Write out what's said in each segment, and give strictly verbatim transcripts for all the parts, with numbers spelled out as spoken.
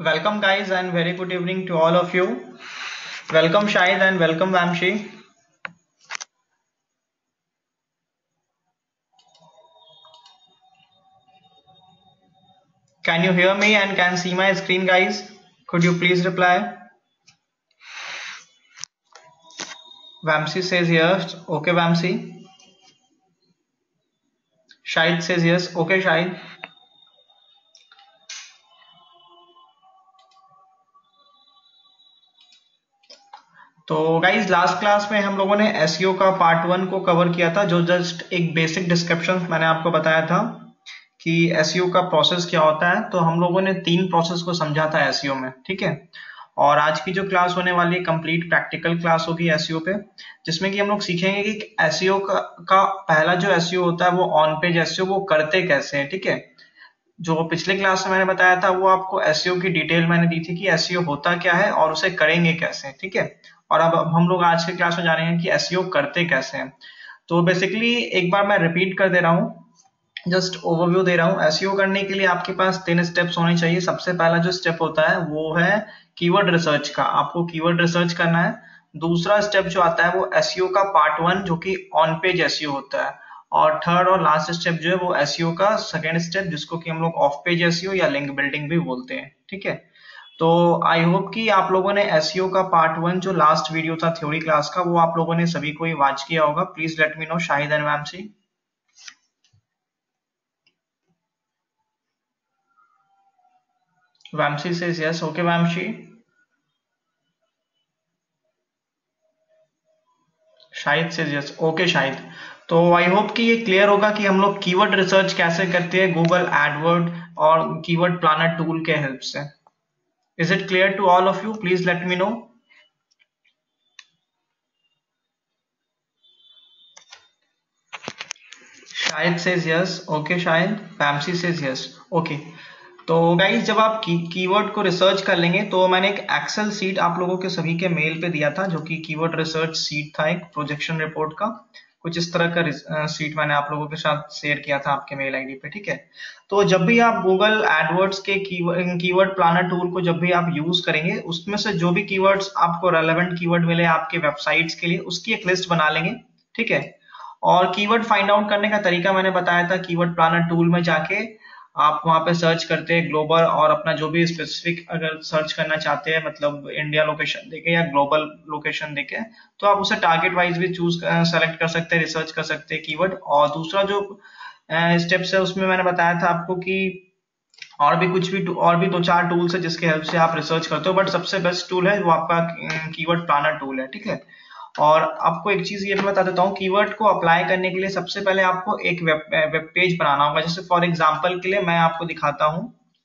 Welcome guys and very good evening to all of you. Welcome Shahid and welcome Vamshi. Can you hear me and can see my screen guys? Could you please reply? Vamshi says yes. Okay Vamshi. Shahid says yes. Okay Shahid. तो guys last class में हम लोगों ने SEO का part one को cover किया था, जो जस्ट एक बेसिक डिस्क्रिप्शन मैंने आपको बताया था कि एसईओ का प्रोसेस क्या होता है। तो हम लोगों ने तीन प्रोसेस को समझा था एसईओ में, ठीक है। और आज की जो क्लास होने वाली है कंप्लीट प्रैक्टिकल क्लास होगी एसईओ पे, जिसमें कि हम लोग सीखेंगे कि एसईओ का, का पहला जो एसईओ होता है वो ऑन पेज एसईओ वो करते कैसे हैं, ठीक है। जो पिछले क्लास में मैंने बताया था वो आपको एसईओ की डिटेल मैंने दी थी कि एसईओ होता क्या है और उसे करेंगे कैसे, ठीक है। और अब अब हम लोग आज के क्लास में जानेंगे कि एसईओ करते कैसे हैं। तो बेसिकली एक बार मैं रिपीट कर दे रहा हूँ, जस्ट ओवरव्यू दे रहा हूँ। एसईओ करने के लिए आपके पास तीन स्टेप्स होने चाहिए। सबसे पहला जो स्टेप होता है वो है कीवर्ड रिसर्च का, आपको कीवर्ड रिसर्च करना है। दूसरा स्टेप जो आता है वो एसईओ का पार्ट वन जो कि ऑन पेज एसईओ होता है। और थर्ड और लास्ट स्टेप जो है वो एसईओ का सेकेंड स्टेप, जिसको कि हम लोग ऑफ पेज एसईओ या लिंक बिल्डिंग भी बोलते हैं, ठीक है। तो आई होप कि आप लोगों ने एसईओ का पार्ट वन जो लास्ट वीडियो था थ्योरी क्लास का वो आप लोगों ने सभी को ही वॉच किया होगा। Please let me know Shahid and Vamsi. Vamsi says yes. Okay, Vamshi. Shahid says yes. Okay, Shahid. तो आई होप कि ये क्लियर होगा कि हम लोग कीवर्ड रिसर्च कैसे करते हैं गूगल एडवर्ड और कीवर्ड प्लानर टूल के हेल्प से। Is it clear to all of you? Please let me know. Shahid says yes. Okay, Shahid. Vamsi says yes. Okay. तो गाइज जब आप की, कीवर्ड को रिसर्च कर लेंगे तो मैंने एक एक्सेल सीट आप लोगों के सभी के मेल पे दिया था, जो कि कीवर्ड रिसर्च सीट था, एक प्रोजेक्शन रिपोर्ट का कुछ इस तरह का सीट मैंने आप लोगों के साथ शेयर किया था आपके मेल आईडी पे, ठीक है। तो जब भी आप गूगल एडवर्ड्स के कीवर्ड प्लानर टूल को जब भी आप यूज करेंगे, उसमें से जो भी कीवर्ड्स आपको रेलेवेंट कीवर्ड मिले आपके वेबसाइट्स के लिए, उसकी एक लिस्ट बना लेंगे, ठीक है। और कीवर्ड फाइंड आउट करने का तरीका मैंने बताया था, कीवर्ड प्लानर टूल में जाके आप वहां पे सर्च करते हैं ग्लोबल और अपना जो भी स्पेसिफिक अगर सर्च करना चाहते हैं, मतलब इंडिया लोकेशन देके या ग्लोबल लोकेशन देके, तो आप उसे टारगेट वाइज भी चूज सेलेक्ट कर सकते हैं, रिसर्च कर सकते हैं कीवर्ड। और दूसरा जो स्टेप्स है उसमें मैंने बताया था आपको कि और भी कुछ भी और भी दो चार टूल्स है जिसके हेल्प से आप रिसर्च करते हो, बट सबसे बेस्ट टूल है वो आपका कीवर्ड प्लानर टूल है, ठीक है। और आपको एक चीज ये भी बता देता हूँ, कीवर्ड को अप्लाई करने के लिए सबसे पहले आपको एक वेब वेब पेज बनाना होगा। जैसे फॉर एग्जांपल के लिए मैं आपको दिखाता हूँ,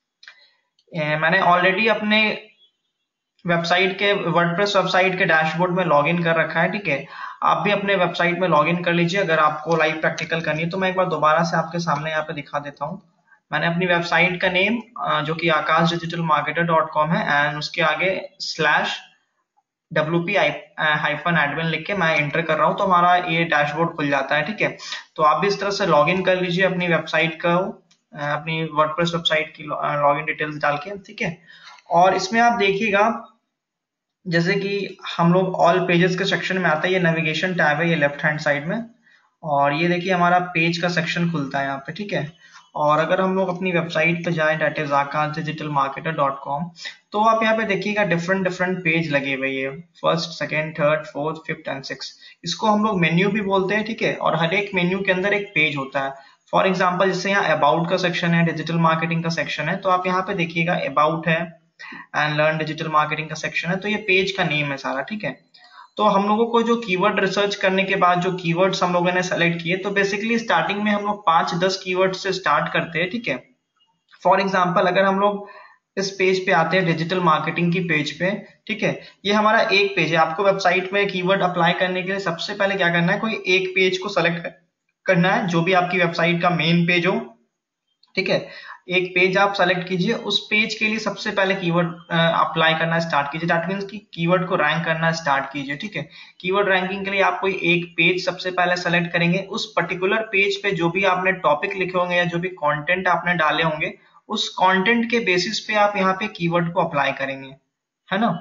मैंने ऑलरेडी अपने वेबसाइट के वर्डप्रेस वेबसाइट के डैशबोर्ड में लॉगिन कर रखा है, ठीक है। आप भी अपने वेबसाइट में लॉगिन कर लीजिए अगर आपको लाइव प्रैक्टिकल करनी है। तो मैं एक बार दोबारा से आपके सामने यहाँ पे दिखा देता हूँ। मैंने अपनी वेबसाइट का नेम जो कि Akash digital marketer dot com है एंड उसके आगे slash W P hyphen admin लिख के मैं एंटर कर रहा हूँ, तो हमारा ये डैशबोर्ड खुल जाता है, ठीक है। तो आप भी इस तरह से लॉगिन कर लीजिए अपनी वेबसाइट का, अपनी वर्डप्रेस वेबसाइट की लॉगिन डिटेल्स डाल के, ठीक है। और इसमें आप देखिएगा जैसे कि हम लोग ऑल पेजेस के सेक्शन में आता है, ये नेविगेशन टैब है, ये लेफ्ट हैंड साइड में। और ये देखिए हमारा पेज का सेक्शन खुलता है यहाँ पे, ठीक है। और अगर हम लोग अपनी वेबसाइट पे जाएं, that is Akash digital marketer dot com, तो आप यहाँ पे देखिएगा डिफरेंट डिफरेंट पेज लगे हुए ये first, second, third, fourth, fifth and six. इसको हम लोग मेन्यू भी बोलते हैं, ठीक है। और हर एक मेन्यू के अंदर एक पेज होता है। फॉर एग्जाम्पल जैसे यहाँ अबाउट का सेक्शन है, डिजिटल मार्केटिंग का सेक्शन है, तो आप यहाँ पे देखिएगा अबाउट है एंड लर्न डिजिटल मार्केटिंग का सेक्शन है, तो ये पेज का नेम है सारा, ठीक है। तो हम लोगों को जो कीवर्ड रिसर्च करने के बाद जो कीवर्ड्स हम लोगों ने सेलेक्ट किए, तो बेसिकली स्टार्टिंग में हम लोग पांच दस कीवर्ड से स्टार्ट करते हैं, ठीक है। फॉर एग्जांपल अगर हम लोग इस पेज पे आते हैं डिजिटल मार्केटिंग की पेज पे, ठीक है, ये हमारा एक पेज है। आपको वेबसाइट में कीवर्ड अप्लाई करने के लिए सबसे पहले क्या करना है, कोई एक पेज को सेलेक्ट करना है जो भी आपकी वेबसाइट का मेन पेज हो, ठीक है। एक पेज आप सेलेक्ट कीजिए, उस पेज के लिए सबसे पहले कीवर्ड अप्लाई करना स्टार्ट कीजिए, दैट मींस कि कीवर्ड को रैंक करना स्टार्ट कीजिए, ठीक है। कीवर्ड रैंकिंग के लिए आप कोई एक पेज सबसे पहले सेलेक्ट करेंगे, उस पर्टिकुलर पेज पे जो भी आपने टॉपिक लिखे होंगे या जो भी कंटेंट आपने डाले होंगे उस कंटेंट के बेसिस पे आप यहाँ पे कीवर्ड को अप्लाई करेंगे, है ना।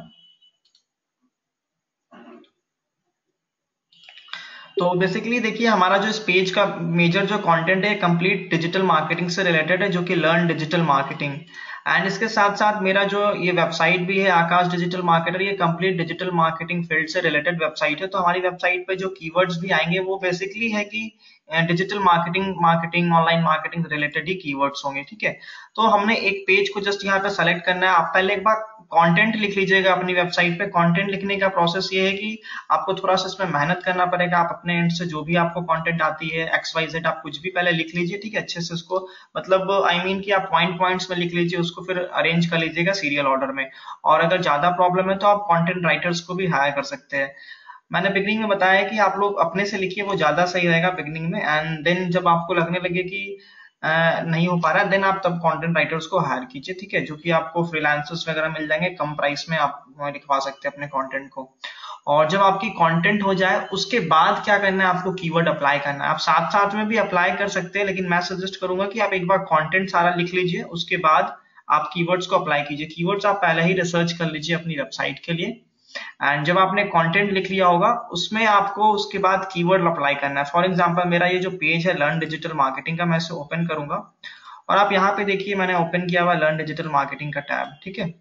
तो बेसिकली देखिए हमारा जो इस पेज का मेजर जो कंटेंट है कंप्लीट डिजिटल मार्केटिंग से रिलेटेड है, जो कि लर्न डिजिटल मार्केटिंग। एंड इसके साथ साथ मेरा जो ये वेबसाइट भी है आकाश डिजिटल मार्केटर, ये कंप्लीट डिजिटल मार्केटिंग फील्ड से रिलेटेड वेबसाइट है। तो हमारी वेबसाइट पे जो कीवर्ड्स भी आएंगे वो बेसिकली है कि digital marketing marketing online marketing related ही कीवर्ड्स होंगे, ठीक है। तो हमने एक पेज को जस्ट यहाँ पे सेलेक्ट करना है। आप पहले एक बार कंटेंट लिख लीजिएगा अपनी वेबसाइट पे। कंटेंट लिखने का प्रोसेस ये है कि आपको थोड़ा सा इसमें मेहनत करना पड़ेगा। आप अपने एंड से जो भी आपको कंटेंट आती है एक्स वाई जेड आप कुछ भी पहले लिख लीजिए, ठीक है, अच्छे से उसको, मतलब आई I मीन mean कि आप पॉइंट पॉइंट्स में लिख लीजिए, उसको फिर अरेंज कर लीजिएगा सीरियल ऑर्डर में। और अगर ज्यादा प्रॉब्लम है तो आप कंटेंट राइटर्स को भी हायर कर सकते हैं। मैंने बिगनिंग में बताया कि आप लोग अपने से लिखिए, वो ज्यादा सही रहेगा बिगनिंग में। एंड देन जब आपको लगने लगे कि Uh, नहीं हो पा रहा है, देन आप तब कंटेंट राइटर्स को हायर कीजिए, ठीक है, जो कि आपको फ्रीलांसर्स वगैरह मिल जाएंगे, कम प्राइस में आप लिखवा सकते हैं अपने कंटेंट को। और जब आपकी कंटेंट हो जाए उसके बाद क्या करना है, आपको कीवर्ड अप्लाई करना है। आप साथ साथ में भी अप्लाई कर सकते हैं, लेकिन मैं सजेस्ट करूंगा कि आप एक बार कंटेंट सारा लिख लीजिए, उसके बाद आप कीवर्ड्स को अप्लाई कीजिए। कीवर्ड्स आप पहले ही रिसर्च कर लीजिए अपनी वेबसाइट के लिए। एंड जब आपने कंटेंट लिख लिया होगा उसमें आपको उसके बाद कीवर्ड अप्लाई करना है। फॉर एग्जांपल मेरा ये जो पेज है लर्न डिजिटल मार्केटिंग का, मैं इसे ओपन करूंगा और आप यहाँ पे देखिए मैंने ओपन किया हुआ लर्न डिजिटल मार्केटिंग का टैब, ठीक है।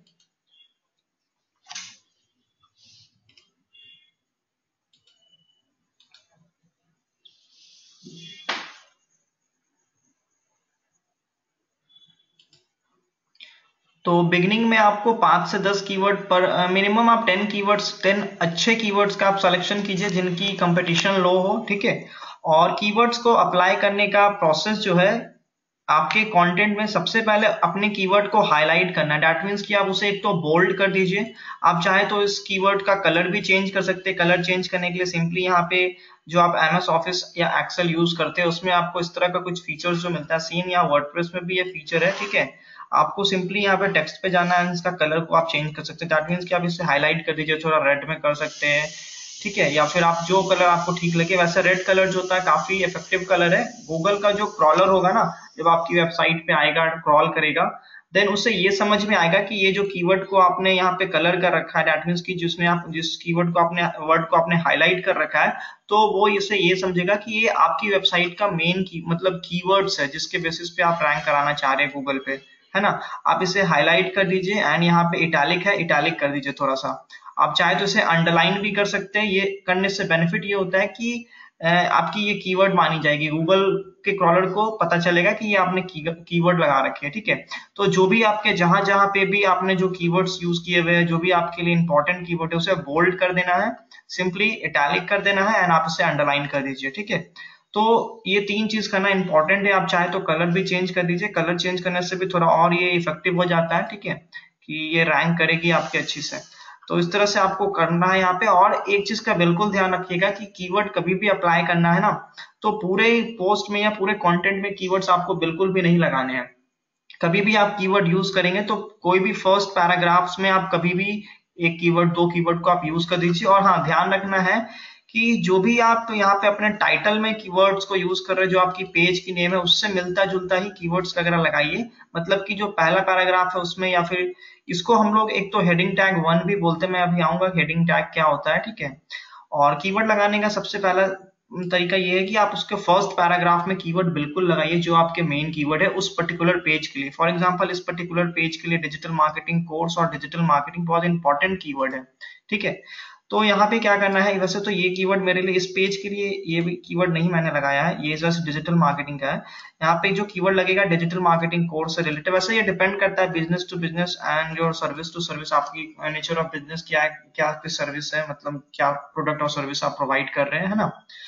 तो बिगनिंग में आपको पांच से दस कीवर्ड पर मिनिमम आप टेन कीवर्ड्स टेन अच्छे कीवर्ड्स का आप सिलेक्शन कीजिए जिनकी कंपटीशन लो हो, ठीक है। और कीवर्ड्स को अप्लाई करने का प्रोसेस जो है, आपके कंटेंट में सबसे पहले अपने कीवर्ड को हाईलाइट करना है। दैट मीन्स कि आप उसे एक तो बोल्ड कर दीजिए। आप चाहे तो इस कीवर्ड का कलर भी चेंज कर सकते हैं। कलर चेंज करने के लिए सिंपली यहाँ पे जो आप एमएस ऑफिस या एक्सेल यूज करते हैं उसमें आपको इस तरह का कुछ फीचर्स जो मिलता है, सेम या वर्डप्रेस में भी ये फीचर है, ठीक है। आपको सिंपली यहाँ पे टेक्स्ट पे जाना है, इसका कलर को आप चेंज कर सकते हैं। दैट मीन्स कि आप इसे हाईलाइट कर दीजिए, थोड़ा रेड में कर सकते हैं, ठीक है, या फिर आप जो कलर आपको ठीक लगे। वैसे रेड कलर जो होता है काफी इफेक्टिव कलर है। गूगल का जो क्रॉलर होगा ना, जब आपकी वेबसाइट पे आएगा क्रॉल करेगा, देन उसे ये समझ में आएगा कि ये जो कीवर्ड को आपने यहाँ पे कलर कर रखा है, दैट मीन्स कि जिसमें आप जिस कीवर्ड को आपने वर्ड को आपने हाईलाइट कर रखा है, तो वो इसे ये समझेगा कि ये आपकी वेबसाइट का मेन की मतलब कीवर्ड्स है जिसके बेसिस पे आप रैंक कराना चाह रहे हैं गूगल पे, है ना। आप इसे हाईलाइट कर दीजिए एंड यहाँ पे इटैलिक है, इटैलिक कर दीजिए थोड़ा सा। आप चाहे तो इसे अंडरलाइन भी कर सकते हैं। ये करने से बेनिफिट ये होता है कि आपकी ये कीवर्ड मानी जाएगी, गूगल के क्रॉलर को पता चलेगा कि ये आपने कीवर्ड लगा रखे हैं, ठीक है। तो जो भी आपके जहां जहां पे भी आपने जो कीवर्ड्स यूज किए हुए हैं, जो भी आपके लिए इंपॉर्टेंट कीवर्ड है, उसे बोल्ड कर देना है, सिंपली इटैलिक कर देना है एंड आप इसे अंडरलाइन कर दीजिए, ठीक है। तो ये तीन चीज करना इंपॉर्टेंट है। आप चाहे तो कलर भी चेंज कर दीजिए, कलर चेंज करने से भी थोड़ा और ये इफेक्टिव हो जाता है, ठीक है, कि ये रैंक करेगी आपके अच्छी से। तो इस तरह से आपको करना है यहाँ पे। और एक चीज का बिल्कुल ध्यान रखिएगा कि कीवर्ड कभी भी अप्लाई करना है ना, तो पूरे पोस्ट में या पूरे कंटेंट में कीवर्ड्स आपको बिल्कुल भी नहीं लगाने हैं। कभी भी आप कीवर्ड यूज करेंगे तो कोई भी फर्स्ट पैराग्राफ्स में आप कभी भी एक कीवर्ड दो कीवर्ड को आप यूज कर दीजिए। और हाँ, ध्यान रखना है कि जो भी आप यहाँ पे अपने टाइटल में कीवर्ड्स को यूज कर रहे हैं, जो आपकी पेज की नेम है उससे मिलता जुलता ही कीवर्ड्स वगैरह लगाइए। मतलब कि जो पहला पैराग्राफ है उसमें, या फिर इसको हम लोग एक तो हेडिंग टैग वन भी बोलते हैं, मैं अभी आऊंगा हेडिंग टैग क्या होता है, ठीक है। और कीवर्ड लगाने का सबसे पहला तरीका ये है कि आप उसके फर्स्ट पैराग्राफ में कीवर्ड बिल्कुल लगाइए जो आपके मेन कीवर्ड है उस पर्टिकुलर पेज के लिए। फॉर एग्जांपल इस पर्टिकुलर पेज के लिए डिजिटल मार्केटिंग कोर्स और डिजिटल मार्केटिंग बहुत इंपॉर्टेंट कीवर्ड है, ठीक है। तो यहाँ पे क्या करना है, वैसे तो ये कीवर्ड मेरे लिए इस पेज के लिए ये भी कीवर्ड नहीं मैंने लगाया है, ये जस्ट डिजिटल मार्केटिंग का है। यहाँ पे जो कीवर्ड लगेगा डिजिटल मार्केटिंग कोर्स से रिलेटेड। वैसे ये डिपेंड करता है business to business and your service to service, आपकी नेचर ऑफ बिजनेस क्या है, क्या आपकी सर्विस है, मतलब क्या प्रोडक्ट और सर्विस आप प्रोवाइड कर रहे हैं, है ना।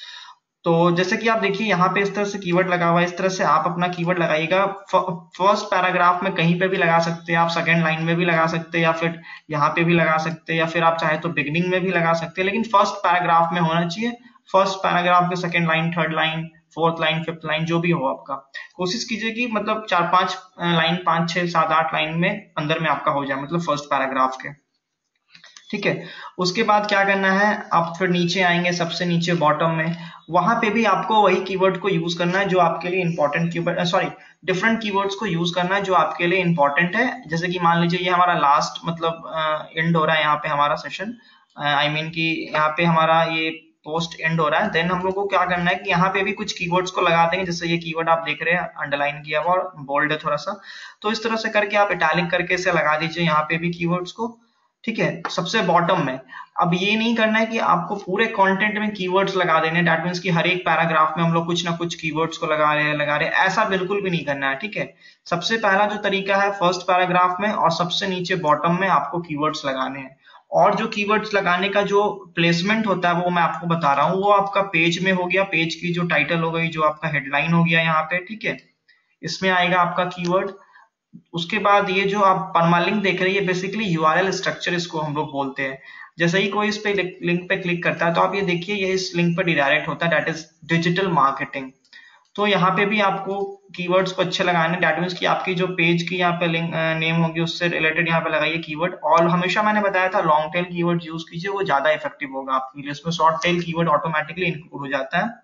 तो जैसे कि आप देखिए यहाँ पे इस तरह से कीवर्ड लगा हुआ है, इस तरह से आप अपना कीवर्ड लगाइएगा। फर्स्ट पैराग्राफ में कहीं पे भी लगा सकते हैं आप, सेकंड लाइन में भी लगा सकते हैं, या फिर यहाँ पे भी लगा सकते हैं, या फिर आप चाहे तो बिगनिंग में भी लगा सकते हैं, लेकिन फर्स्ट पैराग्राफ में होना चाहिए। फर्स्ट पैराग्राफ के second line, third line, fourth line, fifth line, जो भी हो आपका, कोशिश कीजिए कि मतलब चार पांच लाइन, पांच छह सात आठ लाइन में अंदर में आपका हो जाए, मतलब फर्स्ट पैराग्राफ के। ठीक है। उसके बाद क्या करना है, आप फिर नीचे आएंगे, सबसे नीचे बॉटम में, वहां पे भी आपको वही कीवर्ड को यूज करना है जो आपके लिए important keyword, sorry different keywords को यूज करना है जो आपके लिए इंपॉर्टेंट है। जैसे कि मान लीजिए ये हमारा लास्ट मतलब एंड हो रहा है यहाँ पे हमारा सेशन, आई मीन कि यहाँ पे हमारा ये पोस्ट एंड हो रहा है, देन हम लोग को क्या करना है कि यहाँ पे भी कुछ कीवर्ड्स को लगा देंगे। जैसे ये कीवर्ड आप देख रहे हैं अंडरलाइन किया हुआ और बोल्ड है थोड़ा सा, तो इस तरह से करके आप इटैलिक करके इसे लगा दीजिए यहाँ पे भी कीवर्ड्स को, ठीक है, सबसे बॉटम में। अब ये नहीं करना है कि आपको पूरे कंटेंट में कीवर्ड्स लगा देने, दैट मींस कि हर एक पैराग्राफ में हम लोग कुछ ना कुछ कीवर्ड्स को लगा रहे हैं लगा रहे हैं ऐसा बिल्कुल भी नहीं करना है, ठीक है। सबसे पहला जो तरीका है, फर्स्ट पैराग्राफ में और सबसे नीचे बॉटम में आपको कीवर्ड्स लगाने हैं। और जो कीवर्ड्स लगाने का जो प्लेसमेंट होता है वो मैं आपको बता रहा हूँ, वो आपका पेज में हो गया, पेज की जो टाइटल हो गई, जो आपका हेडलाइन हो गया यहाँ पे, ठीक है, इसमें आएगा आपका कीवर्ड। उसके बाद ये जो आप परमालिंक देख रहे हैं, ये बेसिकली यूआरएल स्ट्रक्चर इसको हम लोग बोलते हैं। जैसे ही कोई इस पे लिंक पे क्लिक करता है तो आप ये देखिए ये इस लिंक पे रिडायरेक्ट होता है, दैट इज डिजिटल मार्केटिंग। तो यहाँ पे भी आपको कीवर्ड्स को अच्छे लगाने, दैट मींस कि आपकी जो पेज की यहाँ पे लिंक नेम होगी उससे रिलेटेड यहाँ पे लगाइए कीवर्ड। और हमेशा मैंने बताया था लॉन्ग टेल कीवर्ड यूज कीजिए, वो ज्यादा इफेक्टिव होगा आपके लिए, इसमें short tail keyword automatically include हो जाता है।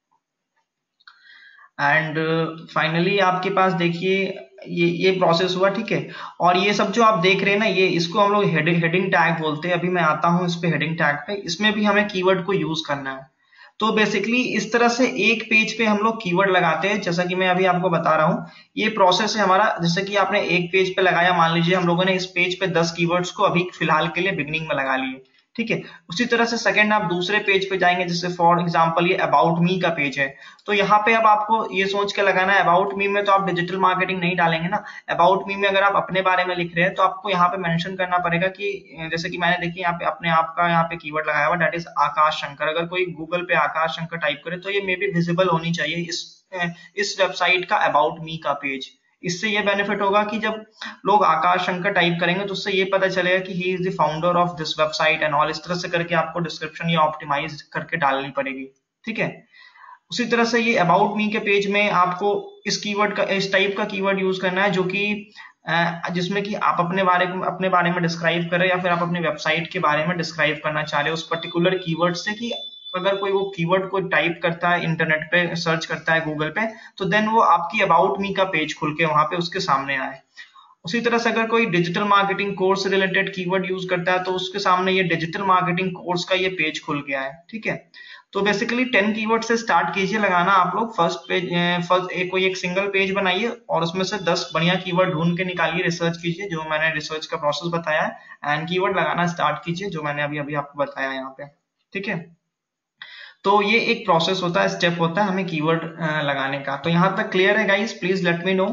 एंड फाइनली uh, आपके पास देखिए ये ये प्रोसेस हुआ, ठीक है। और ये सब जो आप देख रहे हैं ना, ये इसको हम लोग हेडिंग हेडिंग टैग बोलते हैं। अभी मैं आता हूँ इस पे हेडिंग टैग पे, इसमें भी हमें कीवर्ड को यूज करना है। तो बेसिकली इस तरह से एक पेज पे हम लोग कीवर्ड लगाते हैं, जैसा कि मैं अभी आपको बता रहा हूँ। ये प्रोसेस है हमारा। जैसे कि आपने एक पेज पे लगाया, मान लीजिए हम लोगों ने इस पेज पे दस कीवर्ड्स को अभी फिलहाल के लिए बिगनिंग में लगा लिए, ठीक है। उसी तरह से सेकंड आप दूसरे पेज पे जाएंगे, जैसे फॉर एग्जांपल ये अबाउट मी का पेज है, तो यहाँ पे अब आपको ये सोच के लगाना है, अबाउट मी में तो आप डिजिटल मार्केटिंग नहीं डालेंगे ना। अबाउट मी में अगर आप अपने बारे में लिख रहे हैं तो आपको यहाँ पे मेंशन करना पड़ेगा कि जैसे कि मैंने देखिए यहाँ पे अपने आप का यहाँ पे कीवर्ड लगाया हुआ, दैट इज आकाश शंकर। अगर कोई गूगल पे आकाश शंकर टाइप करे तो ये मे बी विजिबल होनी चाहिए इस इस वेबसाइट का अबाउट मी का पेज। इससे ये बेनिफिट होगा कि जब लोग आकाश शंकर टाइप करेंगे तो उससे ये पता चलेगा कि he is the founder of this website and all. इस तरह से करके आपको डिस्क्रिप्शन या ऑप्टिमाइज करके डालनी पड़ेगी, ठीक है। उसी तरह से ये अबाउट मी के पेज में आपको इस कीवर्ड का, इस टाइप का कीवर्ड यूज करना है जो कि जिसमें कि आप अपने बारे में अपने बारे में डिस्क्राइब कर रहे हैं या फिर आप अपनी वेबसाइट के बारे में डिस्क्राइब करना चाह रहे हो उस पर्टिकुलर कीवर्ड से, कि अगर कोई वो कीवर्ड को टाइप करता है इंटरनेट पे, सर्च करता है गूगल पे, तो देन वो आपकी अबाउट मी का पेज खुल के वहां पे उसके सामने आए। उसी तरह से अगर कोई digital marketing course related keyword use करता है तो उसके सामने ये डिजिटल मार्केटिंग कोर्स का ये पेज खुल गया है, ठीक है। तो बेसिकली टेन कीवर्ड से स्टार्ट कीजिए लगाना आप लोग। फर्स्ट पेज फर्स्ट एक कोई एक सिंगल पेज बनाइए और उसमें से दस बढ़िया कीवर्ड ढूंढ के निकालिए, रिसर्च कीजिए जो मैंने रिसर्च का प्रोसेस बताया है, एंड कीवर्ड लगाना स्टार्ट कीजिए जो मैंने अभी अभी आपको बताया यहाँ पे, ठीक है। तो ये एक प्रोसेस होता है, स्टेप होता है हमें कीवर्ड लगाने का। तो यहाँ तक क्लियर है guys? Please let me know.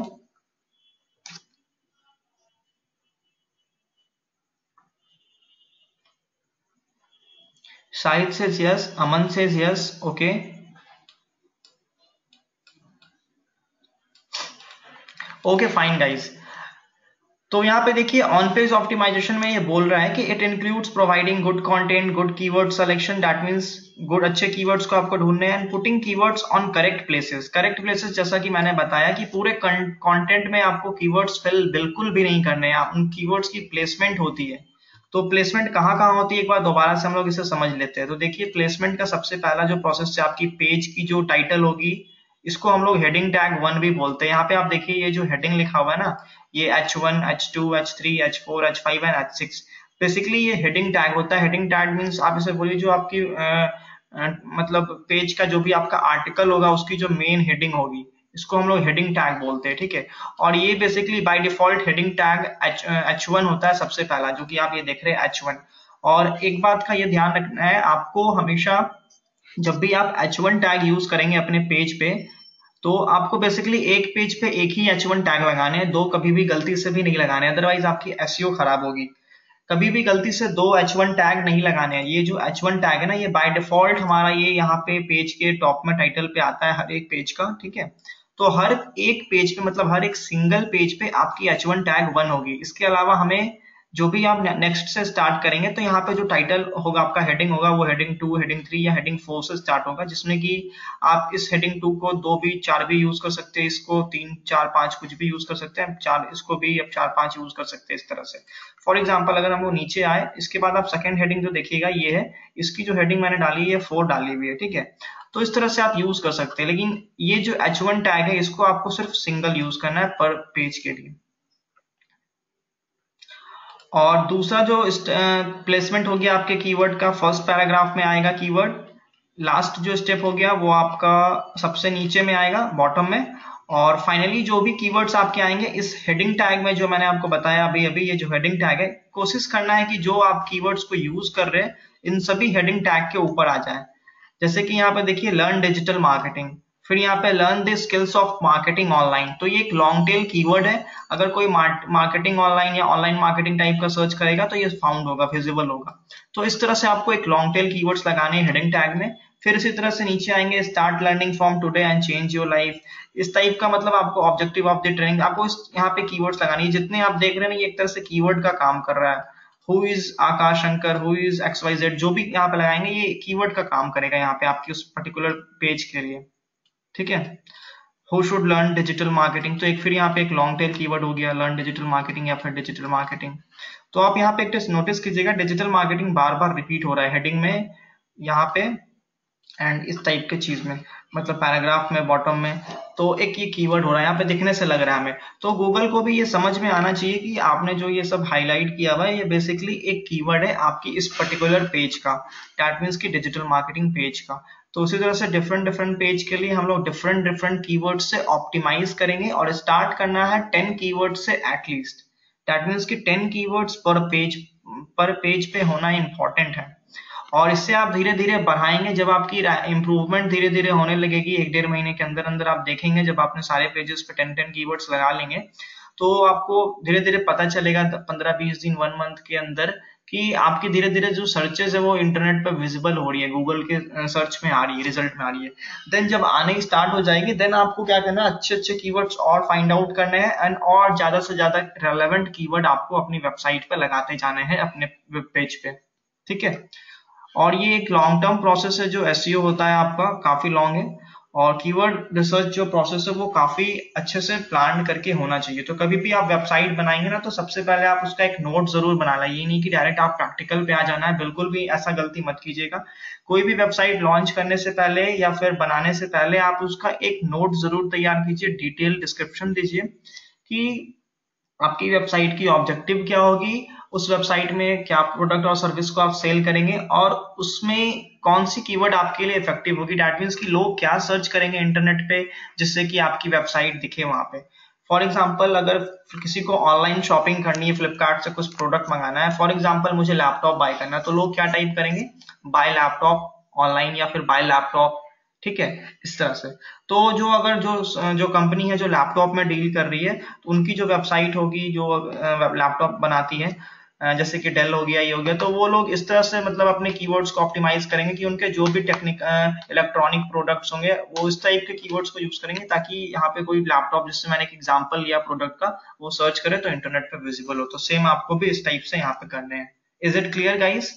Shahid says yes, Aman says yes, okay. Okay, fine guys. तो यहाँ पे देखिए ऑन पेज ऑप्टिमाइजेशन में ये बोल रहा है कि it includes providing good content, good keyword selection, that means good अच्छे कीवर्ड्स को आपको ढूंढने हैं, and putting keywords on correct places. Correct places जैसा कि मैंने बताया कि पूरे कंटेंट में आपको कीवर्ड्स फिल बिल्कुल भी नहीं करने हैं, उन कीवर्ड्स की प्लेसमेंट होती है। तो प्लेसमेंट कहाँ कहाँ होती है एक बार दोबारा से हम लोग इसे समझ लेते हैं। तो देखिए प्लेसमेंट का सबसे पहला जो प्रोसेस है, आपकी पेज की जो टाइटल होगी इसको हम लोग हेडिंग टैग वन भी बोलते हैं। यहाँ पे आप देखिए ये जो हेडिंग लिखा हुआ है ना, ये H one, H two, H three, H four, H five and H six, basically ये हेडिंग टैग होता है। हेडिंग टैग मींस आप इसे बोलिए जो आपकी आ, आ, मतलब पेज का जो भी आपका आर्टिकल होगा उसकी जो मेन हेडिंग होगी, इसको हम लोग हेडिंग टैग बोलते हैं, ठीक है। और ये basically by default heading tag H H one होता है सबसे पहला, जो कि आप ये देख रहे हैं एच वन। और एक बात का ये ध्यान रखना है आपको, हमेशा जब भी आप एच वन टैग यूज करेंगे अपने पेज पे, तो आपको बेसिकली एक पेज पे एक ही एच वन टैग लगाने हैं, दो कभी भी गलती से भी नहीं लगाने, अदरवाइज आपकी एसईओ खराब होगी। कभी भी गलती से दो एच वन टैग नहीं लगाने हैं। ये जो एच वन टैग है ना, ये बाय डिफॉल्ट हमारा ये यहाँ पे पेज के टॉप में टाइटल पे आता है हर एक पेज का, ठीक है। तो हर एक पेज पे, मतलब हर एक सिंगल पेज पे आपकी एच वन टैग वन होगी। इसके अलावा हमें जो भी आप नेक्स्ट से स्टार्ट करेंगे तो यहाँ पे जो टाइटल होगा आपका हेडिंग होगा वो हेडिंग टू, हेडिंग थ्री या हेडिंग फोर से स्टार्ट होगा, जिसमें कि आप इस हेडिंग टू को दो भी चार भी यूज कर सकते हैं, इसको तीन चार पांच कुछ भी यूज कर सकते हैं, चार इसको भी अब चार पांच यूज कर सकते हैं इस तरह से। फॉर एग्जाम्पल अगर हम वो नीचे आए, इसके बाद आप सेकेंड हेडिंग जो देखिएगा ये है, इसकी जो हेडिंग मैंने डाली है फोर डाली हुई है, ठीक है। तो इस तरह से आप यूज कर सकते हैं, लेकिन ये जो एच वन टैग है इसको आपको सिर्फ सिंगल यूज करना है पर पेज के लिए। और दूसरा जो प्लेसमेंट हो गया आपके कीवर्ड का, फर्स्ट पैराग्राफ में आएगा कीवर्ड, लास्ट जो स्टेप हो गया वो आपका सबसे नीचे में आएगा बॉटम में, और फाइनली जो भी कीवर्ड्स आपके आएंगे इस हेडिंग टैग में, जो मैंने आपको बताया अभी अभी ये जो हेडिंग टैग है, कोशिश करना है कि जो आप कीवर्ड्स को यूज कर रहे हैं इन सभी हेडिंग टैग के ऊपर आ जाए। जैसे कि यहाँ पे देखिए लर्न डिजिटल मार्केटिंग, फिर यहाँ पे learn the skills of marketing online, तो ये एक लॉन्ग टेल कीवर्ड है। अगर कोई मार्केटिंग ऑनलाइन या ऑनलाइन मार्केटिंग टाइप का सर्च करेगा तो ये फाउंड होगा, विजिबल होगा। तो इस तरह से आपको एक लॉन्ग टेल कीवर्ड्स लगाने हैं हेडिंग टैग में। फिर इसी तरह से नीचे आएंगे start learning from today and change your life, इस टाइप का मतलब आपको ऑब्जेक्टिव ऑफ द ट्रेनिंग, आपको इस यहाँ पे कीवर्ड्स लगानी है। जितने आप देख रहे हैं ये एक तरह से कीवर्ड का काम कर रहा है। Who is Akash Shankar, who is X Y Z, जो भी यहाँ पे लगाएंगे ये कीवर्ड का काम करेगा यहाँ पे आपकी उस पर्टिकुलर पेज के लिए, ठीक है। Who should learn digital marketing, तो एक फिर यहाँ पे एक लॉन्ग टेल कीवर्ड हो गया लर्न डिजिटल मार्केटिंग या फिर डिजिटल मार्केटिंग। तो आप यहाँ पे एक नोटिस कीजिएगा डिजिटल मार्केटिंग बार बार रिपीट हो रहा है हेडिंग में यहाँ पे एंड इस टाइप के चीज में, मतलब पैराग्राफ में बॉटम में। तो एक ये कीवर्ड हो रहा है यहाँ पे, दिखने से लग रहा है हमें। तो गूगल को भी ये समझ में आना चाहिए कि आपने जो ये सब हाईलाइट किया हुआ है ये बेसिकली एक कीवर्ड है आपकी इस पर्टिकुलर पेज का, दैट मीन्स की डिजिटल मार्केटिंग पेज का। तो उसी तरह से डिफरेंट डिफरेंट पेज के लिए हम लोग डिफरेंट डिफरेंट कीवर्ड से ऑप्टिमाइज करेंगे, और स्टार्ट करना है टेन कीवर्ड से एटलीस्ट, दैट मीन्स की टेन कीवर्ड्स पर पेज पर पेज पे होना इंपॉर्टेंट है। और इससे आप धीरे धीरे बढ़ाएंगे, जब आपकी इंप्रूवमेंट धीरे धीरे होने लगेगी, एक डेढ़ महीने के अंदर अंदर आप देखेंगे जब आपने सारे पेजेस पे टेन टेन कीवर्ड्स लगा लेंगे तो आपको धीरे धीरे पता चलेगा पंद्रह बीस दिन वन मंथ के अंदर कि आपकी धीरे धीरे जो सर्चेज है वो इंटरनेट पे विजिबल हो रही है, गूगल के सर्च में आ रही है, रिजल्ट में आ रही है। देन जब आने स्टार्ट हो जाएगी देन आपको क्या करना है, अच्छे अच्छे कीवर्ड्स और फाइंड आउट करने हैं एंड और ज्यादा से ज्यादा रेलेवेंट कीवर्ड आपको अपनी वेबसाइट पे लगाते जाने हैं अपने वेब पेज पे, ठीक है। और ये एक लॉन्ग टर्म प्रोसेस है, जो एसईओ होता है आपका काफी लॉन्ग है, और कीवर्ड रिसर्च जो प्रोसेस है वो काफी अच्छे से प्लान करके होना चाहिए। तो कभी भी आप वेबसाइट बनाएंगे ना तो सबसे पहले आप उसका एक नोट जरूर बना लें, ये नहीं कि डायरेक्ट आप प्रैक्टिकल पे आ जाना है, बिल्कुल भी ऐसा गलती मत कीजिएगा। कोई भी वेबसाइट लॉन्च करने से पहले या फिर बनाने से पहले आप उसका एक नोट जरूर तैयार कीजिए, डिटेल डिस्क्रिप्शन दीजिए कि आपकी वेबसाइट की ऑब्जेक्टिव क्या होगी, उस वेबसाइट में क्या प्रोडक्ट और सर्विस को आप सेल करेंगे, और उसमें कौन सी कीवर्ड आपके लिए इफेक्टिव होगी, दैट मीन्स कि लोग क्या सर्च करेंगे इंटरनेट पे जिससे कि आपकी वेबसाइट दिखे वहां पे। फॉर एग्जाम्पल अगर किसी को ऑनलाइन शॉपिंग करनी है, फ्लिपकार्ट से कुछ प्रोडक्ट मंगाना है, फॉर एग्जाम्पल मुझे लैपटॉप बाय करना है, तो लोग क्या टाइप करेंगे, बाय लैपटॉप ऑनलाइन या फिर बाय लैपटॉप, ठीक है, इस तरह से। तो जो अगर जो जो कंपनी है जो लैपटॉप में डील कर रही है तो उनकी जो वेबसाइट होगी जो लैपटॉप बनाती है, जैसे कि डेल हो गया, ये हो गया, तो वो लोग इस तरह से मतलब अपने कीवर्ड्स को ऑप्टिमाइज करेंगे कि उनके जो भी टेक्निक इलेक्ट्रॉनिक प्रोडक्ट्स होंगे वो इस टाइप के कीवर्ड्स को यूज करेंगे, ताकि यहाँ पे कोई लैपटॉप, जिससे मैंने एक एग्जांपल लिया प्रोडक्ट का, वो सर्च करे तो इंटरनेट पे विजिबल हो। तो सेम आपको भी इस टाइप से यहाँ पे करने हैं। Is it clear guys?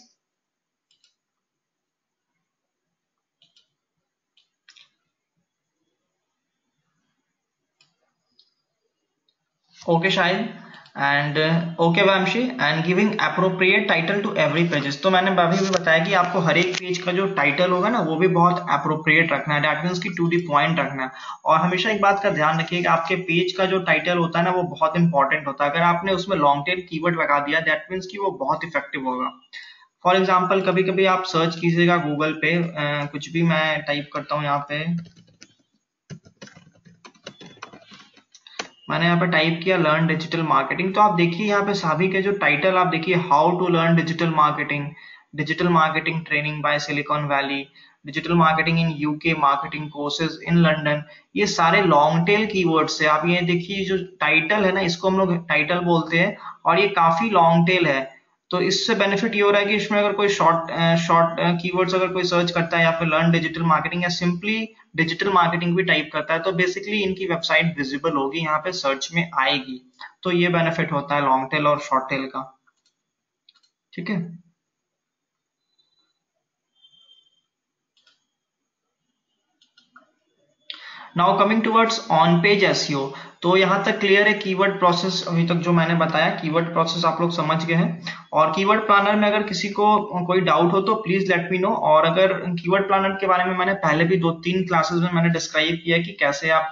Okay Shahid and okay Vamsi, and giving appropriate title to every pages. तो मैंने अभी भी बताया कि आपको हर एक पेज का जो टाइटल होगा ना वो भी बहुत अप्रोप्रिएट रखना है, दैट मीन्स की टू दी पॉइंट रखना है। और हमेशा एक बात का ध्यान रखिए कि आपके पेज का जो टाइटल होता है ना वो बहुत इंपॉर्टेंट होता है। अगर आपने उसमें लॉन्ग टेल कीवर्ड लगा दिया दैट मीन्स की वो बहुत इफेक्टिव होगा। फॉर एग्जाम्पल कभी कभी आप सर्च कीजिएगा गूगल पे, uh, कुछ भी मैं टाइप करता हूँ, यहाँ पे मैंने यहाँ पे टाइप किया लर्न डिजिटल मार्केटिंग, तो आप देखिए यहाँ पे सभी के जो टाइटल आप देखिए, how to learn digital marketing, digital marketing training by Silicon Valley, digital marketing in UK, marketing courses in London, ये सारे लॉन्ग टेल कीवर्ड्स है। आप ये देखिए जो टाइटल है ना इसको हम लोग टाइटल बोलते हैं, और ये काफी लॉन्ग टेल है। तो इससे बेनिफिट ये हो रहा है कि इसमें अगर कोई शॉर्ट शॉर्ट कीवर्ड्स अगर कोई सर्च करता है या फिर लर्न डिजिटल मार्केटिंग या सिंपली डिजिटल मार्केटिंग भी टाइप करता है तो बेसिकली इनकी वेबसाइट विजिबल होगी, यहाँ पे सर्च में आएगी। तो ये बेनिफिट होता है लॉन्ग टेल और शॉर्ट टेल का। ठीक है। Now coming towards on page SEO, तो यहाँ तक क्लियर है कीवर्ड प्रोसेस अभी तक जो मैंने बताया, कीवर्ड प्रोसेस आप लोग समझ गए हैं। और कीवर्ड प्लानर में अगर किसी को कोई डाउट हो तो प्लीज लेट मी नो। और अगर कीवर्ड प्लानर के बारे में मैंने पहले भी दो तीन क्लासेस में मैंने डिस्क्राइब किया कि कैसे आप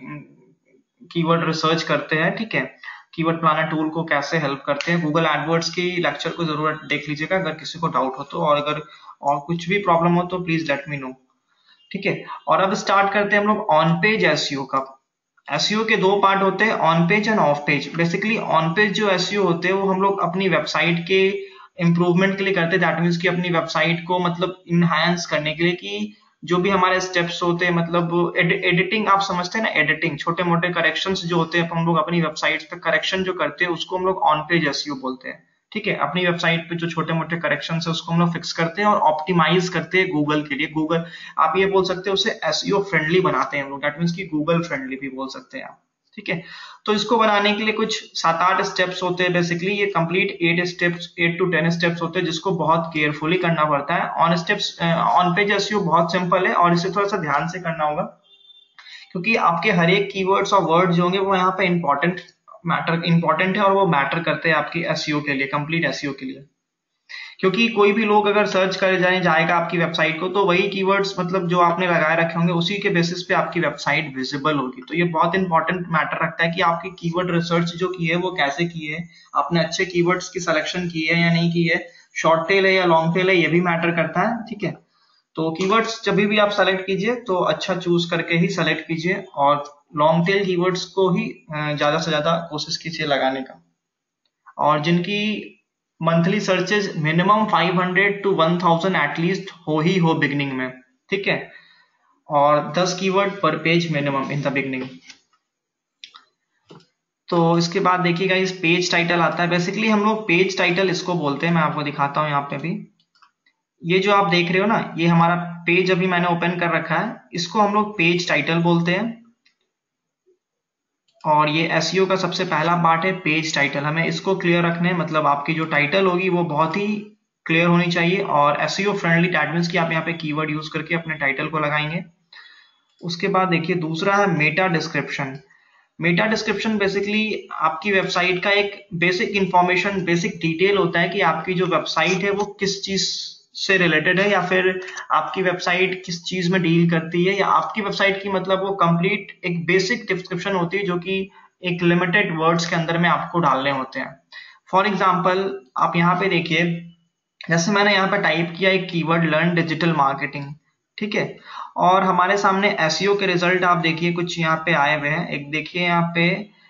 कीवर्ड रिसर्च करते हैं, ठीक है, कीवर्ड प्लानर टूल को कैसे हेल्प करते हैं। गूगल एडवर्ड्स की लेक्चर को जरूर देख लीजिएगा अगर किसी को डाउट हो तो, और अगर और कुछ भी प्रॉब्लम हो तो प्लीज लेट मी नो, ठीक है। और अब स्टार्ट करते हैं हम लोग ऑन पेज एसईओ का। एसईओ के दो पार्ट होते हैं, on page and off page. Basically on page जो एसईओ होते हैं वो हम लोग अपनी वेबसाइट के इंप्रूवमेंट के लिए करते हैं, दैट मीन्स कि अपनी वेबसाइट को मतलब इनहांस करने के लिए, कि जो भी हमारे स्टेप्स होते हैं, मतलब एड, एडिटिंग आप समझते हैं ना, एडिटिंग, छोटे मोटे करेक्शंस जो होते हैं हम लोग अपनी वेबसाइट पे करेक्शन जो करते हैं उसको हम लोग ऑन पेज एसईओ बोलते हैं, ठीक है। अपनी वेबसाइट पे जो छोटे मोटे करेक्शन है उसको हम लोग फिक्स करते हैं और ऑप्टिमाइज करते हैं गूगल के लिए। गूगल आप ये बोल सकते हैं उसे एसईओ फ्रेंडली बनाते हैं हम लोग, दैट मीन्स कि गूगल फ्रेंडली भी बोल सकते हैं आप, ठीक है। तो इसको बनाने के लिए कुछ सात आठ स्टेप्स होते हैं। बेसिकली ये complete eight steps, eight to ten steps होते हैं जिसको बहुत केयरफुली करना पड़ता है। On steps on page SEO बहुत सिंपल है और इसे थोड़ा सा ध्यान से करना होगा, क्योंकि आपके हर एक कीवर्ड्स और वर्ड जो होंगे वो यहाँ पे इंपॉर्टेंट मैटर इंपॉर्टेंट है और वो मैटर करते हैं आपकी एसईओ के लिए, कंप्लीट एसईओ के लिए। क्योंकि कोई भी लोग अगर सर्च कर जाए जाएगा आपकी वेबसाइट को तो वही कीवर्ड्स मतलब जो आपने लगाए रखे होंगे उसी के बेसिस पे आपकी वेबसाइट विजिबल होगी। तो ये बहुत इंपॉर्टेंट मैटर रखता है कि आपकी कीवर्ड रिसर्च जो की है वो कैसे की है, आपने अच्छे कीवर्ड्स की सिलेक्शन की है या नहीं की है, शॉर्ट टेल है या लॉन्ग टेल है, ये भी मैटर करता है, ठीक है। तो कीवर्ड्स जब भी आप सेलेक्ट कीजिए तो अच्छा चूज करके ही सेलेक्ट कीजिए और लॉन्ग टेल कीवर्ड्स को ही ज्यादा से ज्यादा कोशिश कीजिए लगाने का। और जिनकी monthly searches minimum five hundred to one thousand at least हो ही हो बिगनिंग में, ठीक है, और दस कीवर्ड पर page minimum in the beginning. तो इसके बाद देखिएगा इस पेज टाइटल आता है। बेसिकली हम लोग पेज टाइटल इसको बोलते हैं, मैं आपको दिखाता हूं यहाँ पे भी। ये जो आप देख रहे हो ना, ये हमारा पेज अभी मैंने ओपन कर रखा है, इसको हम लोग पेज टाइटल बोलते हैं। और ये एसईओ का सबसे पहला पार्ट है पेज टाइटल। हमें इसको क्लियर रखना है, मतलब आपकी जो टाइटल होगी वो बहुत ही क्लियर होनी चाहिए और एसईओ फ्रेंडली, दैट मींस कि आप यहाँ पे कीवर्ड यूज करके अपने टाइटल को लगाएंगे। उसके बाद देखिए दूसरा है meta description. Meta description basically आपकी वेबसाइट का एक बेसिक इंफॉर्मेशन, बेसिक डिटेल होता है कि आपकी जो वेबसाइट है वो किस चीज से रिलेटेड है, या फिर आपकी वेबसाइट किस चीज में डील करती है, या आपकी वेबसाइट की मतलब वो कंप्लीट एक बेसिक डिस्क्रिप्शन होती है जो कि एक लिमिटेड वर्ड्स के अंदर में आपको डालने होते हैं। फॉर एग्जाम्पल आप यहाँ पे देखिए, जैसे मैंने यहाँ पे टाइप किया एक कीवर्ड लर्न डिजिटल मार्केटिंग, ठीक है, और हमारे सामने एसईओ के रिजल्ट आप देखिए कुछ यहाँ पे आए हुए हैं। एक देखिए यहाँ पे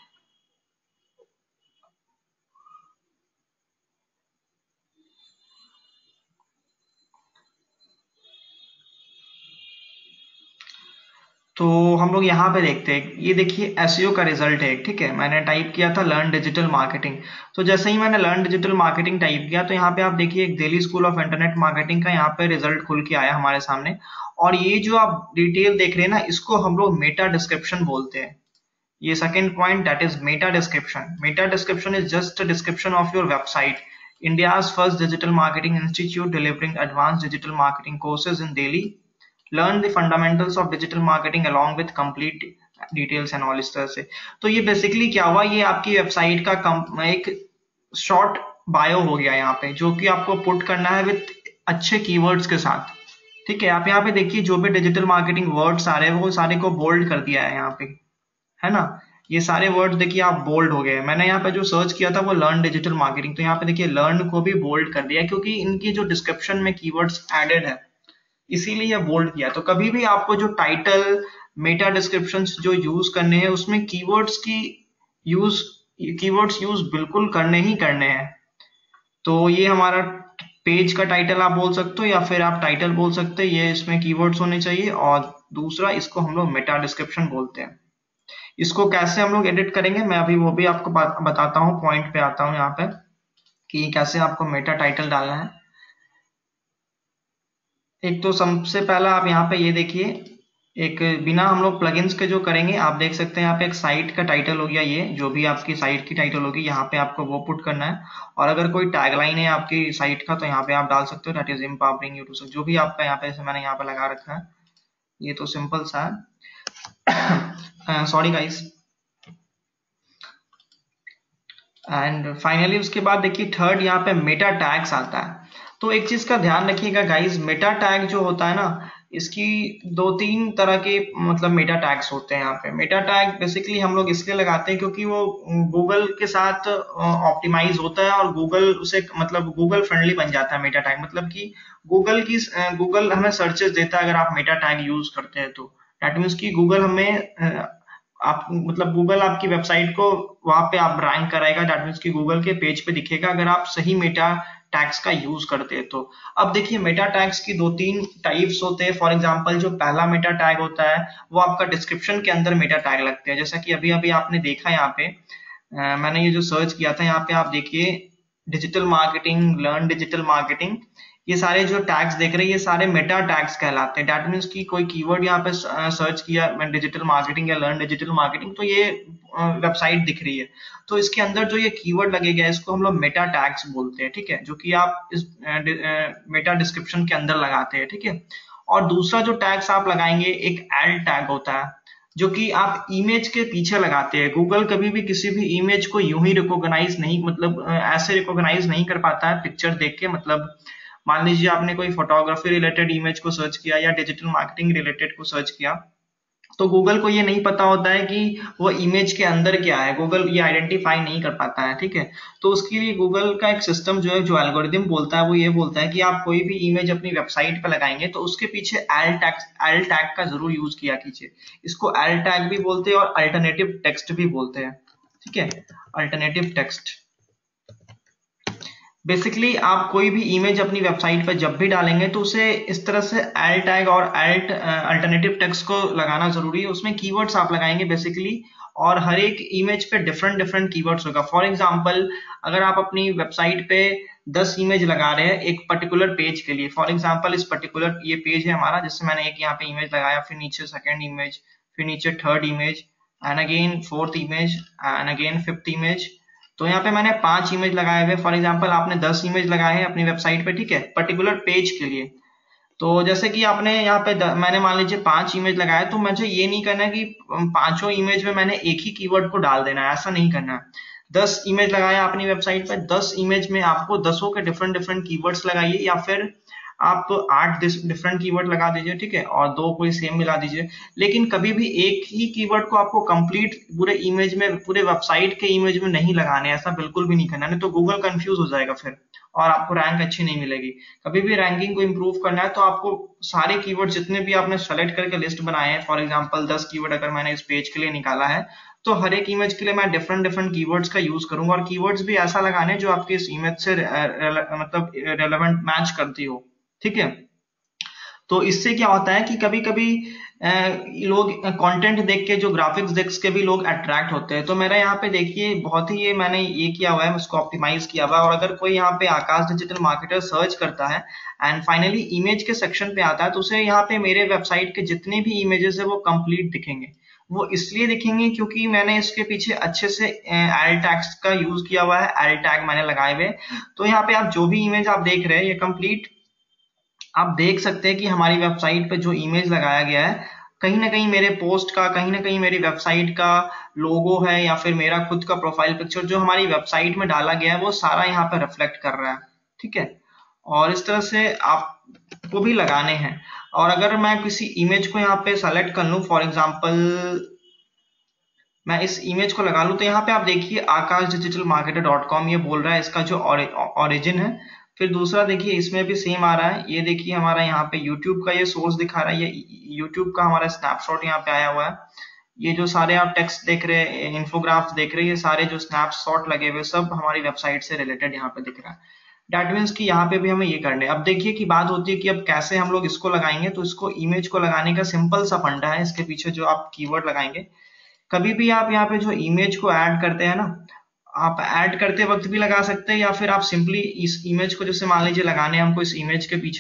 तो हम लोग यहाँ पे देखते हैं, ये देखिए एसईओ का रिजल्ट है, ठीक है। मैंने टाइप किया था लर्न डिजिटल मार्केटिंग, तो जैसे ही मैंने लर्न डिजिटल मार्केटिंग टाइप किया तो यहाँ पे आप देखिए एक Delhi school of internet marketing का यहाँ पे रिजल्ट खुल के आया हमारे सामने। और ये जो आप डिटेल देख रहे हैं ना, इसको हम लोग मेटा डिस्क्रिप्शन बोलते हैं। ये second point, that is meta description. Meta description is just a description of your website. India's first digital marketing institute delivering advanced digital marketing courses in Delhi. Learn the fundamentals of digital marketing along with complete details and all इस तरह से। तो ये basically क्या हुआ, ये आपकी website का कम, एक शॉर्ट बायो हो गया यहाँ पे, जो कि आपको पुट करना है विथ अच्छे कीवर्ड्स के साथ, ठीक है। आप यहाँ पे देखिए जो भी डिजिटल मार्केटिंग वर्ड्स आ रहे हैं वो सारे को बोल्ड कर दिया है यहाँ पे, है ना। ये सारे वर्ड्स देखिए आप बोल्ड हो गए। मैंने यहाँ पे जो सर्च किया था वो लर्न डिजिटल मार्केटिंग, तो यहाँ पे देखिए लर्न को भी बोल्ड कर दिया क्योंकि इनकी जो डिस्क्रिप्शन में कीवर्ड्स एडेड है, इसीलिए ये बोल्ड किया। तो कभी भी आपको जो टाइटल मेटा डिस्क्रिप्शन जो यूज करने हैं उसमें कीवर्ड्स की यूज कीवर्ड्स यूज बिल्कुल करने ही करने हैं। तो ये हमारा पेज का टाइटल आप बोल सकते हो या फिर आप टाइटल बोल सकते हैं, ये इसमें कीवर्ड्स होने चाहिए। और दूसरा इसको हम लोग मेटा डिस्क्रिप्शन बोलते हैं। इसको कैसे हम लोग एडिट करेंगे मैं अभी वो भी आपको बताता हूँ, पॉइंट पे आता हूँ यहाँ पे कि कैसे आपको मेटा टाइटल डालना है। एक तो सबसे पहला आप यहाँ पे ये देखिए एक बिना हम लोग प्लगइन्स के जो करेंगे, आप देख सकते हैं यहाँ पे एक साइट का टाइटल हो गया, ये जो भी आपकी साइट की टाइटल होगी यहाँ पे आपको वो पुट करना है। और अगर कोई टैगलाइन है आपकी साइट का तो यहाँ पे आप डाल सकते हो, that is empowering you to, जो भी आपका यहाँ पे, जैसे मैंने यहाँ पे लगा रखा है, ये तो सिंपल सा है। Sorry guys. एंड फाइनली उसके बाद देखिए थर्ड यहाँ पे मेटा टैग्स आता है। तो एक चीज का ध्यान रखिएगा गाइस, मेटा टैग जो होता है ना, इसकी दो तीन तरह के मतलब मेटा टैग्स होते हैं यहाँ पे। मेटा टैग बेसिकली हम लोग इसलिए लगाते हैं क्योंकि वो गूगल के साथ ऑप्टिमाइज होता है और गूगल उसे मतलब गूगल फ्रेंडली बन जाता है। मेटा टैग मतलब कि गूगल की गूगल हमें सर्चेस देता है अगर आप मेटा टैग यूज करते हैं तो। दैट मीन्स कि गूगल हमें आप मतलब गूगल आपकी वेबसाइट को वहां पे आप रैंक कराएगा, दैट मीन्स कि गूगल के पेज पे दिखेगा अगर आप सही मेटा टैग्स का यूज करते हैं तो। अब देखिए मेटा टैग्स की दो तीन टाइप्स होते हैं। फॉर एग्जांपल जो पहला मेटा टैग होता है वो आपका डिस्क्रिप्शन के अंदर मेटा टैग लगते हैं, जैसा कि अभी अभी आपने देखा यहाँ पे अ, मैंने ये जो सर्च किया था, यहाँ पे आप देखिए digital marketing, learn digital marketing, ये सारे जो टैग्स देख रहे हैं ये सारे मेटा टैग्स कहलाते हैं। दैट मीन्स कि कोई कीवर्ड यहाँ पे सर्च किया मैं डिजिटल मार्केटिंग या लर्न डिजिटल मार्केटिंग, तो ये वेबसाइट दिख रही है, तो इसके अंदर जो ये कीवर्ड लगेगा इसको हम लोग मेटा टैग्स बोलते हैं, ठीक है, जो कि आप इस मेटा डिस्क्रिप्शन के अंदर लगाते हैं, ठीक है। और दूसरा जो टैग्स आप लगाएंगे एक एल्ट टैग होता है, जो कि आप इमेज के पीछे लगाते हैं। गूगल कभी भी किसी भी इमेज को यूं ही रिकॉग्नाइज नहीं मतलब ऐसे रिकॉग्नाइज नहीं कर पाता है पिक्चर देख के। मतलब मान लीजिए आपने कोई फोटोग्राफी रिलेटेड इमेज को सर्च किया या डिजिटल मार्केटिंग रिलेटेड को सर्च किया, तो गूगल को ये नहीं पता होता है कि वो इमेज के अंदर क्या है, गूगल ये आइडेंटिफाई नहीं कर पाता है, ठीक है। तो उसके लिए गूगल का एक सिस्टम जो है, जो एल्गोरिदम बोलता है, वो ये बोलता है कि आप कोई भी इमेज अपनी वेबसाइट पर लगाएंगे तो उसके पीछे एल टैग एल टैग का जरूर यूज किया कीजिए। इसको एल टैग भी बोलते हैं और अल्टरनेटिव टेक्स्ट भी बोलते हैं, ठीक है। अल्टरनेटिव टेक्स्ट बेसिकली आप कोई भी इमेज अपनी वेबसाइट पर जब भी डालेंगे तो उसे इस तरह से एल टैग और एल्ट अल्टरनेटिव टेक्स्ट को लगाना जरूरी है। उसमें कीवर्ड्स आप लगाएंगे बेसिकली, और हर एक इमेज पे डिफरेंट डिफरेंट कीवर्ड्स होगा। फॉर एग्जांपल अगर आप अपनी वेबसाइट पे दस इमेज लगा रहे हैं एक पर्टिकुलर पेज के लिए, फॉर एग्जांपल इस पर्टिकुलर ये पेज है हमारा, जिससे मैंने एक यहाँ पे इमेज लगाया, फिर नीचे सेकेंड इमेज, फिर नीचे third image, and again fourth image, and again fifth image. तो यहाँ पे मैंने पांच इमेज लगाए हुए। फॉर एग्जांपल आपने दस इमेज लगाए हैं अपनी वेबसाइट पे, ठीक है, पर्टिकुलर पेज के लिए। तो जैसे कि आपने यहाँ पे द, मैंने मान लीजिए पांच इमेज लगाए, तो मुझे ये नहीं करना है कि पांचों इमेज में मैंने एक ही कीवर्ड को डाल देना है, ऐसा नहीं करना है। दस इमेज लगाया अपनी वेबसाइट पे, दस इमेज में आपको दसों के डिफरेंट डिफरेंट कीवर्ड्स लगाइए, या फिर आप आठ डिफरेंट कीवर्ड लगा दीजिए, ठीक है, और दो कोई सेम मिला दीजिए। लेकिन कभी भी एक ही कीवर्ड को आपको कंप्लीट पूरे इमेज में, पूरे वेबसाइट के इमेज में नहीं लगाने, ऐसा बिल्कुल भी नहीं करना, नहीं तो गूगल कंफ्यूज हो जाएगा फिर और आपको रैंक अच्छी नहीं मिलेगी। कभी भी रैंकिंग को इंप्रूव करना है तो आपको सारे कीवर्ड जितने भी आपने सेलेक्ट करके लिस्ट बनाए हैं, फॉर एग्जांपल दस कीवर्ड अगर मैंने इस पेज के लिए निकाला है, तो हर एक इमेज के लिए मैं डिफरेंट डिफरेंट कीवर्ड्स का यूज करूंगा, और कीवर्ड्स भी ऐसा लगाने जो आपके इस इमेज से मतलब रेलेवेंट मैच करती हो, ठीक है। तो इससे क्या होता है कि कभी कभी लोग कंटेंट देख के, जो ग्राफिक्स देख के भी लोग अट्रैक्ट होते हैं। तो मेरा यहाँ पे देखिए बहुत ही ये मैंने ये किया हुआ है, उसको ऑप्टिमाइज किया हुआ है। और अगर कोई यहाँ पे आकाश डिजिटल मार्केटर सर्च करता है एंड फाइनली इमेज के सेक्शन पे आता है, तो उसे यहाँ पे मेरे वेबसाइट के जितने भी इमेजेस है वो कंप्लीट दिखेंगे। वो इसलिए दिखेंगे क्योंकि मैंने इसके पीछे अच्छे से एल टैग्स का यूज किया हुआ है, एल टैग मैंने लगाए हुए। तो यहाँ पे आप जो भी इमेज आप देख रहे हैं ये कंप्लीट आप देख सकते हैं कि हमारी वेबसाइट पे जो इमेज लगाया गया है, कहीं ना कहीं मेरे पोस्ट का, कहीं ना कहीं मेरी वेबसाइट का लोगो है, या फिर मेरा खुद का प्रोफाइल पिक्चर जो हमारी वेबसाइट में डाला गया है वो सारा यहाँ पे रिफ्लेक्ट कर रहा है, ठीक है। और इस तरह से आपको भी लगाने हैं। और अगर मैं किसी इमेज को यहाँ पे सेलेक्ट कर लूँ, फॉर एग्जाम्पल मैं इस इमेज को लगा लूँ, तो यहाँ पे आप देखिए Akash digital marketer dot com ये बोल रहा है इसका जो ओरिजिन है। फिर दूसरा देखिए इसमें भी सेम आ रहा है, ये देखिए हमारा यहाँ पे यूट्यूब का ये सोर्स दिखा रहा है, ये यूट्यूब का हमारा स्नैपशॉट यहाँ पे आया हुआ है। ये जो सारे आप टेक्स्ट देख रहे हैं, इन्फोग्राफ्स देख रहे हैं, ये सारे जो स्नैपशॉट लगे हुए सब हमारी वेबसाइट से रिलेटेड यहाँ पे दिख रहा है। डैट मीन्स कि यहाँ पे भी हमें ये करने। अब देखिए कि बात होती है कि अब कैसे हम लोग इसको लगाएंगे। तो इसको इमेज को लगाने का सिंपल सा फंडा है, इसके पीछे जो आप कीवर्ड लगाएंगे, कभी भी आप यहाँ पे जो इमेज को ऐड करते हैं ना, आप ऐड करते वक्त भी लगा सकते हैं, या फिर आप सिंपली इस इमेज को, जैसे मान लीजिए लगाने हैं हमको इस इमेज के पीछे,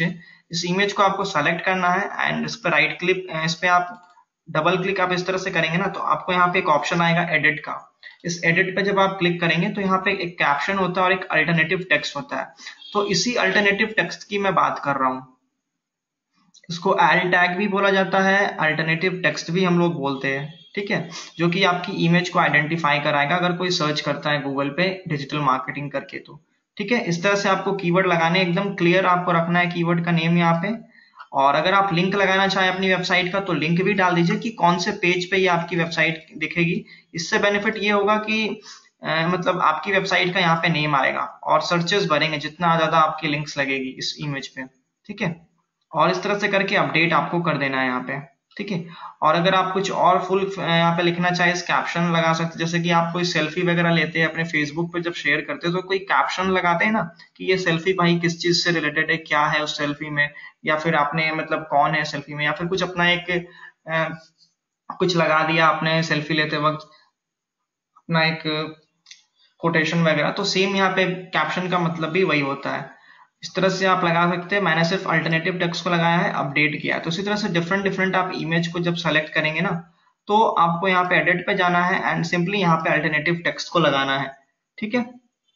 इस इमेज को आपको सेलेक्ट करना है एंड इस पर राइट क्लिक, इस पे आप डबल क्लिक आप इस तरह से करेंगे ना, तो आपको यहाँ पे एक ऑप्शन आएगा एडिट का। इस एडिट पे जब आप क्लिक करेंगे तो यहाँ पे एक कैप्शन होता है और एक अल्टरनेटिव टेक्स्ट होता है। तो इसी अल्टरनेटिव टेक्स्ट की मैं बात कर रहा हूँ। इसको एल टैग भी बोला जाता है, अल्टरनेटिव टेक्स्ट भी हम लोग बोलते हैं, ठीक है, जो कि आपकी इमेज को आइडेंटिफाई कराएगा अगर कोई सर्च करता है गूगल पे डिजिटल मार्केटिंग करके तो, ठीक है। इस तरह से आपको कीवर्ड लगाने, एकदम क्लियर आपको रखना है कीवर्ड का नेम यहाँ पे। और अगर आप लिंक लगाना चाहें अपनी वेबसाइट का तो लिंक भी डाल दीजिए कि कौन से पेज पे ये आपकी वेबसाइट दिखेगी। इससे बेनिफिट ये होगा कि आ, मतलब आपकी वेबसाइट का यहाँ पे नेम आएगा और सर्चेस बढ़ेंगे जितना ज्यादा आपकी लिंक्स लगेगी इस इमेज पे, ठीक है। और इस तरह से करके अपडेट आपको कर देना है यहाँ पे, ठीक है। और अगर आप कुछ और फुल यहाँ पे लिखना चाहे, इस कैप्शन लगा सकते, जैसे कि आप कोई सेल्फी वगैरह लेते हैं अपने फेसबुक पे जब शेयर करते हैं तो कोई कैप्शन लगाते हैं ना कि ये सेल्फी भाई किस चीज से रिलेटेड है, क्या है उस सेल्फी में, या फिर आपने मतलब कौन है सेल्फी में, या फिर कुछ अपना एक आ, कुछ लगा दिया आपने सेल्फी लेते वक्त अपना एक कोटेशन वगैरह। तो सेम यहाँ पे कैप्शन का मतलब भी वही होता है, इस तरह से आप लगा सकते हैं। मैंने सिर्फ अल्टरनेटिव टेक्स्ट को लगाया है, अपडेट किया है। तो इसी तरह से डिफरेंट डिफरेंट आप इमेज को जब सेलेक्ट करेंगे ना तो आपको यहाँ पे एडिट पे जाना है एंड सिंपली यहाँ पे अल्टरनेटिव टेक्स्ट को लगाना है, ठीक है।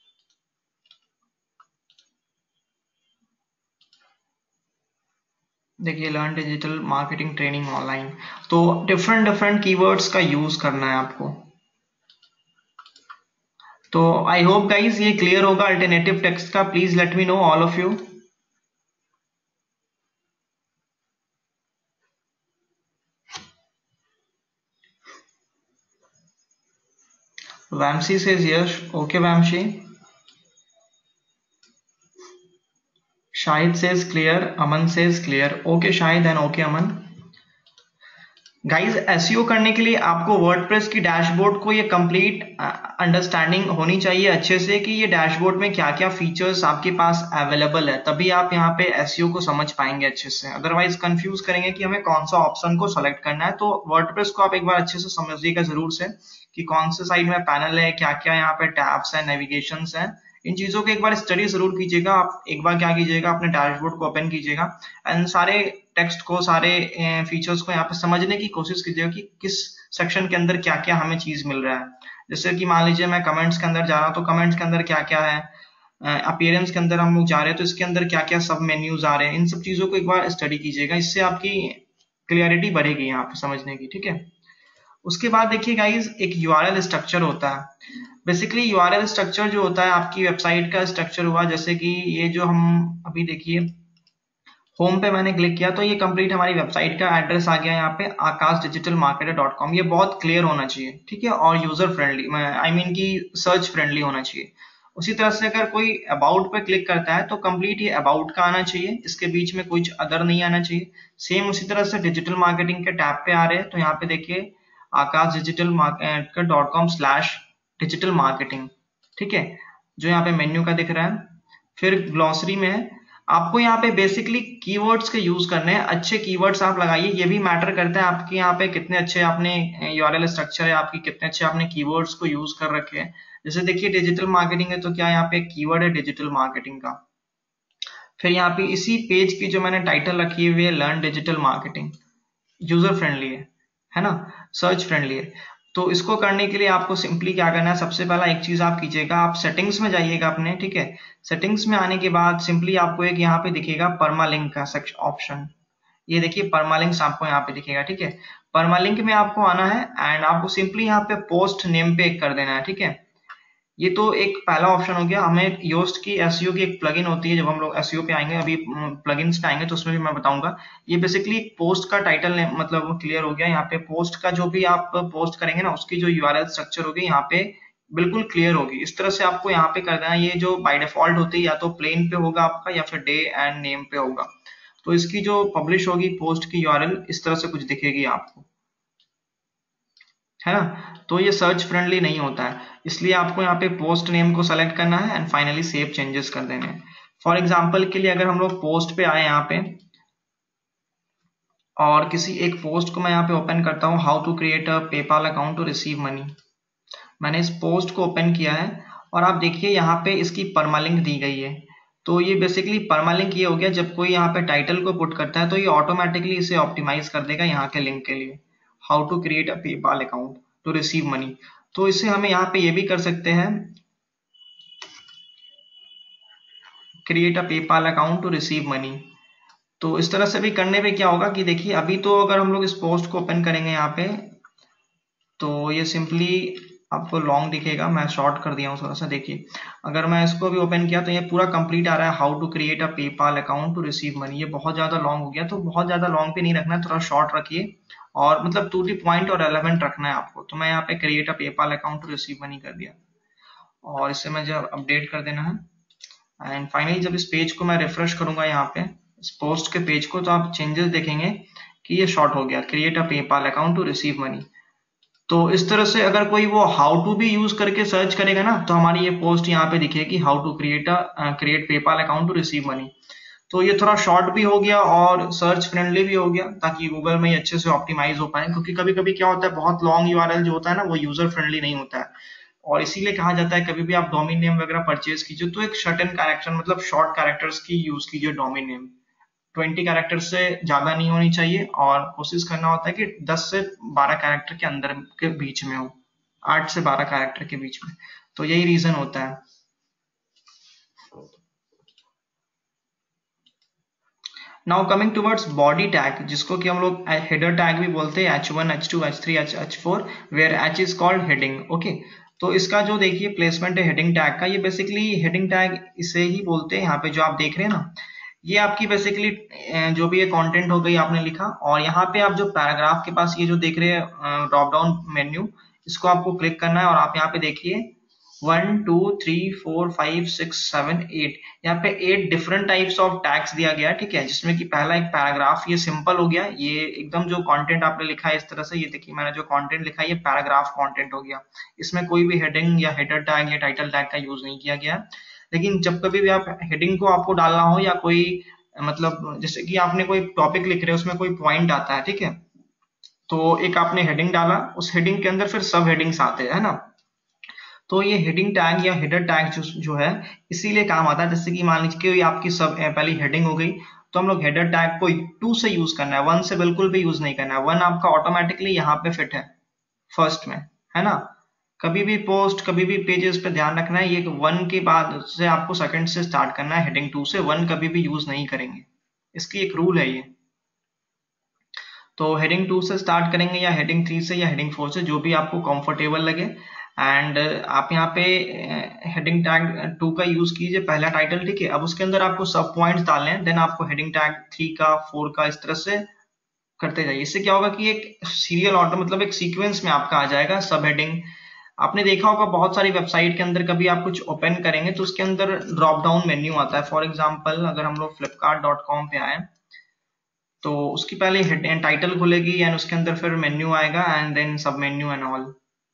देखिए learn digital marketing training online, तो डिफरेंट डिफरेंट कीवर्ड्स का यूज करना है आपको। तो आई होप गाइज ये क्लियर होगा अल्टरनेटिव टेक्स्ट का। Please let me know all of you. Vamsi says yes. Okay, Vamsi. Shahid says clear. Aman says clear. Okay, Shahid and okay, Aman. Guys SEO करने के लिए आपको WordPress की dashboard को ये कंप्लीट अंडरस्टैंडिंग होनी चाहिए अच्छे से कि ये डैशबोर्ड में क्या क्या फीचर्स आपके पास अवेलेबल है, तभी आप यहाँ पे एसईओ को समझ पाएंगे अच्छे से। अदरवाइज कंफ्यूज करेंगे कि हमें कौन सा ऑप्शन को सेलेक्ट करना है। तो वर्डप्रेस को आप एक बार अच्छे से समझिएगा जरूर से कि कौन से साइड में पैनल है, क्या क्या यहाँ पे टैब्स है, नेविगेशन है, इन चीजों को एक बार स्टडी जरूर कीजिएगा। आप एक बार क्या कीजिएगा, अपने डैशबोर्ड को ओपन कीजिएगा एंड सारे टेक्स्ट को, सारे फीचर्स को यहाँ पे समझने की कोशिश कीजिएगा कि किस सेक्शन के अंदर क्या क्या हमें चीज मिल रहा है। जैसे कि मान लीजिए मैं कमेंट्स के अंदर जा रहा हूँ तो कमेंट्स के अंदर क्या क्या है, अपीयरेंस के अंदर हम लोग जा रहे हैं तो इसके अंदर क्या क्या सब मेन्यूज आ रहे हैं, इन सब चीजों को एक बार स्टडी कीजिएगा। इससे आपकी क्लियरिटी बढ़ेगी यहाँ पे समझने की, ठीक है। उसके बाद देखिए गाइज एक यूआरएल स्ट्रक्चर होता है। बेसिकली यूआरएल स्ट्रक्चर जो होता है आपकी वेबसाइट का स्ट्रक्चर हुआ, जैसे कि ये जो हम अभी देखिए होम पे मैंने क्लिक किया तो ये कंप्लीट हमारी वेबसाइट का एड्रेस आ गया यहाँ पे Akash digital marketer dot com. ये बहुत क्लियर होना चाहिए, ठीक है, और यूजर फ्रेंडली, आई मीन की सर्च फ्रेंडली होना चाहिए। उसी तरह से अगर कोई अबाउट पे क्लिक करता है तो कंप्लीट ये अबाउट का आना चाहिए, इसके बीच में कुछ अदर नहीं आना चाहिए। सेम उसी तरह से डिजिटल मार्केटिंग के टैब पे आ रहे हैं तो यहाँ पे देखिए Akash digital marketer dot com slash digital marketing, ठीक है, जो यहाँ पे मेन्यू का दिख रहा है। फिर ग्लॉसरी में है, आपको यहाँ पे बेसिकली कीवर्ड्स के यूज करने हैं। अच्छे कीवर्ड्स आप लगाइए, ये भी मैटर करता है आपके यहाँ पे कितने अच्छे आपने यूआरएल स्ट्रक्चर है, आपकी कितने अच्छे आपने कीवर्ड्स को यूज कर रखे हैं। जैसे देखिए डिजिटल मार्केटिंग है तो क्या यहाँ पे कीवर्ड है डिजिटल मार्केटिंग का। फिर यहाँ पे इसी पेज की जो मैंने टाइटल रखी हुई है learn digital marketing, user friendly है है ना, सर्च फ्रेंडली है। तो इसको करने के लिए आपको सिंपली क्या करना है, सबसे पहला एक चीज आप कीजिएगा, आप सेटिंग्स में जाइएगा अपने, ठीक है। सेटिंग्स में आने के बाद सिंपली आपको एक यहाँ पे दिखेगा परमालिंक का ऑप्शन, ये देखिए परमालिंक्स आपको यहाँ पे दिखेगा, ठीक है। परमालिंक में आपको आना है एंड आपको सिंपली यहाँ पे पोस्ट नेम पे कर देना है, ठीक है। ये तो एक पहला ऑप्शन हो गया। हमें योस्ट की एसईओ की एक प्लगइन होती है, जब हम लोग एसईओ पे आएंगे, अभी प्लगइन्स पे आएंगे तो उसमें भी मैं बताऊंगा। ये बेसिकली पोस्ट का टाइटल मतलब क्लियर हो गया। यहाँ पे पोस्ट का जो भी आप पोस्ट करेंगे ना उसकी जो यूआरएल स्ट्रक्चर होगी यहाँ पे बिल्कुल क्लियर होगी। इस तरह से आपको यहाँ पे कर देना है। ये जो बाय डिफॉल्ट होती है या तो प्लेन पे होगा आपका या फिर डे एंड नेम पे होगा। तो इसकी जो पब्लिश होगी पोस्ट की यूआरएल इस तरह से कुछ दिखेगी आपको, है ना। तो ये सर्च फ्रेंडली नहीं होता है, इसलिए आपको यहाँ पे पोस्ट नेम को सेलेक्ट करना है एंड फाइनली सेव चेंजेस कर देने हैं। फॉर एग्जांपल के लिए अगर हम लोग पोस्ट पे आए यहाँ पे और किसी एक पोस्ट को मैं यहाँ पे ओपन करता हूँ, how to create a PayPal account to receive money. मैंने इस पोस्ट को ओपन किया है और आप देखिए यहाँ पे इसकी परमालिंक दी गई है। तो ये बेसिकली परमालिंक ये हो गया, जब कोई यहाँ पे टाइटल को पुट करता है तो ये ऑटोमेटिकली इसे ऑप्टिमाइज कर देगा यहाँ के लिंक के लिए, how to create a PayPal account to receive money. तो इससे हमें यहाँ पे ये भी कर सकते हैं, create a PayPal account to receive money. तो इस तरह से भी करने पे क्या होगा कि देखिए अभी तो अगर हम लोग इस पोस्ट को ओपन करेंगे यहाँ पे, तो ये सिंपली आपको लॉन्ग दिखेगा, मैं शॉर्ट कर दिया हूँ थोड़ा सा। देखिए अगर मैं इसको भी ओपन किया तो ये पूरा कंप्लीट आ रहा है, how to create a PayPal account to receive money. ये बहुत ज्यादा लॉन्ग हो गया, तो बहुत ज्यादा लॉन्ग पे नहीं रखना है, थोड़ा शॉर्ट रखिए और मतलब टू दी पॉइंट और रेलेवेंट रखना है आपको। तो मैं यहाँ पे create a PayPal account to receive money कर दिया और इससे मैं जब अपडेट कर देना है। एंड फाइनली जब इस पेज को मैं रिफ्रेश करूंगा यहाँ पे इस पोस्ट के पेज को, तो आप चेंजेस देखेंगे कि ये शॉर्ट हो गया, create a PayPal account to receive money. तो इस तरह से अगर कोई वो हाउ टू भी यूज करके सर्च करेगा ना, तो हमारी ये पोस्ट यहाँ पे दिखेगी, how to create a create PayPal account to receive money. तो ये थोड़ा शॉर्ट भी हो गया और सर्च फ्रेंडली भी हो गया, ताकि गूगल में ये अच्छे से ऑप्टिमाइज हो पाए। क्योंकि कभी कभी क्या होता है, बहुत लॉन्ग यूआरएल जो होता है ना, वो यूजर फ्रेंडली नहीं होता है, और इसीलिए कहा जाता है कभी भी आप डोमेन नेम वगैरह परचेज कीजिए तो एक सर्टेन कैरेक्टर मतलब शॉर्ट कैरेक्टर्स की यूज कीजिए डोमेन नेम। ट्वेंटी कैरेक्टर से ज्यादा नहीं होनी चाहिए और कोशिश करना होता है कि दस से बारह कैरेक्टर के अंदर के बीच में हो, आठ से बारह कैरेक्टर के बीच में। तो यही रीजन होता है। Now coming towards body tag, जिसको कि हम लोग हेडर टैग भी बोलते हैं, H one H two H three H four, where H is called heading. Okay, तो इसका जो देखिए प्लेसमेंट है हेडिंग टैग का, ये बेसिकली हेडिंग टैग इसे ही बोलते हैं। यहाँ पे जो आप देख रहे हैं ना, ये आपकी बेसिकली जो भी ये कंटेंट हो गई आपने लिखा, और यहाँ पे आप जो पैराग्राफ के पास ये जो देख रहे हैं ड्रॉप डाउन मेन्यू, इसको आपको क्लिक करना है और आप यहाँ पे देखिए one two three four five six seven eight, यहाँ पे eight different types of tags दिया गया है, ठीक है। जिसमें कि पहला एक पैराग्राफ, ये सिंपल हो गया, ये एकदम जो कंटेंट आपने लिखा है इस तरह से, ये देखिए मैंने जो कंटेंट लिखा है ये पैराग्राफ कंटेंट हो गया, इसमें कोई भी हेडिंग या हेडर टैग या टाइटल टैग का यूज नहीं किया गया। लेकिन जब कभी भी आप हेडिंग को आपको डालना हो या कोई मतलब जैसे कि आपने कोई टॉपिक लिख रहे हो उसमें कोई पॉइंट आता है, ठीक है, तो एक आपने हेडिंग डाला, उस हेडिंग के अंदर फिर सब हेडिंग्स आते हैं, है ना। तो ये हेडिंग टैग या हेडर टैग जो जो है इसीलिए काम आता है। जैसे कि मान लीजिए कि आपकी सब पहली हेडिंग हो गई, तो हम लोग हेडर टैग को टू से यूज करना है, वन से बिल्कुल भी यूज नहीं करना है। वन आपका ऑटोमेटिकली यहाँ पे फिट है फर्स्ट में, है ना। कभी भी पोस्ट कभी भी पेजेस पे ध्यान रखना है, ये वन के बाद से आपको सेकंड से स्टार्ट करना है, हेडिंग टू से। वन कभी भी यूज नहीं करेंगे, इसकी एक रूल है ये। तो हेडिंग टू से स्टार्ट करेंगे या हेडिंग थ्री से या हेडिंग फोर से, जो भी आपको कंफर्टेबल लगे। एंड आप यहाँ पे हेडिंग टैग टू का यूज कीजिए, पहला टाइटल, ठीक है। अब उसके अंदर आपको सब पॉइंट्स डालने हैं, देन आपको हेडिंग टैग थ्री का फोर का इस तरह से करते जाइए। इससे क्या होगा कि एक सीरियल ऑर्डर मतलब एक सीक्वेंस में आपका आ जाएगा सब हेडिंग। आपने देखा होगा बहुत सारी वेबसाइट के अंदर कभी आप कुछ ओपन करेंगे तो उसके अंदर ड्रॉप डाउन मेन्यू आता है। फॉर एग्जांपल अगर हम लोग फ्लिपकार्ट डॉट कॉम पे आए तो उसकी पहले हेड एंड टाइटल खुलेगी एंड उसके अंदर फिर मेन्यू आएगा and then sub menu and all.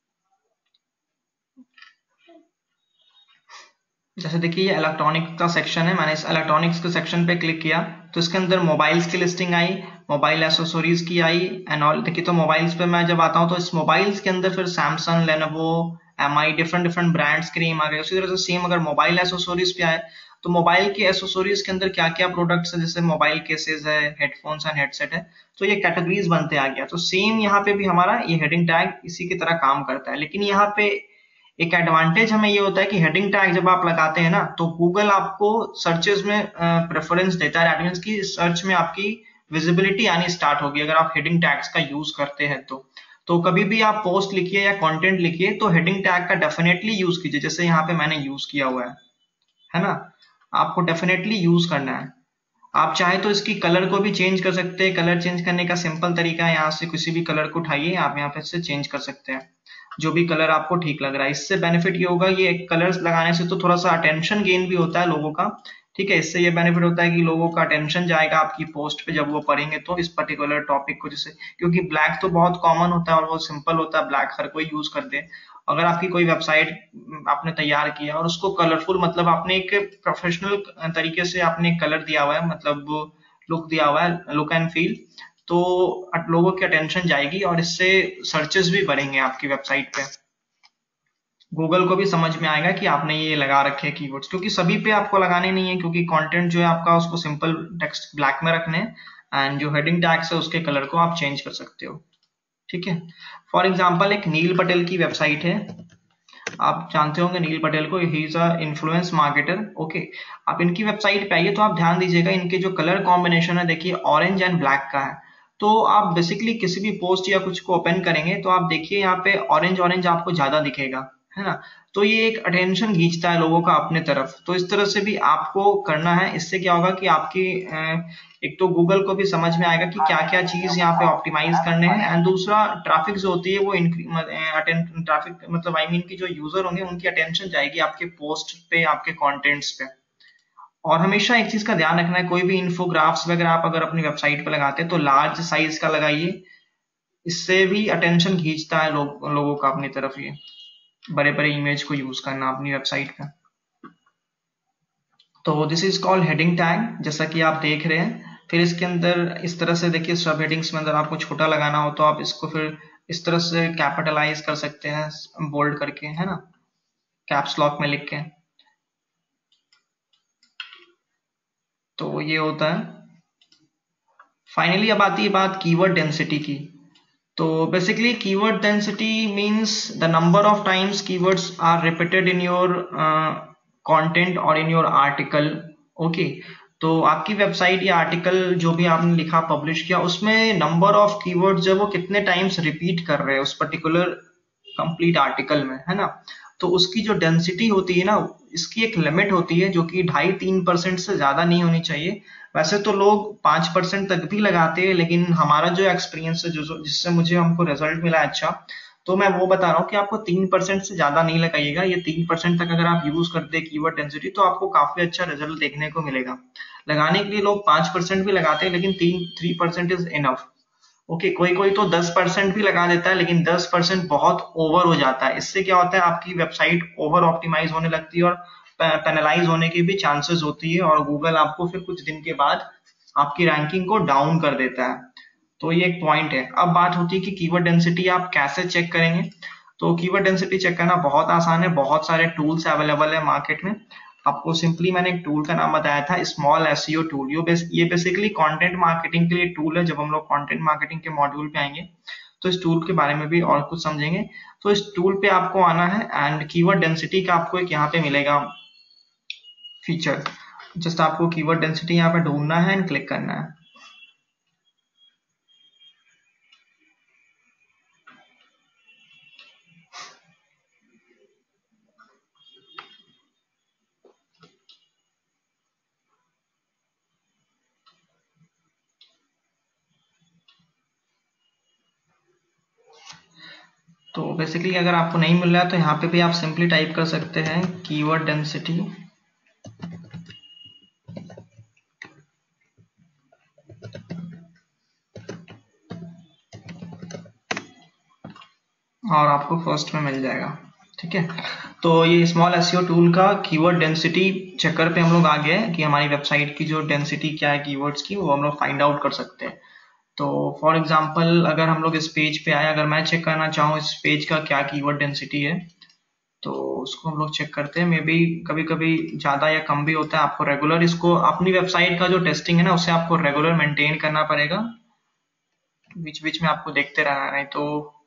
जैसे देखिए ये इलेक्ट्रॉनिक का सेक्शन है, मैंने इस इलेक्ट्रॉनिक्स के सेक्शन पे क्लिक किया तो इसके अंदर मोबाइल्स की लिस्टिंग आई, मोबाइल एसेसरीज की आई एंड ऑल। देखिए तो मोबाइल्स पे मैं जब आता हूँ तो इस मोबाइल्स के अंदर फिर Samsung, Lenovo, M I, different different brands के नेम आ गए। उसी तरह से सेम अगर मोबाइल एसेसरीज पे आए तो मोबाइल के एसेसरीज के अंदर क्या क्या प्रोडक्ट्स है, जैसे मोबाइल केसेस है, हेडफोन्स एंड हेडसेट है, तो ये कैटेगरीज बनते आ गया। तो सेम यहाँ पे भी हमारा ये हेडिंग टैग इसी की तरह काम करता है। लेकिन यहाँ पे एक एडवांटेज हमें ये होता है कि हेडिंग टैग जब आप लगाते हैं ना तो गूगल आपको सर्चेस में प्रेफरेंस देता है। दैट मींस कि सर्च में आपकी विजिबिलिटी आनी स्टार्ट होगी अगर आप हेडिंग टैग्स का यूज करते हैं तो। तो कभी भी आप पोस्ट लिखिए या कंटेंट लिखिए तो हेडिंग टैग का डेफिनेटली यूज कीजिए, जैसे यहाँ पे मैंने यूज किया हुआ है है ना। आपको डेफिनेटली यूज करना है। आप चाहे तो इसकी कलर को भी चेंज कर सकते हैं। कलर चेंज करने का सिंपल तरीका है, यहाँ से किसी भी कलर को उठाइए, आप यहाँ पे से चेंज कर सकते हैं जो भी कलर आपको ठीक लग रहा है। इससे बेनिफिट ये होगा, ये कलर्स लगाने से तो थोड़ा सा अटेंशन गेन भी होता है लोगों का, ठीक है। इससे ये बेनिफिट होता है कि लोगों का अटेंशन जाएगा आपकी पोस्ट पे जब वो पढ़ेंगे तो इस पर्टिकुलर टॉपिक को, जैसे क्योंकि ब्लैक तो बहुत कॉमन होता है और बहुत सिंपल होता है, ब्लैक हर कोई यूज करते हैं। अगर आपकी कोई वेबसाइट आपने तैयार किया और उसको कलरफुल मतलब आपने एक प्रोफेशनल तरीके से आपने कलर दिया हुआ है, मतलब लुक दिया हुआ है, लुक एंड फील, तो लोगों की अटेंशन जाएगी और इससे सर्चेस भी बढ़ेंगे आपकी वेबसाइट पे। गूगल को भी समझ में आएगा कि आपने ये लगा रखे हैं कीवर्ड्स, क्योंकि सभी पे आपको लगाने नहीं है, क्योंकि कंटेंट जो है आपका उसको सिंपल टेक्स्ट ब्लैक में रखने हैं एंड जो हेडिंग टैग्स है उसके कलर को आप चेंज कर सकते हो। ठीक है, फॉर एग्जांपल एक नील पटेल की वेबसाइट है, आप जानते होंगे नील पटेल को, he is a influence marketer. Okay, आप इनकी वेबसाइट पे आइए तो आप ध्यान दीजिएगा इनके जो कलर कॉम्बिनेशन है, देखिए ऑरेंज एंड ब्लैक का है। तो आप बेसिकली किसी भी पोस्ट या कुछ को ओपन करेंगे तो आप देखिए यहाँ पे ऑरेंज ऑरेंज आपको ज्यादा दिखेगा, है ना। तो ये एक अटेंशन खींचता है लोगों का अपने तरफ। तो इस तरह से भी आपको करना है। इससे क्या होगा कि आपकी एक तो गूगल को भी समझ में आएगा कि क्या क्या चीज यहाँ पे ऑप्टिमाइज करने हैं, एंड दूसरा ट्रैफिक जो होती है वो ट्रैफिक मतलब आई मीन की जो यूजर होंगे उनकी अटेंशन जाएगी आपके पोस्ट पे, आपके कॉन्टेंट्स पे। और हमेशा एक चीज का ध्यान रखना है, कोई भी इन्फोग्राफ्स वगैरह आप अगर अपनी वेबसाइट पे लगाते हैं तो लार्ज साइज का लगाइए, इससे भी अटेंशन खींचता है लोग लोगों का अपनी तरफ, ये बड़े बड़े इमेज को यूज करना अपनी वेबसाइट पे। तो this is called heading tag, जैसा कि आप देख रहे हैं। फिर इसके अंदर इस तरह से देखिए, सब हेडिंग्स में अगर आपको छोटा लगाना हो तो आप इसको फिर इस तरह से कैपिटलाइज कर सकते हैं, बोल्ड करके, है ना, कैप्स लॉक में लिख के। तो ये होता है। फाइनली अब आती है बात कीवर्ड डेंसिटी की। तो basically keyword density means the number of times keywords are repeated in your content और इन योर आर्टिकल। ओके, तो आपकी वेबसाइट या आर्टिकल जो भी आपने लिखा, पब्लिश किया, उसमें नंबर ऑफ कीवर्ड्स जो वो कितने टाइम्स रिपीट कर रहे हैं उस पर्टिकुलर कंप्लीट आर्टिकल में, है ना। तो उसकी जो डेंसिटी होती है ना, इसकी एक लिमिट होती है जो कि ढाई तीन परसेंट से ज्यादा नहीं होनी चाहिए। वैसे तो लोग पांच परसेंट तक भी लगाते हैं, लेकिन हमारा जो एक्सपीरियंस है, जो जिससे मुझे हमको रिजल्ट मिला अच्छा, तो मैं वो बता रहा हूँ कि आपको तीन परसेंट से ज्यादा नहीं लगाइएगा। ये तीन परसेंट तक अगर आप यूज करते हैं कीवर्ड डेंसिटी तो आपको काफी अच्छा रिजल्ट देखने को मिलेगा। लगाने के लिए लोग पांच परसेंट भी लगाते हैं, लेकिन तीन three percent is enough. Okay, कोई कोई तो दस परसेंट भी लगा देता है, लेकिन दस परसेंट बहुत ओवर हो जाता है। इससे क्या होता है, आपकी वेबसाइट ओवर ऑप्टिमाइज होने लगती है और पेनलाइज होने की भी चांसेस होती है, और गूगल आपको फिर कुछ दिन के बाद आपकी रैंकिंग को डाउन कर देता है। तो ये एक पॉइंट है। अब बात होती है कि कीवर्ड डेंसिटी आप कैसे चेक करेंगे। तो कीवर्ड डेंसिटी चेक करना बहुत आसान है, बहुत सारे टूल्स अवेलेबल है मार्केट में। आपको सिंपली मैंने एक टूल का नाम बताया था, स्मॉल एसईओ टूल। ये बेस, ये बेसिकली कंटेंट मार्केटिंग के लिए टूल है। जब हम लोग कंटेंट मार्केटिंग के मॉड्यूल पे आएंगे तो इस टूल के बारे में भी और कुछ समझेंगे। तो इस टूल पे आपको आना है एंड कीवर्ड डेंसिटी का आपको एक यहाँ पे मिलेगा फीचर। जस्ट आपको कीवर्ड डेंसिटी यहाँ पे ढूंढना है एंड क्लिक करना है। तो बेसिकली अगर आपको नहीं मिल रहा है तो यहाँ पे भी आप सिंपली टाइप कर सकते हैं कीवर्ड डेंसिटी, और आपको फर्स्ट में मिल जाएगा। ठीक है, तो ये स्मॉल एसईओ टूल का कीवर्ड डेंसिटी चेकर पे हम लोग आ गए हैं कि हमारी वेबसाइट की जो डेंसिटी क्या है कीवर्ड्स की, वो हम लोग फाइंड आउट कर सकते हैं। तो फॉर एग्जांपल अगर हम लोग इस पेज पे आए, अगर मैं चेक करना चाहूँ इस पेज का क्या कीवर्ड डेंसिटी है, तो उसको हम लोग चेक करते हैं। मे बी कभी कभी ज्यादा या कम भी होता है। आपको रेगुलर इसको अपनी वेबसाइट का जो टेस्टिंग है ना, उसे आपको रेगुलर मेंटेन करना पड़ेगा, बीच बीच में आपको देखते रहना, नहीं तो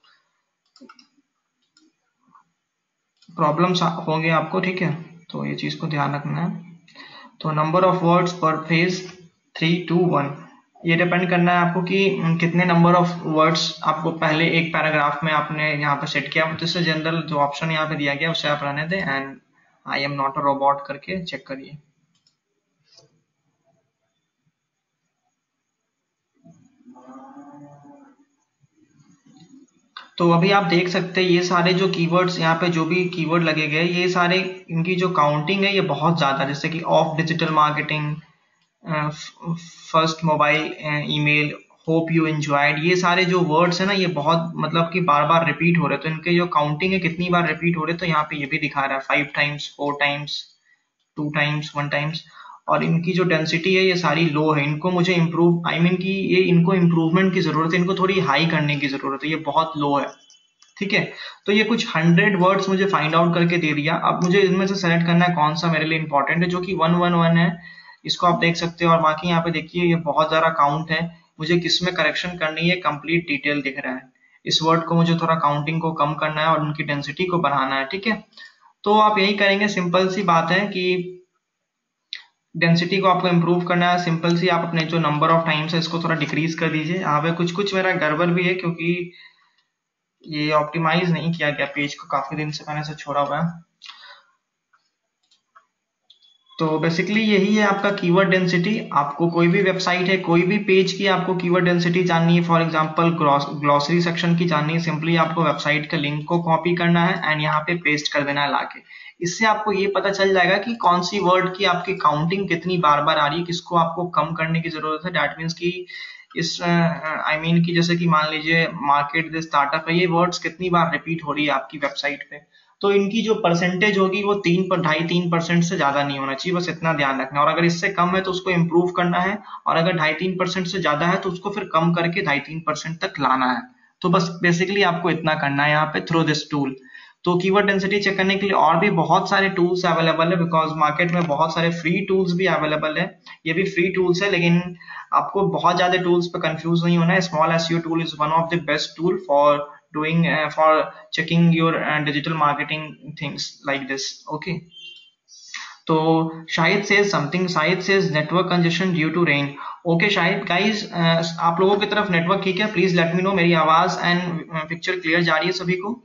प्रॉब्लम्स होंगे आपको। ठीक है, तो ये चीज को ध्यान रखना है। तो number of words per page three two one, ये डिपेंड करना है आपको कि कितने नंबर ऑफ वर्ड्स आपको पहले एक पैराग्राफ में आपने यहाँ पे सेट किया। तो इससे जनरल जो ऑप्शन यहाँ पे दिया गया उसे आप रहने दें and I am not a robot करके चेक करिए। तो अभी आप देख सकते हैं ये सारे जो कीवर्ड्स यहाँ पे जो भी कीवर्ड लगे गए, ये सारे इनकी जो काउंटिंग है ये बहुत ज्यादा, जैसे कि of digital marketing, first mobile email, hope you enjoyed, ये सारे जो वर्ड्स है ना ये बहुत मतलब कि बार बार रिपीट हो रहे हैं। तो इनके जो काउंटिंग है कितनी बार रिपीट हो रहे हैं, तो यहाँ पे ये भी दिखा रहा है five times, four times, two times, one times. और इनकी जो डेंसिटी है ये सारी लो है। इनको मुझे इम्प्रूव आई मीन की ये इनको इम्प्रूवमेंट की जरूरत है, इनको थोड़ी हाई करने की जरूरत है, ये बहुत लो है। ठीक है। तो ये कुछ हंड्रेड वर्ड्स मुझे फाइंड आउट करके दे दिया। अब मुझे इनमें से सेलेक्ट करना है कौन सा मेरे लिए इंपॉर्टेंट है, जो कि वन वन वन है, इसको आप देख सकते हो। और बाकी यहाँ पे देखिए ये बहुत सारा काउंट है, मुझे किस में करेक्शन करनी है कंप्लीट डिटेल दिख रहा है। इस वर्ड को मुझे थोड़ा काउंटिंग को कम करना है और उनकी डेंसिटी को बढ़ाना है, ठीक है। तो आप यही करेंगे, सिंपल सी बात है कि डेंसिटी को आपको इंप्रूव करना है। सिंपल सी आप अपने जो नंबर ऑफ टाइम्स है इसको थोड़ा डिक्रीज कर दीजिए। यहाँ पे कुछ कुछ मेरा गड़बड़ भी है क्योंकि ये ऑप्टिमाइज नहीं किया गया पेज को, काफी दिन से मैंने इसे छोड़ा हुआ है। तो बेसिकली यही है आपका कीवर्ड डेंसिटी। आपको कोई भी वेबसाइट है, कोई भी पेज की आपको कीवर्ड डेंसिटी जाननी है, फॉर एग्जांपल ग्लॉसरी सेक्शन की जाननी है, सिंपली आपको वेबसाइट के लिंक को कॉपी करना है एंड यहाँ पे पेस्ट कर देना है लाके। इससे आपको ये पता चल जाएगा कि कौन सी वर्ड की आपकी काउंटिंग कितनी बार बार आ रही है, किसको आपको कम करने की जरूरत है। डैट मीन्स की इस आई मीन की जैसे कि मान लीजिए मार्केट दिस स्टार्टअप है, ये वर्ड्स कितनी बार रिपीट हो रही है आपकी वेबसाइट पे, तो इनकी जो परसेंटेज होगी वो तीन पर ढाई तीन परसेंट से ज्यादा नहीं होना चाहिए, बस इतना ध्यान रखना। और अगर इससे कम है तो उसको इम्प्रूव करना है, और अगर ढाई तीन परसेंट से ज्यादा है तो उसको फिर कम करके ढाई तीन परसेंट तक लाना है। तो बस बेसिकली आपको इतना करना है यहाँ पे थ्रू दिस टूल। तो कीवर्ड डेंसिटी चेक करने के लिए और भी बहुत सारे टूल्स अवेलेबल है, बिकॉज मार्केट में बहुत सारे फ्री टूल्स भी अवेलेबल है। ये भी फ्री टूल्स है, लेकिन आपको बहुत ज्यादा टूल्स पे कंफ्यूज नहीं होना है। Small SEO tool is one of the best tool for doing uh, for checking your uh, digital marketing things like this. Okay, तो Shahid says something, Shahid says network congestion due to rain. Okay Shahid, guys uh, आप लोगों की तरफ network ठीक है? Please let me know. मेरी आवाज and picture clear जा रही है सभी को?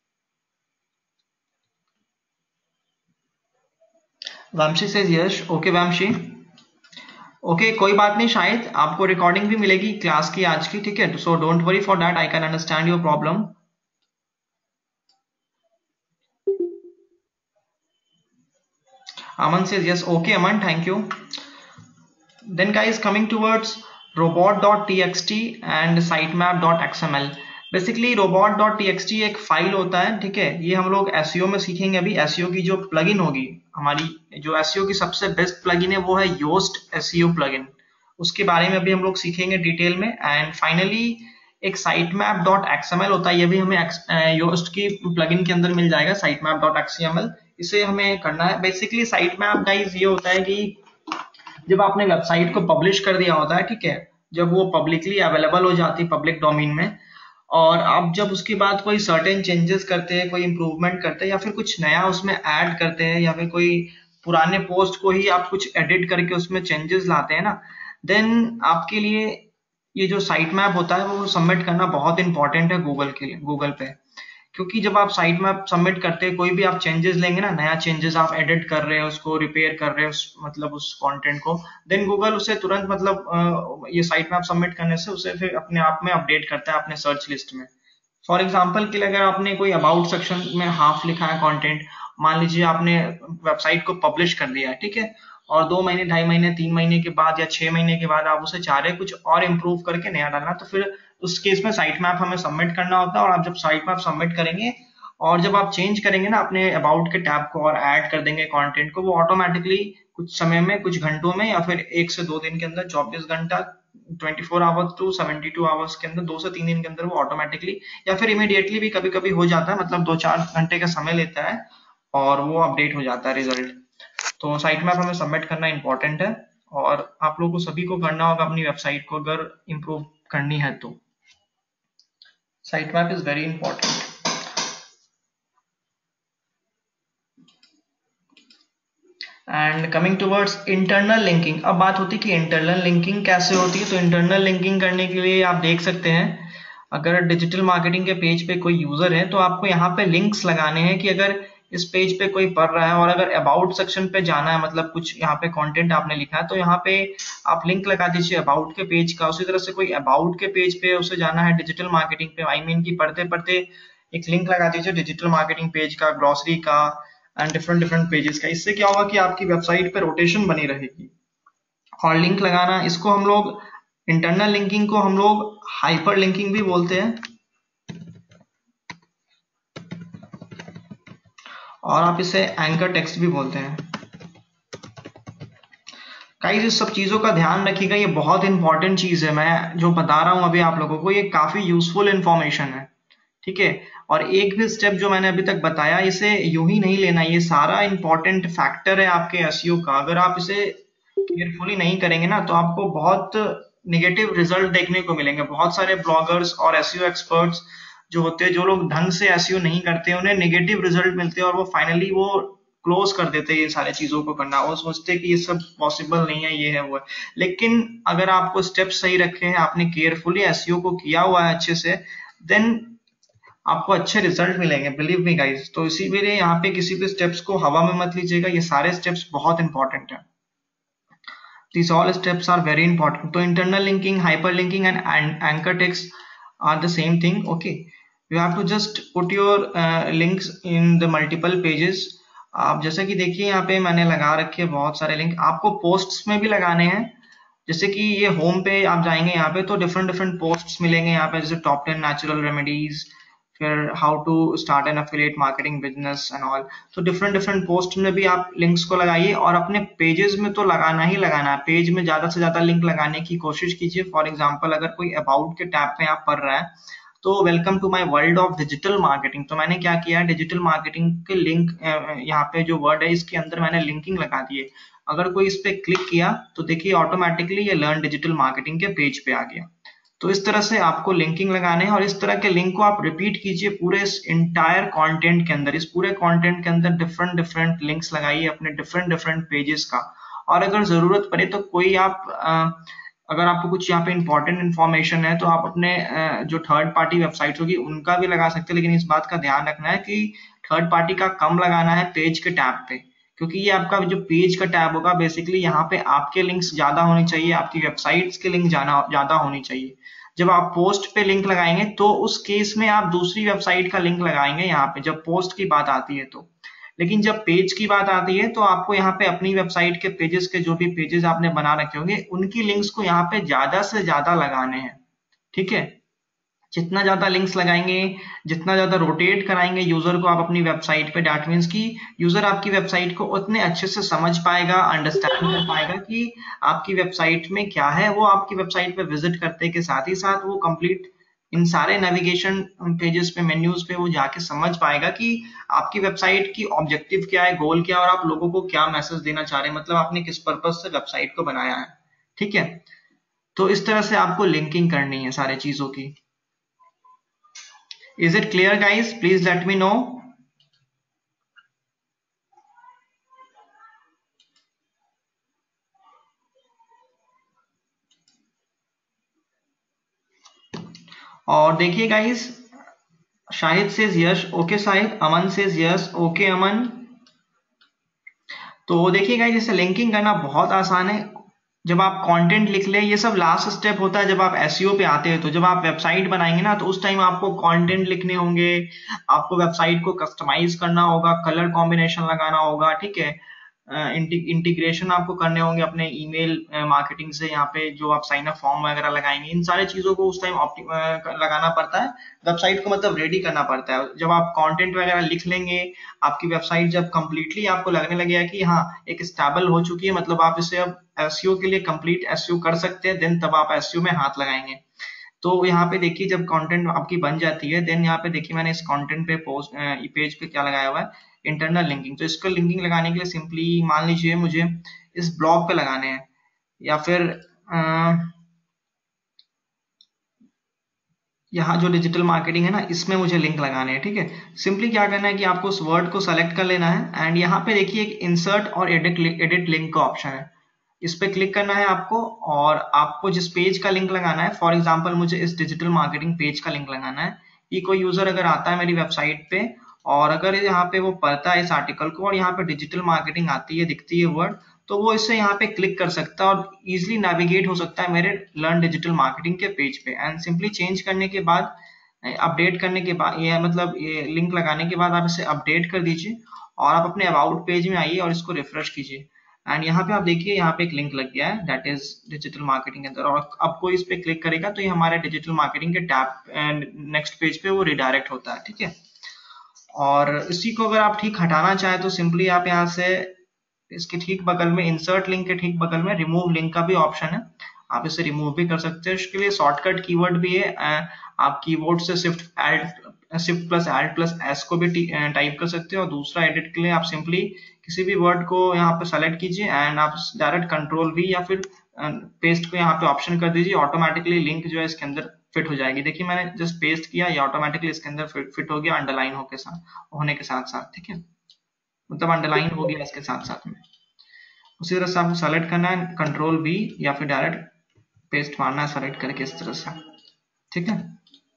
Vamshi says yes. Okay Vamshi, okay okay, कोई बात नहीं शायद, आपको रिकॉर्डिंग भी मिलेगी क्लास की आज की, ठीक है। So don't worry for that, I can understand your problem. Aman says yes. Okay Aman, thank you. Then guys, coming towards robot dot t x t and sitemap dot x m l. Basically robot dot t x t एक file होता है, ठीक है। ये हम लोग SEO में सीखेंगे अभी। एसईओ की जो प्लगइन होगी, हमारी जो एसईओ की सबसे बेस्ट प्लगइन है वो है योस्ट एसईओ प्लगइन। उसके बारे में अभी हम लोग सीखेंगे डिटेल में। एंड फाइनली एक साइटमैप डॉट एक्सएमएल होता है, ये भी हमें योस्ट की प्लगइन के अंदर मिल जाएगा, साइटमैप डॉट एक्सएमएल। इसे हमें करना है। बेसिकली साइटमैप गाइस ये होता है कि जब आपने वेबसाइट को पब्लिश कर दिया होता है, ठीक है, जब वो पब्लिकली अवेलेबल हो जाती है पब्लिक डोमेन में, और आप जब उसके बाद कोई सर्टेन चेंजेस करते हैं, कोई इंप्रूवमेंट करते हैं, या फिर कुछ नया उसमें ऐड करते हैं, या फिर कोई पुराने पोस्ट को ही आप कुछ एडिट करके उसमें चेंजेस लाते हैं ना, देन आपके लिए ये जो साइट मैप होता है वो सबमिट करना बहुत इंपॉर्टेंट है गूगल के लिए, गूगल पे। क्योंकि जब आप साइट मैप सबमिट करते हैं, कोई भी आप चेंजेस लेंगे ना, नया चेंजेस आप एडिट कर रहे हो, उसको रिपेयर कर रहे हो, उस, मतलब उस कंटेंट को, देन गूगल उसे तुरंत मतलब ये साइट मैप सबमिट करने से उसे फिर अपने आप में अपडेट करता है अपने सर्च लिस्ट में। फॉर एग्जाम्पल के लिए अगर आपने कोई अबाउट सेक्शन में हाफ लिखा है कंटेंट, मान लीजिए आपने वेबसाइट को पब्लिश कर दिया है, ठीक है, और दो महीने ढाई महीने तीन महीने के बाद या छह महीने के बाद आप उसे चाह रहे कुछ और इम्प्रूव करके नया डालना, तो फिर उस केस में साइट मैप हमें सबमिट करना होता है। और आप जब साइट मैप सबमिट करेंगे और जब आप चेंज करेंगे ना अपने अबाउट के टैब को और ऐड कर देंगे कंटेंट को, वो ऑटोमेटिकली कुछ समय में, कुछ घंटों में, या फिर एक से दो दिन के अंदर, चौबीस घंटा चौबीस आवर्स टू बहत्तर आवर्स के अंदर, दो से तीन दिन के अंदर वो ऑटोमेटिकली या फिर इमीडिएटली भी कभी कभी हो जाता है, मतलब दो चार घंटे का समय लेता है और वो अपडेट हो जाता है रिजल्ट। तो साइट मैप हमें सबमिट करना इंपॉर्टेंट है, और आप लोगों को सभी को करना होगा अपनी वेबसाइट को अगर इंप्रूव करनी है तो। Site map is very important. And coming towards internal linking, अब बात होती है कि इंटरनल लिंकिंग कैसे होती है। तो इंटरनल लिंकिंग करने के लिए आप देख सकते हैं, अगर डिजिटल मार्केटिंग के पेज पे कोई यूजर है तो आपको यहाँ पे लिंक्स लगाने हैं कि अगर इस पेज पे कोई पढ़ रहा है और अगर अबाउट सेक्शन पे जाना है, मतलब कुछ यहाँ पे कंटेंट आपने लिखा है, तो यहाँ पे आप लिंक लगा दीजिए अबाउट के पेज का। उसी तरह से कोई अबाउट के पेज पे उसे जाना है डिजिटल मार्केटिंग पे, आई मीन की पढ़ते पढ़ते एक लिंक लगा दीजिए डिजिटल मार्केटिंग पेज का, ग्रोसरी का एंड डिफरेंट डिफरेंट पेजेस का। इससे क्या होगा कि आपकी वेबसाइट पे रोटेशन बनी रहेगी। और लिंक लगाना, इसको हम लोग इंटरनल लिंकिंग को हम लोग हाइपर लिंकिंग भी बोलते हैं, और आप इसे एंकर टेक्स्ट भी बोलते हैं। गाइस इस सब चीजों का ध्यान रखिएगा, ये बहुत इंपॉर्टेंट चीज है। मैं जो बता रहा हूं अभी आप लोगों को, ये काफी यूजफुल इंफॉर्मेशन है, ठीक है। और एक भी स्टेप जो मैंने अभी तक बताया इसे यूं ही नहीं लेना, ये सारा इंपॉर्टेंट फैक्टर है आपके एसईओ का। अगर आप इसे केयरफुली नहीं करेंगे ना तो आपको बहुत निगेटिव रिजल्ट देखने को मिलेंगे। बहुत सारे ब्लॉगर्स और एसईओ एक्सपर्ट्स जो होते हैं, जो लोग ढंग से एसईओ नहीं करते, उन्हें नेगेटिव रिजल्ट मिलते हैं और वो फाइनली वो क्लोज कर देते हैं ये सारी चीजों को करना। वो सोचते हैं कि ये सब पॉसिबल नहीं है, ये है वो है। लेकिन अगर आपको स्टेप सही रखे हैं, आपने केयरफुली एसईओ को किया हुआ है अच्छे से, देन आपको अच्छे रिजल्ट मिलेंगे, बिलीव मी गाइस। तो इसी लिए यहाँ पे किसी भी स्टेप्स को हवा में मत लीजिएगा, ये सारे स्टेप्स बहुत इंपॉर्टेंट है। These all steps are very important. So internal linking, hyperlinking and, and anchor text are the same thing. Okay, you have to just put your uh, links in the multiple pages. आप जैसे कि देखिए यहाँ पे मैंने लगा रखे बहुत सारे लिंक, आपको पोस्ट्स में भी लगाने हैं। जैसे कि ये होम पे आप जाएंगे यहाँ पे तो डिफरेंट डिफरेंट पोस्ट्स मिलेंगे यहाँ पे, जैसे टॉप टेन नेचुरल रेमेडीज, फिर how to start an affiliate marketing business and all. तो डिफरेंट डिफरेंट पोस्ट में भी आप लिंक्स को लगाइए और अपने पेजेस में तो लगाना ही लगाना है। पेज में ज्यादा से ज्यादा लिंक लगाने की कोशिश कीजिए। फॉर एग्जांपल अगर कोई अबाउट के टैब में आप पढ़ रहा है तो welcome to my world of digital marketing, तो मैंने क्या किया, डिजिटल मार्केटिंग के लिंक यहाँ पे जो वर्ड है इसके अंदर मैंने लिंकिंग लगा दी है। अगर कोई इस पे क्लिक किया तो देखिए ऑटोमेटिकली ये लर्न डिजिटल मार्केटिंग के पेज पे आ गया। तो इस तरह से आपको लिंकिंग लगाने हैं और इस तरह के लिंक को आप रिपीट कीजिए पूरे इस इंटायर कंटेंट के अंदर। इस पूरे कंटेंट के अंदर डिफरेंट डिफरेंट लिंक्स लगाइए अपने डिफरेंट डिफरेंट पेजेस का। और अगर जरूरत पड़े तो कोई आप आ, अगर आपको कुछ यहाँ पे इंपॉर्टेंट इन्फॉर्मेशन है तो आप अपने आ, जो थर्ड पार्टी वेबसाइट होगी उनका भी लगा सकते हैं। लेकिन इस बात का ध्यान रखना है कि थर्ड पार्टी का कम लगाना है पेज के टैब पे, क्योंकि ये आपका जो पेज का टैब होगा बेसिकली यहाँ पे आपके लिंक्स ज्यादा होने चाहिए, आपकी वेबसाइट्स के लिंक ज्यादा होनी चाहिए। जब आप पोस्ट पे लिंक लगाएंगे तो उस केस में आप दूसरी वेबसाइट का लिंक लगाएंगे यहाँ पे जब पोस्ट की बात आती है तो। लेकिन जब पेज की बात आती है तो आपको यहाँ पे अपनी वेबसाइट के पेजेस के जो भी पेजेस आपने बना रखे होंगे उनकी लिंक्स को यहाँ पे ज्यादा से ज्यादा लगाने हैं। ठीक है, जितना ज्यादा लिंक्स लगाएंगे, जितना ज्यादा रोटेट कराएंगे यूजर को आप अपनी वेबसाइट पे, दैट मींस कि यूजर आपकी वेबसाइट को उतने अच्छे से समझ पाएगा, अंडरस्टैंड कर पाएगा कि आपकी वेबसाइट में क्या है। वो आपकी वेबसाइट पे विजिट करते के साथ ही साथ वो कंप्लीट इन सारे नेविगेशन पेजेस पे, मेन्यूज पे वो जाके समझ पाएगा कि आपकी वेबसाइट की ऑब्जेक्टिव क्या है, गोल क्या है और आप लोगों को क्या मैसेज देना चाह रहे हैं, मतलब आपने किस पर्पज से वेबसाइट को बनाया है। ठीक है, तो इस तरह से आपको लिंकिंग करनी है सारे चीजों की। Is it clear guys? Please let me know. और देखिए guys, Shahid says yes, okay Shahid. Aman says yes, okay Aman. तो देखिए गाइस, जैसे लिंकिंग करना बहुत आसान है। जब आप कंटेंट लिख ले, ये सब लास्ट स्टेप होता है जब आप एसईओ पे आते हैं। तो जब आप वेबसाइट बनाएंगे ना तो उस टाइम आपको कंटेंट लिखने होंगे, आपको वेबसाइट को कस्टमाइज करना होगा, कलर कॉम्बिनेशन लगाना होगा। ठीक है, इंटीग्रेशन आपको करने होंगे अपने ईमेल मार्केटिंग से, यहाँ पे जो आप साइन अप फॉर्म वगैरह लगाएंगे, इन सारे चीजों को उस टाइम लगाना पड़ता है, वेबसाइट को मतलब रेडी करना पड़ता है। जब आप कंटेंट वगैरह लिख लेंगे, आपकी वेबसाइट जब कंप्लीटली आपको लगने लगेगा कि हाँ एक स्टेबल हो चुकी है, मतलब आप इसे अब एसईओ के लिए कंप्लीट एसईओ कर सकते हैं, देन तब आप एसईओ में हाथ लगाएंगे। तो यहाँ पे देखिए जब कंटेंट आपकी बन जाती है, देन यहाँ पे देखिए मैंने इस कंटेंट पे पोस्ट पेज पे क्या लगाया हुआ है, इंटरनल लिंकिंग। तो इसको लिंकिंग लगाने के लिए सिंपली मान लीजिए मुझे इस ब्लॉग पे लगाने हैं या फिर यहाँ जो डिजिटल मार्केटिंग है ना इसमें मुझे लिंक लगाने हैं। ठीक है, सिंपली क्या करना है कि आपको उस वर्ड को सेलेक्ट कर लेना है एंड यहाँ पे देखिए एक इंसर्ट और एडिट एडिट लिंक का ऑप्शन है, इस पे क्लिक करना है आपको और आपको जिस पेज का लिंक लगाना है, फॉर एग्जांपल मुझे इस डिजिटल मार्केटिंग पेज का लिंक लगाना है। ये कोई यूजर अगर आता है मेरी वेबसाइट पे और अगर यहाँ पे वो पढ़ता है इस आर्टिकल को और यहाँ पे डिजिटल मार्केटिंग आती है, दिखती है वर्ड, तो वो इससे यहाँ पे क्लिक कर सकता है और इजिली नेविगेट हो सकता है मेरे लर्न डिजिटल मार्केटिंग के पेज पे। एंड सिंपली चेंज करने के बाद, अपडेट करने के बाद, ये मतलब ये लिंक लगाने के बाद आप इसे अपडेट कर दीजिए और आप अपने अबाउट पेज में आइए और इसको रिफ्रेश कीजिए एंड यहाँ पे आप देखिए यहाँ पे एक लिंक लग गया है, दैट इज डिजिटल मार्केटिंग के अंदर। और अब कोई इस पे क्लिक करेगा तो ये हमारे डिजिटल मार्केटिंग के टैब नेक्स्ट पेज पे वो रिडायरेक्ट होता है। ठीक है, और इसी को अगर आप ठीक हटाना चाहें तो सिंपली आप यहाँ से इसके ठीक बगल में, इंसर्ट लिंक के ठीक बगल में रिमूव लिंक का भी ऑप्शन है, आप इसे रिमूव भी कर सकते हैं। इसके लिए शॉर्टकट कीवर्ड भी है, आप कीबोर्ड से shift alt shift plus add plus S को भी टाइप कर सकते हो, और दूसरा एडिट के लिए आप सिंपली किसी भी वर्ड को यहाँ पे सेलेक्ट कीजिए एंड आप डायरेक्ट कंट्रोल वी या फिर पेस्ट को यहाँ पे ऑप्शन कर दीजिए, ऑटोमेटिकली लिंक जो है इसके अंदर फिट हो जाएगी। देखिए मैंने जस्ट पेस्ट किया, ये ऑटोमेटिकली इसके अंदर फिट, फिट हो गया अंडरलाइन होके साथ होने के साथ साथ, ठीक है, मतलब अंडरलाइन हो गया इसके साथ साथ में। उसी तरह से आपको सेलेक्ट करना है कंट्रोल वी या फिर डायरेक्ट पेस्ट मारना है सेलेक्ट करके इस तरह से, ठीक है।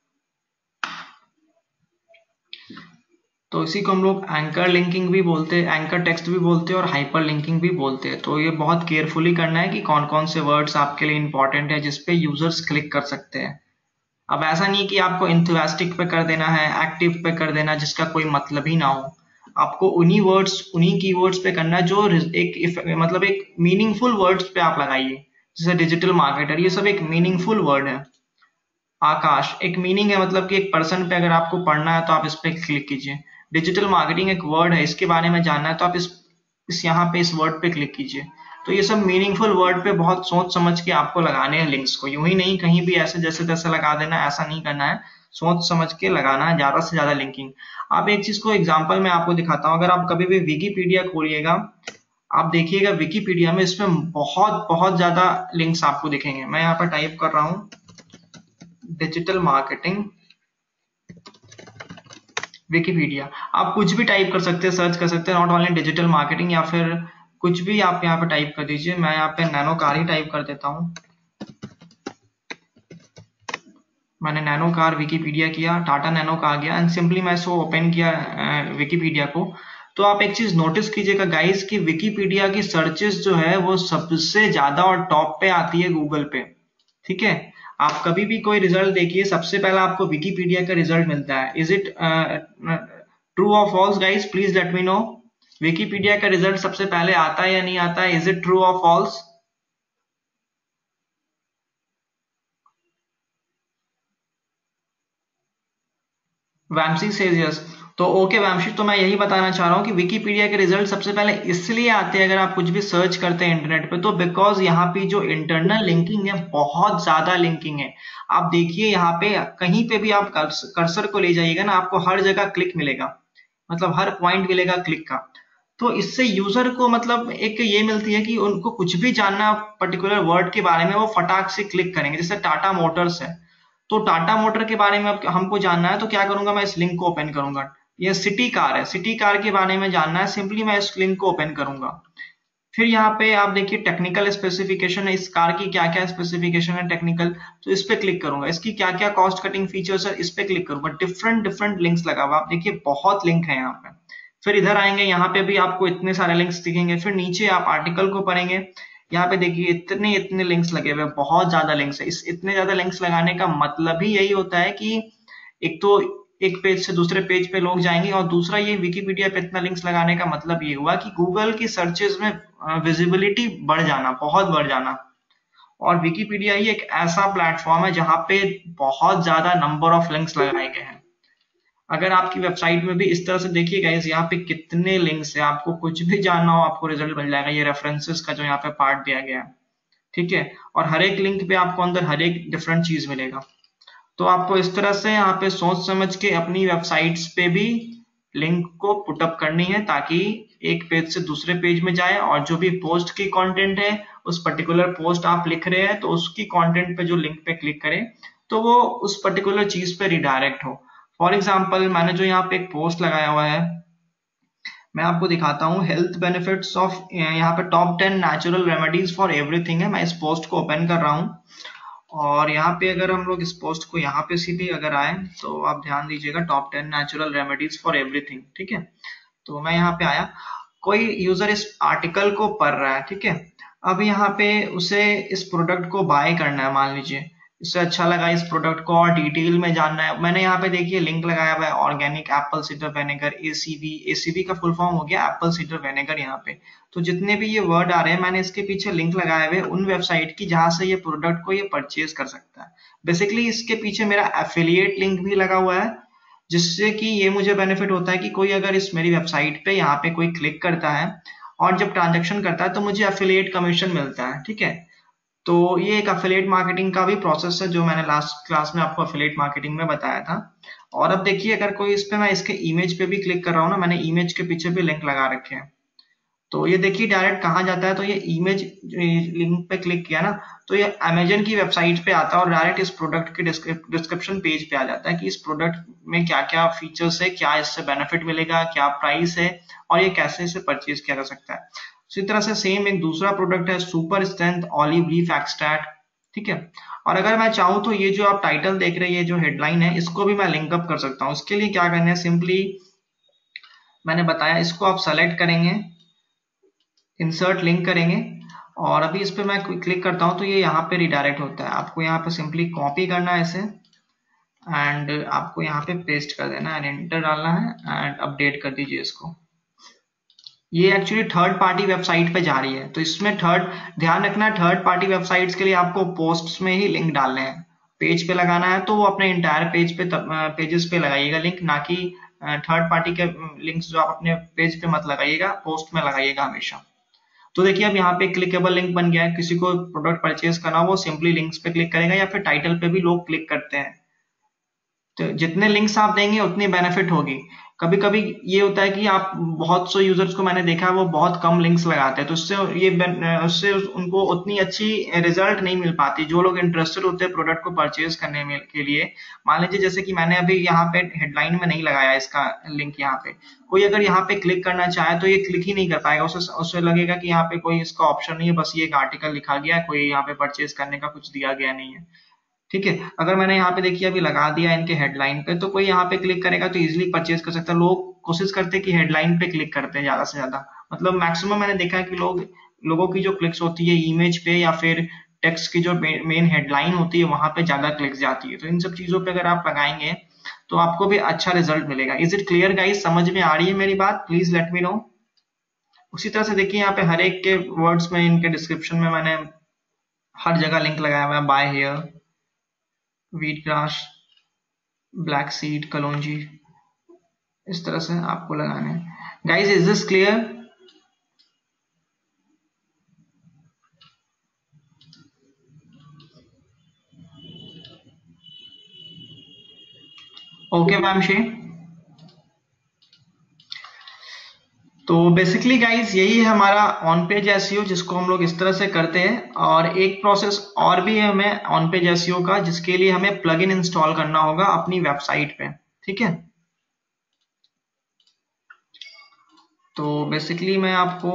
तो इसी को हम लोग एंकर लिंकिंग भी बोलते हैं, एंकर टेक्स्ट भी बोलते हैं और हाइपर लिंकिंग भी बोलते हैं। तो ये बहुत केयरफुली करना है कि कौन कौन से वर्ड्स आपके लिए इंपॉर्टेंट है जिसपे यूजर्स क्लिक कर सकते हैं। अब ऐसा नहीं कि आपको इंथुसियास्टिक पे कर देना है, एक्टिव पे कर देना जिसका कोई मतलब ही ना हो। आपको उन्हीं वर्ड्स उन्हीं कीवर्ड्स पे करना है जो एक मतलब एक मीनिंगफुल वर्ड्स पे आप लगाइए। जैसे डिजिटल मार्केटर, ये सब एक मीनिंगफुल वर्ड है। आकाश एक मीनिंग है, मतलब कि एक पर्सन पे अगर आपको पढ़ना है तो आप इस पे क्लिक कीजिए। डिजिटल मार्केटिंग एक वर्ड है, इसके बारे में जानना है तो आप इस इस यहाँ पे इस वर्ड पे क्लिक कीजिए। तो ये सब मीनिंगफुल वर्ड पे बहुत सोच समझ के आपको लगाने हैं लिंक्स को, यूं ही नहीं कहीं भी ऐसे जैसे तैसे लगा देना, ऐसा नहीं करना है, सोच समझ के लगाना है ज्यादा से ज्यादा लिंकिंग। आप एक चीज को एग्जाम्पल में आपको दिखाता हूँ, अगर आप कभी भी विकीपीडिया खोलिएगा, आप देखिएगा विकीपीडिया में इसमें बहुत बहुत ज्यादा लिंक्स आपको दिखेंगे। मैं यहाँ पर टाइप कर रहा हूँ डिजिटल मार्केटिंग विकीपीडिया, आप कुछ भी टाइप कर सकते हैं, सर्च कर सकते हैं, नॉट ओनली डिजिटल मार्केटिंग, या फिर कुछ भी आप यहाँ पे टाइप कर दीजिए। मैं यहाँ पे नैनो कार ही टाइप कर देता हूँ। मैंने नैनो कार विकीपीडिया किया, टाटा नैनो का आ गया एंड सिंपली मैं इसको ओपन किया विकीपीडिया को। तो आप एक चीज नोटिस कीजिएगा गाइस कि विकीपीडिया की सर्चेस जो है वो सबसे ज्यादा और टॉप पे आती है गूगल पे, ठीक है। आप कभी भी कोई रिजल्ट देखिए, सबसे पहला आपको विकीपीडिया का रिजल्ट मिलता है। इज इट ट्रू और false guys, please let me know. Wikipedia का रिजल्ट सबसे पहले आता है या नहीं आता है, इज इट ट्रू और फॉल्स? Vamsi says yes. तो ओके वैम्शी, तो मैं यही बताना चाह रहा हूँ कि विकीपीडिया के रिजल्ट सबसे पहले इसलिए आते हैं अगर आप कुछ भी सर्च करते हैं इंटरनेट पे, तो बिकॉज यहाँ पे जो इंटरनल लिंकिंग है बहुत ज्यादा लिंकिंग है। आप देखिए यहाँ पे कहीं पे भी आप कर्सर को ले जाइएगा ना, आपको हर जगह क्लिक मिलेगा, मतलब हर पॉइंट मिलेगा क्लिक का। तो इससे यूजर को मतलब एक ये मिलती है कि उनको कुछ भी जानना पर्टिकुलर वर्ड के बारे में, वो फटाक से क्लिक करेंगे। जैसे टाटा मोटर्स है, तो टाटा मोटर के बारे में हमको जानना है तो क्या करूंगा, मैं इस लिंक को ओपन करूंगा। ये सिटी कार है, सिटी कार के बारे में जानना है, सिंपली मैं इस लिंक को ओपन करूंगा। फिर यहाँ पे आप देखिए टेक्निकल स्पेसिफिकेशन है, इस कार की क्या क्या स्पेसिफिकेशन है टेक्निकल, तो इस पे क्लिक करूंगा। इसकी क्या क्या कॉस्ट कटिंग फीचर्स है, इस पे क्लिक करूंगा। डिफरेंट डिफरेंट लिंक्स लगा हुआ, आप देखिए बहुत लिंक है यहाँ पे। फिर इधर आएंगे, यहाँ पे भी आपको इतने सारे लिंक्स दिखेंगे। फिर नीचे आप आर्टिकल को पढ़ेंगे, यहाँ पे देखिए इतने इतने लिंक्स लगे हुए, बहुत ज्यादा लिंक्स है। इस इतने ज्यादा लिंक्स लगाने का मतलब ही यही होता है कि एक तो एक पेज से दूसरे पेज पे लोग जाएंगे, और दूसरा ये विकीपीडिया पे इतना लिंक्स लगाने का मतलब ये हुआ कि गूगल की सर्चेज में विजिबिलिटी बढ़ जाना, बहुत बढ़ जाना। और विकीपीडिया ही एक ऐसा प्लेटफॉर्म है जहां पे बहुत ज्यादा नंबर ऑफ लिंक्स लगाए गए हैं। अगर आपकी वेबसाइट में भी इस तरह से देखिएगा, यहाँ पे कितने लिंक्स है, आपको कुछ भी जानना हो आपको रिजल्ट मिल जाएगा। ये रेफरेंसेस का जो यहाँ पे पार्ट दिया गया है, ठीक है, और हर एक लिंक पे आपको अंदर हर एक डिफरेंट चीज मिलेगा। तो आपको इस तरह से यहाँ पे सोच समझ के अपनी वेबसाइट्स पे भी लिंक को पुटअप करनी है, ताकि एक पेज से दूसरे पेज में जाए, और जो भी पोस्ट की कंटेंट है, उस पर्टिकुलर पोस्ट आप लिख रहे हैं तो उसकी कंटेंट पे जो लिंक पे क्लिक करे तो वो उस पर्टिकुलर चीज पे रिडायरेक्ट हो। फॉर एग्जाम्पल मैंने जो यहाँ पे एक पोस्ट लगाया हुआ है, मैं आपको दिखाता हूँ, हेल्थ बेनिफिट्स ऑफ, यहाँ पे top ten natural remedies for everything है। मैं इस पोस्ट को ओपन कर रहा हूँ, और यहाँ पे अगर हम लोग इस पोस्ट को यहाँ पे सीधे अगर आए तो आप ध्यान दीजिएगा, top ten natural remedies for everything, ठीक है। तो मैं यहाँ पे आया, कोई यूजर इस आर्टिकल को पढ़ रहा है, ठीक है। अब यहाँ पे उसे इस प्रोडक्ट को बाय करना है, मान लीजिए इससे अच्छा लगा इस प्रोडक्ट को और डिटेल में जानना है। मैंने यहाँ पे देखिए लिंक लगाया हुआ है, organic apple cider vinegar, ACV, ACV का फुल फॉर्म हो गया एप्पल सीडर विनेगर। यहाँ पे तो जितने भी ये वर्ड आ रहे हैं, मैंने इसके पीछे लिंक लगाए हुए उन वेबसाइट की जहां से ये प्रोडक्ट को ये परचेज कर सकता है। बेसिकली इसके पीछे मेरा एफिलिएट लिंक भी लगा हुआ है, जिससे कि ये मुझे बेनिफिट होता है कि कोई अगर इस मेरी वेबसाइट पे यहाँ पे कोई क्लिक करता है और जब ट्रांजेक्शन करता है तो मुझे एफिलिएट कमीशन मिलता है, ठीक है। तो ये एक एफिलिएट मार्केटिंग का भी प्रोसेस है जो मैंने लास्ट क्लास में आपको एफिलिएट मार्केटिंग में बताया था। और अब देखिए अगर कोई इस पे मैं इसके इमेज पे भी क्लिक कर रहा हूँ ना, मैंने इमेज के पीछे भी लिंक लगा रखे हैं, तो ये देखिए डायरेक्ट कहाँ जाता है, तो ये इमेज लिंक पे क्लिक किया ना तो ये अमेजन की वेबसाइट पे आता है और डायरेक्ट इस प्रोडक्ट के डिस्क्रिप्शन पेज पे आ जाता है कि इस प्रोडक्ट में क्या क्या फीचर्स है, क्या इससे बेनिफिट मिलेगा, क्या प्राइस है और ये कैसे इसे परचेज किया जा सकता है। इसी तरह से सेम एक दूसरा प्रोडक्ट है super strength olive leaf extract, ठीक है। और अगर मैं चाहूँ तो ये जो आप टाइटल देख रहे हैं, ये जो हेडलाइन है, इसको भी मैं लिंकअप कर सकता हूँ। इसके लिए क्या करना है, सिंपली मैंने बताया इसको आप सेलेक्ट करेंगे, इंसर्ट लिंक करेंगे और अभी इस पे मैं क्लिक करता हूं तो ये यहाँ पे रिडायरेक्ट होता है। आपको यहाँ पे सिंपली कॉपी करना है इसे एंड आपको यहाँ पे पेस्ट कर देना है, एंटर डालना है एंड अपडेट कर दीजिए इसको। ये एक्चुअली थर्ड पार्टी वेबसाइट पे जा रही है, तो इसमें थर्ड ध्यान रखना है, थर्ड पार्टी वेबसाइट्स के लिए आपको पोस्ट्स में ही लिंक डालने हैं। पेज पे लगाना है तो वो अपने इंटायर पेज पे पेजेस पे लगाइएगा लिंक, ना कि थर्ड पार्टी के लिंक्स जो आप अपने पेज पे मत लगाइएगा, पोस्ट में लगाइएगा हमेशा। तो देखिए अब यहाँ पे क्लिकेबल लिंक बन गया है, किसी को प्रोडक्ट परचेज करना वो सिंपली लिंक्स पे क्लिक करेगा या फिर टाइटल पे भी लोग क्लिक करते हैं। तो जितने लिंक्स आप देंगे उतनी बेनिफिट होगी। कभी कभी ये होता है कि आप बहुत से यूजर्स को मैंने देखा है वो बहुत कम लिंक्स लगाते हैं, तो उससे ये उससे उनको उतनी अच्छी रिजल्ट नहीं मिल पाती। जो लोग इंटरेस्टेड होते हैं प्रोडक्ट को परचेज करने में के लिए, मान लीजिए जैसे कि मैंने अभी यहाँ पे हेडलाइन में नहीं लगाया इसका लिंक, यहाँ पे कोई अगर यहाँ पे क्लिक करना चाहे तो ये क्लिक ही नहीं कर पाएगा, उसे उसे लगेगा कि यहाँ पे कोई इसका ऑप्शन नहीं है, बस ये एक आर्टिकल लिखा गया है, कोई यहाँ पे परचेज करने का कुछ दिया गया नहीं है, ठीक है। अगर मैंने यहाँ पे देखिए अभी लगा दिया इनके हेडलाइन पे, तो कोई यहाँ पे क्लिक करेगा तो इजीली परचेज कर सकता है। लोग कोशिश करते हैं कि हेडलाइन पे क्लिक करते हैं ज्यादा से ज्यादा, मतलब मैक्सिमम मैंने देखा है कि लोग लोगों की जो क्लिक्स होती है इमेज पे या फिर टेक्स्ट की जो मेन हेडलाइन होती है वहां पे ज्यादा क्लिक्स जाती है। तो इन सब चीजों पे अगर आप लगाएंगे तो आपको भी अच्छा रिजल्ट मिलेगा। इज इट क्लियर गाइस, समझ में आ रही है मेरी बात? Please let me know. उसी तरह से देखिए यहाँ पे हर एक के वर्ड्स में, इनके डिस्क्रिप्शन में मैंने हर जगह लिंक लगाया हुआ है, buy here, wheat grass, black seed, kalonji, इस तरह से आपको लगाने हैं। Guys is this clear? Okay Vamshi, तो बेसिकली गाइस यही है हमारा ऑन पेज एसईओ, जिसको हम लोग इस तरह से करते हैं। और एक प्रोसेस और भी है हमें ऑन पेज एसईओ का, जिसके लिए हमें प्लगइन इंस्टॉल करना होगा अपनी वेबसाइट पे, ठीक है। तो बेसिकली मैं आपको,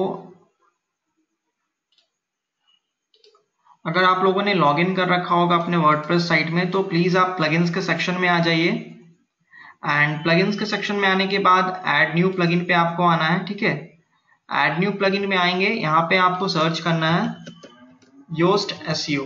अगर आप लोगों ने लॉगिन कर रखा होगा अपने वर्डप्रेस साइट में, तो प्लीज आप प्लगइन्स के सेक्शन में आ जाइए एंड प्लगइन्स के सेक्शन में आने के बाद ऐड न्यू प्लगइन पे आपको आना है, ठीक है। ऐड न्यू प्लगइन में आएंगे, यहाँ पे आपको सर्च करना है योस्ट एसईओ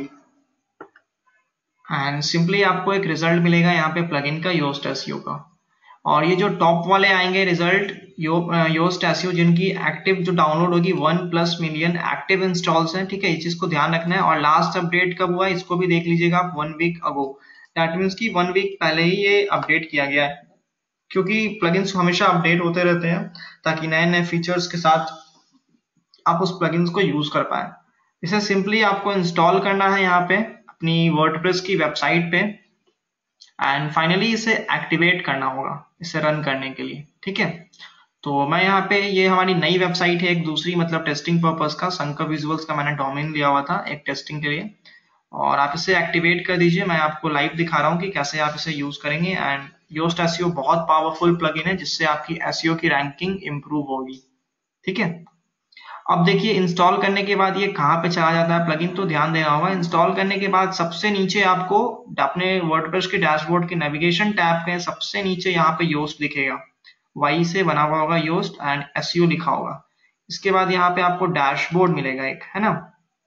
एंड सिंपली आपको एक रिजल्ट मिलेगा यहाँ पे प्लगइन का, योस्ट एसईओ का। और ये जो टॉप वाले आएंगे रिजल्ट यो योस्ट एसईओ, जिनकी एक्टिव जो डाउनलोड होगी one plus million active installs हैं, ठीक है। इस चीज को ध्यान रखना है। और लास्ट अपडेट कब हुआ है इसको भी देख लीजिएगा आप, one week ago, that means की वन वीक पहले ही ये अपडेट किया गया है, क्योंकि प्लगइन्स हमेशा अपडेट होते रहते हैं ताकि नए नए फीचर्स के साथ आप उस प्लगइन्स को यूज कर पाए। इसे सिंपली आपको इंस्टॉल करना है यहाँ पे अपनी वर्डप्रेस की वेबसाइट पे एंड फाइनली इसे एक्टिवेट करना होगा इसे रन करने के लिए, ठीक है। तो मैं यहाँ पे, ये हमारी नई वेबसाइट है एक दूसरी, मतलब टेस्टिंग पर्पस का, संकर विजुअल्स का मैंने डोमेन लिया हुआ था एक टेस्टिंग के लिए, और आप इसे एक्टिवेट कर दीजिए। मैं आपको लाइव दिखा रहा हूँ कि कैसे आप इसे यूज करेंगे। एंड योस्ट एसईओ बहुत पावरफुल प्लगइन है जिससे आपकी एसईओ की रैंकिंग इंप्रूव होगी, ठीक है। अब देखिए इंस्टॉल करने के बाद ये कहाँ पे चला जाता है प्लगइन, तो ध्यान देना होगा। इंस्टॉल करने के बाद सबसे नीचे आपको अपने वर्डप्रेस के डैशबोर्ड के नेविगेशन टैब के सबसे नीचे यहाँ पे योस्ट दिखेगा, वाई से बना हुआ होगा योस्ट एंड एसईओ लिखा होगा। इसके बाद यहाँ पे आपको डैशबोर्ड मिलेगा एक, है ना।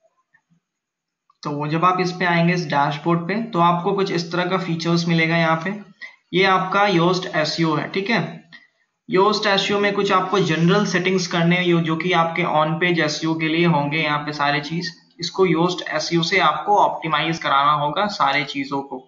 तो जब आप इस पे आएंगे इस डैशबोर्ड पे, तो आपको कुछ इस तरह का फीचर्स मिलेगा यहाँ पे। ये आपका योस्ट एसईओ है, ठीक है। योस्ट एसईओ में कुछ आपको जनरल सेटिंग्स करने हैं जो कि आपके ऑन पेज एसईओ के लिए होंगे यहाँ पे सारे चीज। इसको योस्ट एसईओ से आपको ऑप्टिमाइज कराना होगा सारे चीजों को।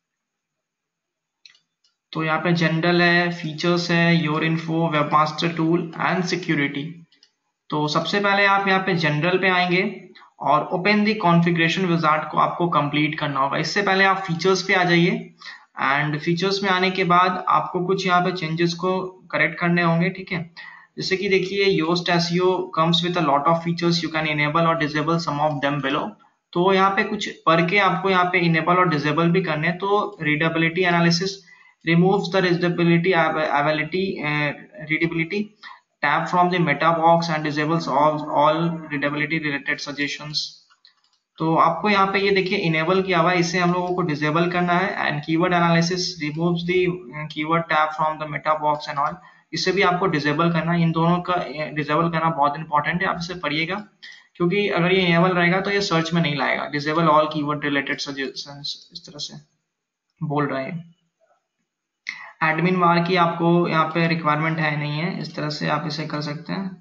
तो यहाँ पे जनरल है, फीचर्स है, your info, webmaster tool and security. तो सबसे पहले आप यहाँ पे जनरल पे आएंगे और ओपन द कॉन्फ़िगरेशन विजार्ड को आपको कंप्लीट करना होगा। इससे पहले आप फीचर्स पे आ जाइए एंड फीचर्स में आने के बाद आपको कुछ यहाँ पे चेंजेस को करेक्ट करने होंगे, ठीक है। जैसे कि देखिए Yoast SEO comes with a lot of features, you can enable और disable some of them below. तो यहाँ पे कुछ पढ़ के आपको यहाँ पे इनेबल और डिसेबल भी करने हैं। तो readability analysis removes the readability ability uh, readability tab from the meta box and disables all all readability related suggestions। तो आपको यहाँ पे ये देखिए इनेबल किया हुआ है, इसे हम लोगों को डिसेबल करना है। And keyword analysis removes the keyword tab from the meta box and all, इसे भी आपको डिसेबल करना है। इन दोनों का डिसेबल करना बहुत इंपॉर्टेंट है, आप इसे पढ़िएगा, क्योंकि अगर ये इनेबल रहेगा तो ये सर्च में नहीं लाएगा। Disable all keyword related suggestions, इस तरह से बोल रहा है। एडमिन बार की आपको यहाँ पे रिक्वायरमेंट है नहीं है, इस तरह से आप इसे कर सकते हैं।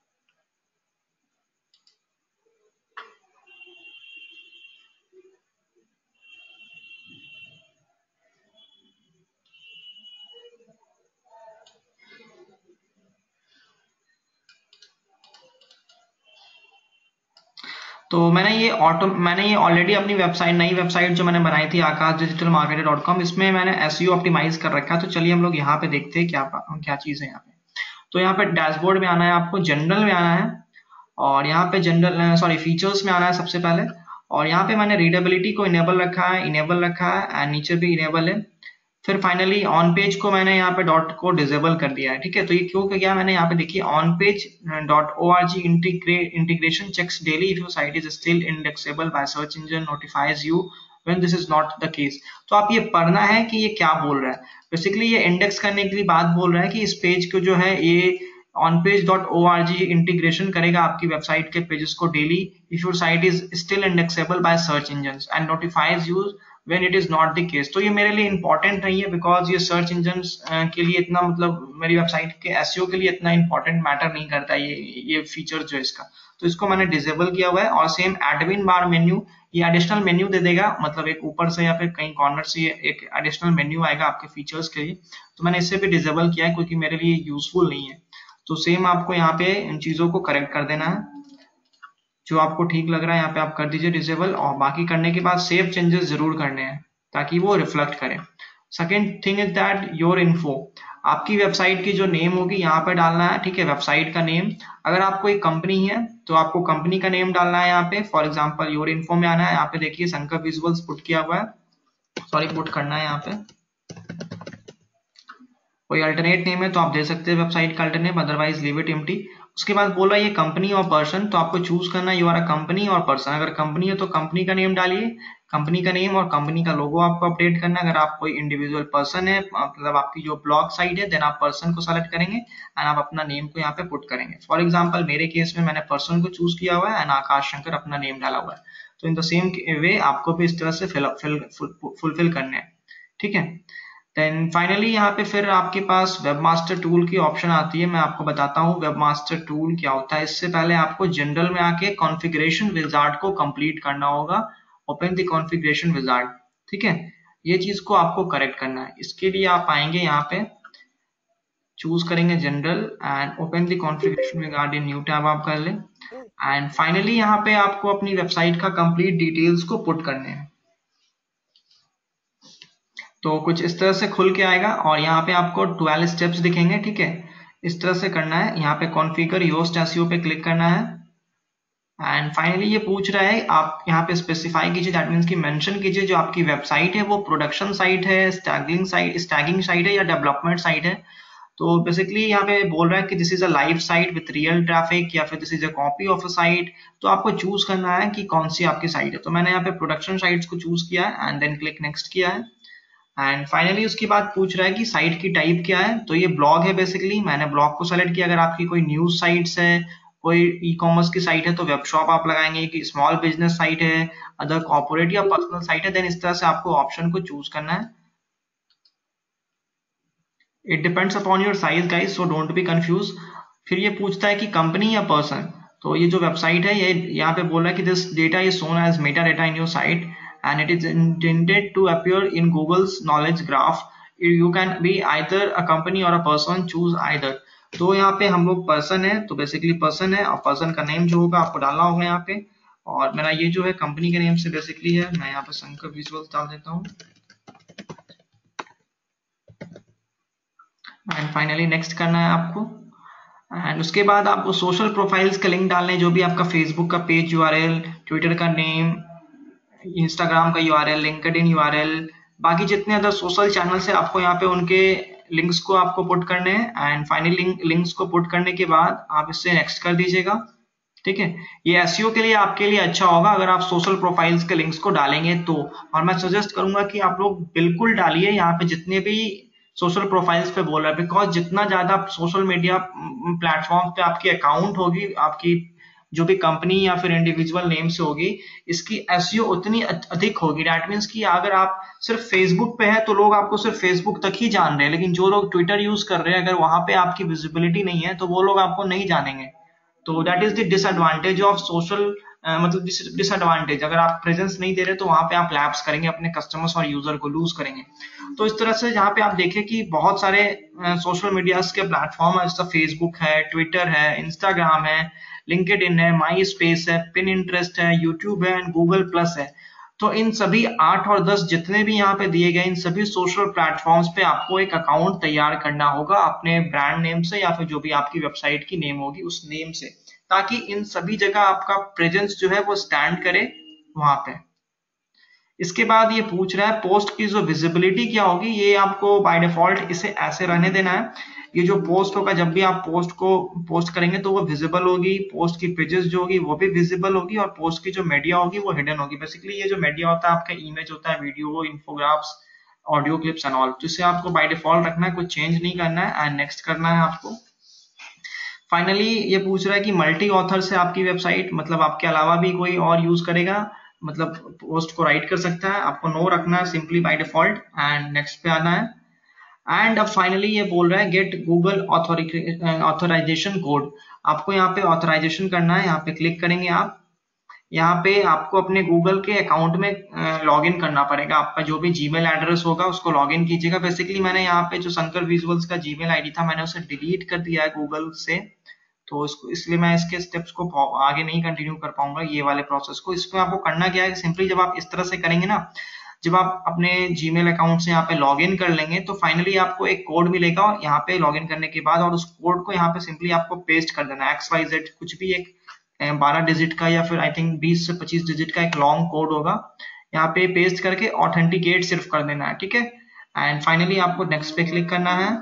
तो मैंने ये ऑटो मैंने ये ऑलरेडी अपनी वेबसाइट नई वेबसाइट जो मैंने बनाई थी Akash digital marketer dot com, इसमें मैंने एसईओ ऑप्टिमाइज कर रखा है। तो चलिए हम लोग यहाँ पे देखते हैं क्या क्या चीज है यहाँ पे। तो यहाँ पे डैशबोर्ड में आना है, आपको जनरल में आना है, और यहाँ पे जनरल सॉरी फीचर्स में आना है सबसे पहले। और यहाँ पे मैंने रीडेबिलिटी को इनेबल रखा है, इनेबल रखा है, एंड नीचे भी इनेबल है। फिर फाइनली ऑन पेज को मैंने यहाँ पे डॉट को डिसेबल कर दिया है, ठीक है। तो ये क्यों किया मैंने, यहाँ पे देखिए on page dot O R G integration checks daily if your site is still indexable by search engine notifies you when this is not the case. तो आप ये पढ़ना है कि ये क्या बोल रहा है। बेसिकली ये इंडेक्स करने के लिए बात बोल रहा है कि इस पेज को जो है ये on page dot O R G integration करेगा आपकी वेबसाइट के पेजेस को daily if your site is still indexable by search engine and notifies you when it is not the case। तो ये मेरे लिए इंपॉर्टेंट नहीं है, बिकॉज ये सर्च इंजन के लिए इतना मतलब मेरी वेबसाइट के एसईओ के लिए इतना इंपॉर्टेंट मैटर नहीं करता ये ये फीचर जो है इसका। तो इसको मैंने डिसेबल किया हुआ है। और सेम एडमिन बार मेन्यू, ये एडिशनल मेन्यू दे देगा, मतलब एक ऊपर से या फिर कहीं कॉर्नर से एक एडिशनल मेन्यू आएगा आपके फीचर्स के लिए। तो मैंने इसे भी डिसेबल किया है क्योंकि मेरे लिए यूजफुल नहीं है। तो सेम आपको यहाँ पे इन चीजों को करेक्ट कर देना है, जो आपको ठीक लग रहा है यहाँ पे आप कर दीजिए डिसेबल। और बाकी करने के बाद सेव चेंजेस जरूर करने हैं ताकि वो रिफ्लेक्ट करें। Second thing is that your info, आपकी वेबसाइट की जो नेम होगी यहाँ पे डालना है, ठीक है, वेबसाइट का नेम। अगर आपको एक कंपनी है तो आपको कंपनी का नेम डालना है यहाँ पे। फॉर एग्जांपल योर इन्फो में आना है, यहाँ पे देखिए शंकर विजुअल्स पुट किया हुआ है, सॉरी पुट करना है यहाँ पे। कोई अल्टरनेट नेम है तो आप दे सकते हैं वेबसाइट का alternate, otherwise leave it empty. उसके बाद बोल रहा है ये कंपनी और पर्सन, तो आपको चूज करना है यू आर अ कंपनी और पर्सन। अगर कंपनी है तो कंपनी का नेम डालिए, कंपनी का नेम और कंपनी का लोगो आपको अपडेट करना है। अगर आप कोई इंडिविजुअल पर्सन है, मतलब आपकी जो ब्लॉग साइट है, देन आप पर्सन को सेलेक्ट करेंगे एंड आप अपना नेम को यहाँ पे पुट करेंगे। फॉर एग्जाम्पल मेरे केस में मैंने पर्सन को चूज किया हुआ है एंड आकाश शंकर अपना नेम डाला हुआ है। तो इन द सेम वे आपको भी इस तरह से फुलफिल करने हैं, ठीक है। देन फाइनली यहाँ पे फिर आपके पास वेबमास्टर टूल की ऑप्शन आती है। मैं आपको बताता हूँ वेबमास्टर टूल क्या होता है। इससे पहले आपको जनरल में आके कॉन्फ़िगरेशन विजार्ड को कंप्लीट करना होगा। ओपन द कॉन्फ़िगरेशन विजार्ड, ठीक है, ये चीज को आपको करेक्ट करना है। इसके लिए आप आएंगे यहाँ पे, चूज करेंगे general and open the configuration wizard in new tab आप कर लें। एंड फाइनली यहाँ पे आपको अपनी वेबसाइट का कंप्लीट डिटेल्स को पुट करने हैं। तो कुछ इस तरह से खुल के आएगा और यहाँ पे आपको ट्वेल्व स्टेप्स दिखेंगे, ठीक है। इस तरह से करना है, यहाँ पे कॉन्फ़िगर योस्ट एसईओ पे क्लिक करना है एंड फाइनली ये पूछ रहा है आप यहाँ पे स्पेसिफाई कीजिए, दैट मीन्स कि मेंशन कीजिए जो आपकी वेबसाइट है वो प्रोडक्शन साइट है, स्टैगिंग साइट स्टैगिंग साइट है या डेवलपमेंट साइट है। तो बेसिकली यहाँ पे बोल रहा है कि this is a live site with real traffic या फिर this is a copy of a site. तो आपको चूज करना है कि कौन सी आपकी साइट है। तो मैंने यहाँ पे प्रोडक्शन साइट्स को चूज किया है एंड देन क्लिक नेक्स्ट किया है। एंड फाइनली उसके बाद पूछ रहा है कि साइट की टाइप क्या है। तो ये ब्लॉग है, बेसिकली मैंने ब्लॉग को सेलेक्ट किया। अगर आपकी कोई न्यूज साइट्स है, कोई ई कॉमर्स की साइट है तो वेब शॉप आप लगाएंगे, कि स्मॉल बिजनेस साइट है, अदर कॉर्पोरेट या पर्सनल साइट है, देन इस तरह से आपको ऑप्शन को चूज करना है। It depends upon your size guys, so don't be confuse. फिर ये पूछता है कि कंपनी या पर्सन। तो ये जो वेबसाइट है ये यहाँ पे बोल रहा है कि this data is shown as meta data in your site and it is intended to appear in Google's knowledge graph. You can be either a company or a person, choose either। तो यहाँ पे हम लोग person है, तो basically person है और person का नेम जो होगा आपको डालना होगा यहाँ पे। और मेरा ये जो है कंपनी के नेम से बेसिकली है, मैं यहाँ पे शंकर विजुअल्स डाल देता हूँ। एंड फाइनली नेक्स्ट करना है आपको। एंड उसके बाद आपको सोशल प्रोफाइल्स का लिंक डालने हैं, जो भी आपका फेसबुक का पेज यूआरएल, ट्विटर का नेम, इंस्टाग्राम का यूआरएल, लिंक्डइन यूआरएल, बाकी जितने अदर सोशल चैनल्स है आपको यहाँ पे उनके लिंक्स को आपको पुट करने हैं। एंड फाइनली लिंक लिंक्स को पुट करने के बाद आप इससे नेक्स्ट कर दीजिएगा। ठीक है, ये एसईओ के लिए आपके लिए अच्छा होगा अगर आप सोशल प्रोफाइल्स के लिंक्स को डालेंगे तो। और मैं सजेस्ट करूंगा कि आप लोग बिल्कुल डालिए यहाँ पे जितने भी सोशल प्रोफाइल्स पे बोल रहा है, बिकॉज जितना ज्यादा सोशल मीडिया प्लेटफॉर्म पे आपकी अकाउंट होगी, आपकी जो भी कंपनी या फिर इंडिविजुअल नेम से होगी, इसकी एसईओ उतनी अधिक होगी। दैट मीन्स कि अगर आप सिर्फ फेसबुक पे है तो लोग आपको सिर्फ फेसबुक तक ही जान रहे हैं, लेकिन जो लोग ट्विटर यूज कर रहे हैं अगर वहां पे आपकी विजिबिलिटी नहीं है तो वो लोग आपको नहीं जानेंगे। तो that is the disadvantage of social, मतलब डिसएडवांटेज, अगर आप प्रेजेंस नहीं दे रहे तो वहां पे आप लैप्स करेंगे, अपने कस्टमर्स और यूजर को लूज करेंगे। तो इस तरह से जहाँ पे आप देखें कि बहुत सारे सोशल मीडिया के प्लेटफॉर्म है, जैसा फेसबुक है, ट्विटर है, इंस्टाग्राम है, लिंक्डइन है, माई स्पेस है, पिन इंटरेस्ट है, यूट्यूब है एंड गूगल प्लस है। तो इन सभी आठ और दस जितने भी यहाँ पे दिए गए इन सभी सोशल प्लेटफॉर्म्स पे आपको एक अकाउंट तैयार करना होगा अपने ब्रांड नेम से या फिर जो भी आपकी वेबसाइट की नेम होगी उस नेम से, ताकि इन सभी जगह आपका प्रेजेंस जो है वो स्टैंड करे वहां पे। इसके बाद ये पूछ रहा है पोस्ट की जो विजिबिलिटी क्या होगी, ये आपको बाय डिफॉल्ट इसे ऐसे रहने देना है। ये जो पोस्ट होगा, जब भी आप पोस्ट को पोस्ट करेंगे तो वो विजिबल होगी, पोस्ट की पेजेस जो होगी वो भी विजिबल होगी, और पोस्ट की जो मीडिया होगी वो हिडन होगी। बेसिकली ये जो मीडिया होता है आपका इमेज होता है, video, infographs, audio clips and all, जिसे आपको बाय डिफॉल्ट रखना है, कुछ चेंज नहीं करना है एंड नेक्स्ट करना है आपको। फाइनली ये पूछ रहा है कि मल्टी ऑथर से आपकी वेबसाइट, मतलब आपके अलावा भी कोई और यूज करेगा, मतलब पोस्ट को राइट कर सकता है, आपको नो रखना है simply by default and next पे आना है। एंड अब फाइनली ये बोल रहा है गेट गूगल ऑथराइजेशन कोड, आपको यहाँ पे ऑथराइजेशन करना है, यहाँ पे क्लिक करेंगे आप। यहाँ पे आपको अपने गूगल के अकाउंट में लॉग इन करना पड़ेगा, आपका जो भी जीमेल एड्रेस होगा उसको लॉग इन कीजिएगा। बेसिकली मैंने यहाँ पे जो शंकर विजुअल्स का जीमेल आईडी था मैंने उसे डिलीट कर दिया है गूगल से, तो इसको इसलिए मैं इसके स्टेप्स को आगे नहीं कंटिन्यू कर पाऊंगा ये वाले प्रोसेस को। इसमें आपको करना क्या है, सिंपली जब आप इस तरह से करेंगे ना, जब आप अपने जीमेल अकाउंट से यहाँ पे लॉगिन कर लेंगे तो फाइनली आपको एक कोड मिलेगा यहाँ पे लॉगिन करने के बाद, और उस कोड को यहाँ पे सिंपली आपको पेस्ट कर देना है, एक्स वाई जेड कुछ भी एक बारह डिजिट का या फिर आई थिंक बीस से पच्चीस डिजिट का एक लॉन्ग कोड होगा, यहाँ पे पेस्ट करके ऑथेंटिकेट सिर्फ कर देना है। ठीक है, एंड फाइनली आपको नेक्स्ट पे क्लिक करना है,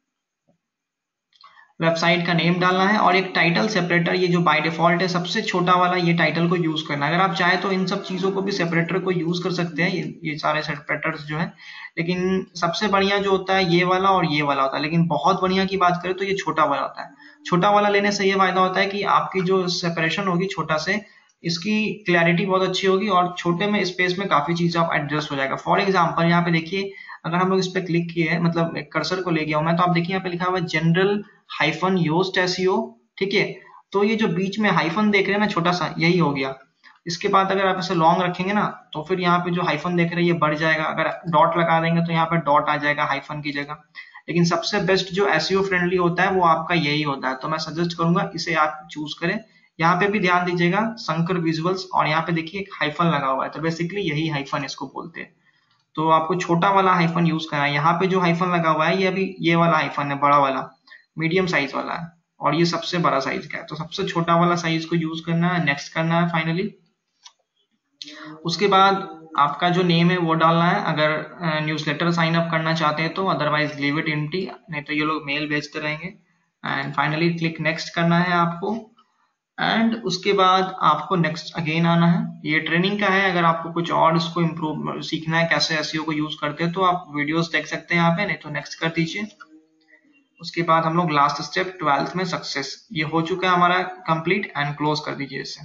वेबसाइट का नेम डालना है और एक टाइटल सेपरेटर, ये जो बाय डिफॉल्ट है सबसे छोटा वाला, ये टाइटल को यूज करना है। अगर आप चाहे तो इन सब चीजों को भी सेपरेटर को यूज कर सकते हैं, ये, ये सारे सेपरेटर्स जो है, लेकिन सबसे बढ़िया जो होता है ये वाला और ये वाला होता है, लेकिन बहुत बढ़िया की बात करें तो ये छोटा वाला होता है। छोटा वाला लेने से ये फायदा होता है कि आपकी जो सेपरेशन होगी छोटा से, इसकी क्लैरिटी बहुत अच्छी होगी और छोटे में स्पेस में काफी चीज आप एडजस्ट हो जाएगा। फॉर एग्जाम्पल यहाँ पे देखिए, अगर हम लोग इस पे क्लिक किए, मतलब कर्सर को ले गया हूं मैं, तो आप देखिए यहाँ पे लिखा हुआ है जनरल हाइफन योस्ट एसईओ। ठीक है, तो ये जो बीच में हाइफन देख रहे हैं ना छोटा सा, यही हो गया। इसके बाद अगर आप इसे लॉन्ग रखेंगे ना तो फिर यहाँ पे जो हाइफन देख रहे हैं ये बढ़ जाएगा, अगर डॉट लगा देंगे तो यहाँ पे डॉट आ जाएगा हाइफन की जगह। लेकिन सबसे बेस्ट जो एसईओ फ्रेंडली होता है वो आपका यही होता है, तो मैं सजेस्ट करूंगा इसे आप चूज करें। यहाँ पे भी ध्यान दीजिएगा शंकर विजुअल्स, और यहाँ पे देखिए एक हाइफन लगा हुआ है, तो बेसिकली यही हाइफन इसको बोलते हैं। तो आपको छोटा वाला हाइफन यूज करना है। यहाँ पे जो हाइफन लगा हुआ है ये अभी ये वाला हाइफन है, बड़ा वाला, मीडियम साइज वाला है, और ये सबसे बड़ा साइज का है, तो सबसे छोटा वाला साइज को यूज करना है, नेक्स्ट करना है फाइनली। उसके बाद आपका जो नेम है वो डालना है, अगर न्यूज़लेटर साइन अप करना चाहते हैं तो, अदरवाइज लीव इट एम्प्टी, नहीं तो ये लोग मेल भेजते रहेंगे। एंड फाइनली क्लिक नेक्स्ट करना है आपको, एंड उसके बाद आपको नेक्स्ट अगेन आना है। ये ट्रेनिंग का है, अगर आपको कुछ और इसको इम्प्रूव सीखना है कैसे एसईओ को यूज करते हैं तो आप वीडियोस देख सकते हैं यहाँ पे, नहीं तो नेक्स्ट कर दीजिए। उसके बाद हम लोग लास्ट स्टेप ट्वेल्थ में सक्सेस, ये हो चुका है हमारा कंप्लीट, एंड क्लोज कर दीजिए इसे।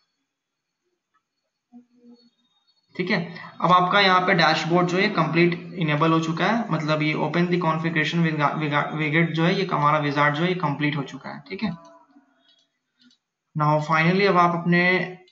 ठीक है, अब आपका यहाँ पे डैशबोर्ड जो है कंप्लीट इनेबल हो चुका है, मतलब ये ओपन द कॉन्फ़िगरेशन विजेट जो है, ये हमारा विजार्ड जो है ये कंप्लीट हो चुका है। ठीक है, नाउ फाइनली अब आप अपने,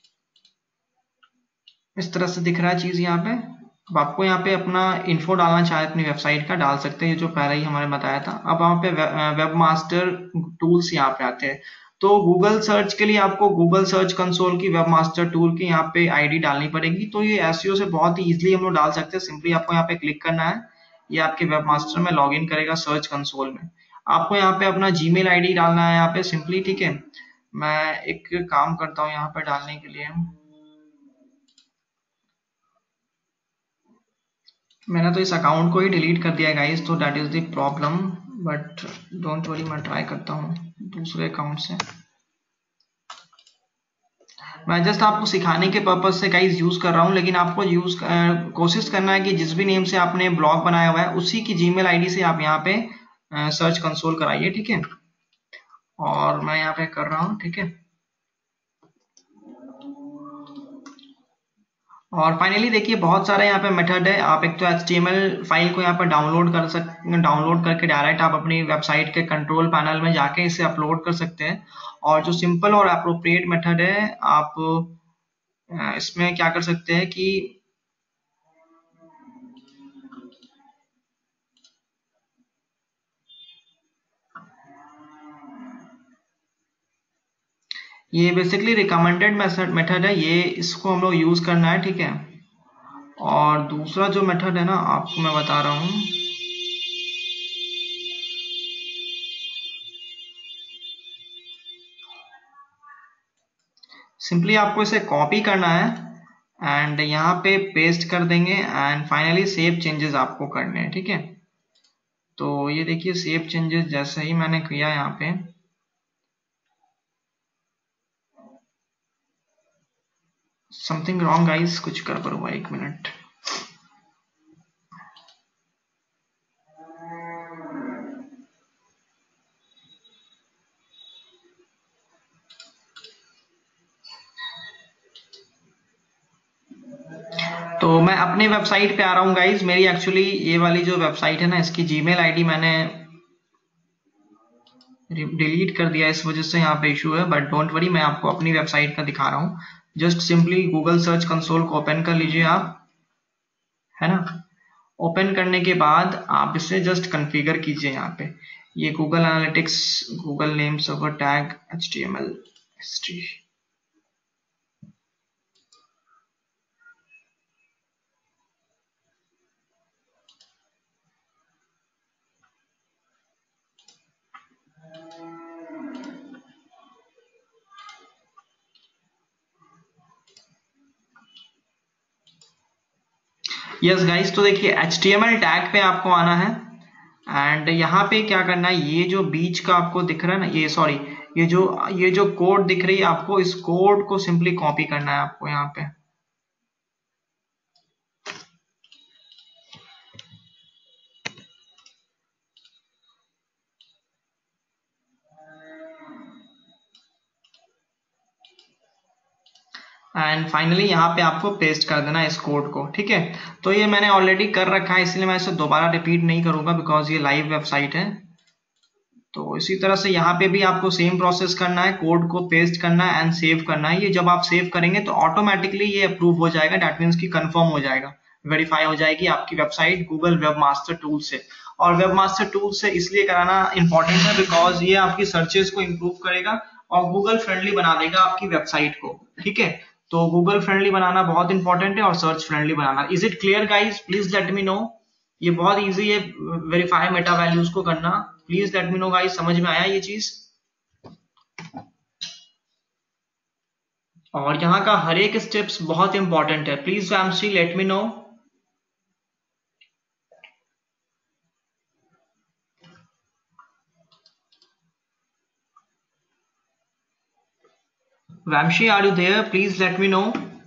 इस तरह से दिख रहा है चीज यहाँ पे। अब आपको यहाँ पे अपना इन्फो डालना चाहे अपनी वेबसाइट का डाल सकते हैं, ये जो पहले ही हमारे बताया था। अब यहाँ पे वेब मास्टर टूल्स यहाँ पे आते हैं, तो गूगल सर्च के लिए आपको गूगल सर्च कंसोल की वेब मास्टर टूल की यहाँ पे आईडी डालनी पड़ेगी। तो ये एसईओ से बहुत ही इजीली हम लोग डाल सकते हैं, सिंपली आपको यहाँ पे क्लिक करना है, ये आपके वेबमास्टर में लॉगिन करेगा सर्च कंसोल में। आपको यहाँ पे अपना जीमेल आईडी डालना है यहाँ पे सिंपली, ठीक है। मैं एक काम करता हूँ यहाँ पे डालने के लिए, मैंने तो इस अकाउंट को ही डिलीट कर दिया गाइस, तो that is the problem, but don't worry, मैं ट्राई करता हूँ दूसरे अकाउंट से। मैं जस्ट आपको सिखाने के पर्पज से गाइस यूज कर रहा हूँ, लेकिन आपको यूज कोशिश करना है कि जिस भी नेम से आपने ब्लॉग बनाया हुआ है उसी की जीमेल आईडी से आप यहाँ पे सर्च कंसोल कराइए, ठीक है। और मैं यहाँ पे कर रहा हूँ, ठीक है। और फाइनली देखिए बहुत सारे यहाँ पे मेथड है। आप एक तो H T M L file को यहाँ पर डाउनलोड कर सकते, डाउनलोड करके डायरेक्ट आप अपनी वेबसाइट के कंट्रोल पैनल में जाके इसे अपलोड कर सकते हैं। और जो सिंपल और अप्रोप्रिएट मेथड है, आप इसमें क्या कर सकते हैं कि ये बेसिकली रिकमेंडेड मेथड मेथड है, ये इसको हम लोग यूज करना है, ठीक है। और दूसरा जो मेथड है ना, आपको मैं बता रहा हूँ, सिंपली आपको इसे कॉपी करना है एंड यहाँ पे पेस्ट कर देंगे एंड फाइनली सेव चेंजेस आपको करने हैं, ठीक है। तो ये देखिए सेव चेंजेस जैसे ही मैंने किया यहाँ पे, समथिंग रॉन्ग गाइस, कुछ गड़बड़ हुआ, एक मिनट। तो मैं अपने वेबसाइट पे आ रहा हूँ गाइज। मेरी एक्चुअली ये वाली जो वेबसाइट है ना, इसकी जीमेल आईडी मैंने डिलीट कर दिया, इस वजह से यहाँ पे इशू है। बट डोंट वरी, मैं आपको अपनी वेबसाइट का दिखा रहा हूँ। Just simply Google search console को ओपन कर लीजिए आप, है ना। ओपन करने के बाद आप इसे जस्ट कॉन्फ़िगर कीजिए यहाँ पे, ये Google analytics, Google name server tag, H T M L history. Yes guys, तो देखिए H T M L tag पे आपको आना है एंड यहाँ पे क्या करना है, ये जो बीच का आपको दिख रहा है ना, ये सॉरी ये जो ये जो कोड दिख रही है आपको, इस कोड को सिंपली कॉपी करना है आपको यहाँ पे। एंड फाइनली यहाँ पे आपको पेस्ट कर देना है इस कोड को, ठीक है। तो ये मैंने ऑलरेडी कर रखा है, इसलिए मैं इसे दोबारा रिपीट नहीं करूंगा बिकॉज ये लाइव वेबसाइट है। तो इसी तरह से यहाँ पे भी आपको सेम प्रोसेस करना है, कोड को पेस्ट करना है एंड सेव करना है। ये जब आप सेव करेंगे तो ऑटोमेटिकली ये अप्रूव हो जाएगा, दैट मीन्स कि कंफर्म हो जाएगा, वेरीफाई हो जाएगी आपकी वेबसाइट गूगल वेबमास्टर टूल से। और वेबमास्टर टूल से इसलिए कराना इंपॉर्टेंट है बिकॉज ये आपकी सर्चेस को इंप्रूव करेगा और गूगल फ्रेंडली बना देगा आपकी वेबसाइट को, ठीक है। तो गूगल फ्रेंडली बनाना बहुत इंपॉर्टेंट है और सर्च फ्रेंडली बनाना। Is it clear guys? Please let me know. ये बहुत इजी है वेरीफाई मेटा वैल्यूज को करना। Please let me know guys, समझ में आया ये चीज? और यहाँ का हर एक स्टेप्स बहुत इंपॉर्टेंट है। Please Vamsi let me know. Vamshi, are you there? Please let me know.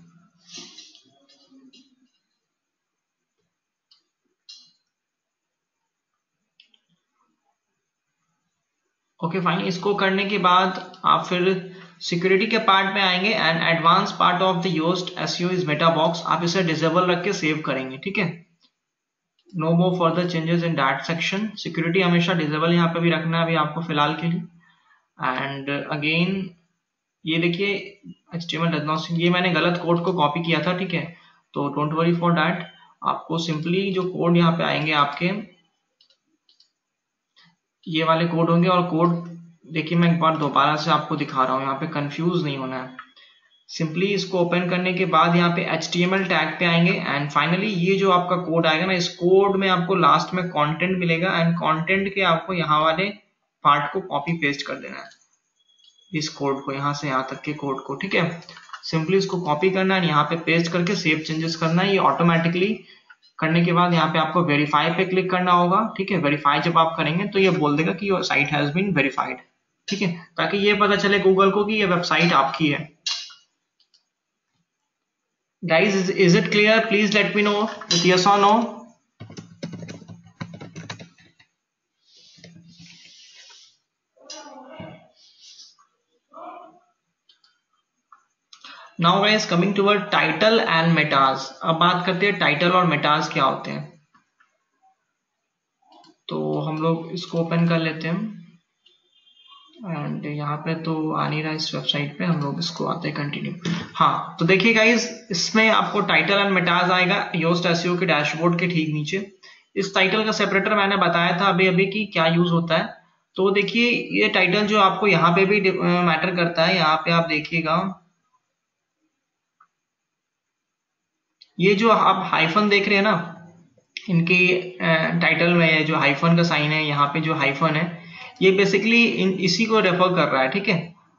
Okay fine, इसको करने के बाद आप फिर सिक्योरिटी के पार्ट में आएंगे and advance part of the Yoast SEO is meta box. आप इसे डिसेबल रख के सेव करेंगे, ठीक है। No more further changes in that section. Security हमेशा डिसेबल यहाँ पे भी रखना है अभी आपको फिलहाल के लिए। एंड अगेन ये देखिए H T M L does not, ये मैंने गलत कोड को कॉपी किया था, ठीक है। तो डोंट वरी फॉर दैट। आपको सिंपली जो कोड यहाँ पे आएंगे आपके, ये वाले कोड होंगे। और कोड देखिए मैं एक बार दोबारा से आपको दिखा रहा हूँ, यहाँ पे कंफ्यूज नहीं होना है। सिंपली इसको ओपन करने के बाद यहाँ पे H T M L tag पे आएंगे एंड फाइनली ये जो आपका कोड आएगा ना, इस कोड में आपको लास्ट में कंटेंट मिलेगा एंड कंटेंट के आपको यहाँ वाले पार्ट को कॉपी पेस्ट कर देना है, इस कोड को यहाँ से यहाँ तक के कोड को, ठीक है। सिंपली इसको कॉपी करना है, यहाँ पे पेस्ट करके सेव चेंजेस करना है। ये ऑटोमेटिकली करने के बाद यहाँ पे आपको वेरीफाई पे क्लिक करना होगा, ठीक है। वेरीफाई जब आप करेंगे तो ये बोल देगा कि your site has been verified, ठीक है, ताकि ये पता चले गूगल को कि ये वेबसाइट आपकी है। Guys, is, is it clear? Please let me know with yes or no. Now guys, coming toward title and metas. अब बात करते हैं टाइटल और मेटाज क्या होते हैं। तो हम लोग इसको ओपन कर लेते हैं एंड यहाँ पे तो आ नहीं रहा इस वेबसाइट पे, हम लोग इसको आते हैं कंटिन्यू। हाँ, तो देखिए गाइज, इसमें आपको टाइटल एंड मेटाज आएगा योस्ट एसईओ के डैशबोर्ड के ठीक नीचे। इस टाइटल का सेपरेटर मैंने बताया था अभी अभी कि क्या यूज होता है। तो देखिए ये टाइटल जो आपको यहाँ पे भी मैटर करता है, यहाँ पे आप देखिएगा ये जो आप हाइफन देख रहे हैं ना, इनके टाइटल में जो हाइफन का साइन है, यहाँ पे जो हाइफन है ये बेसिकली इन इसी को रेफर कर रहा है, ठीक है।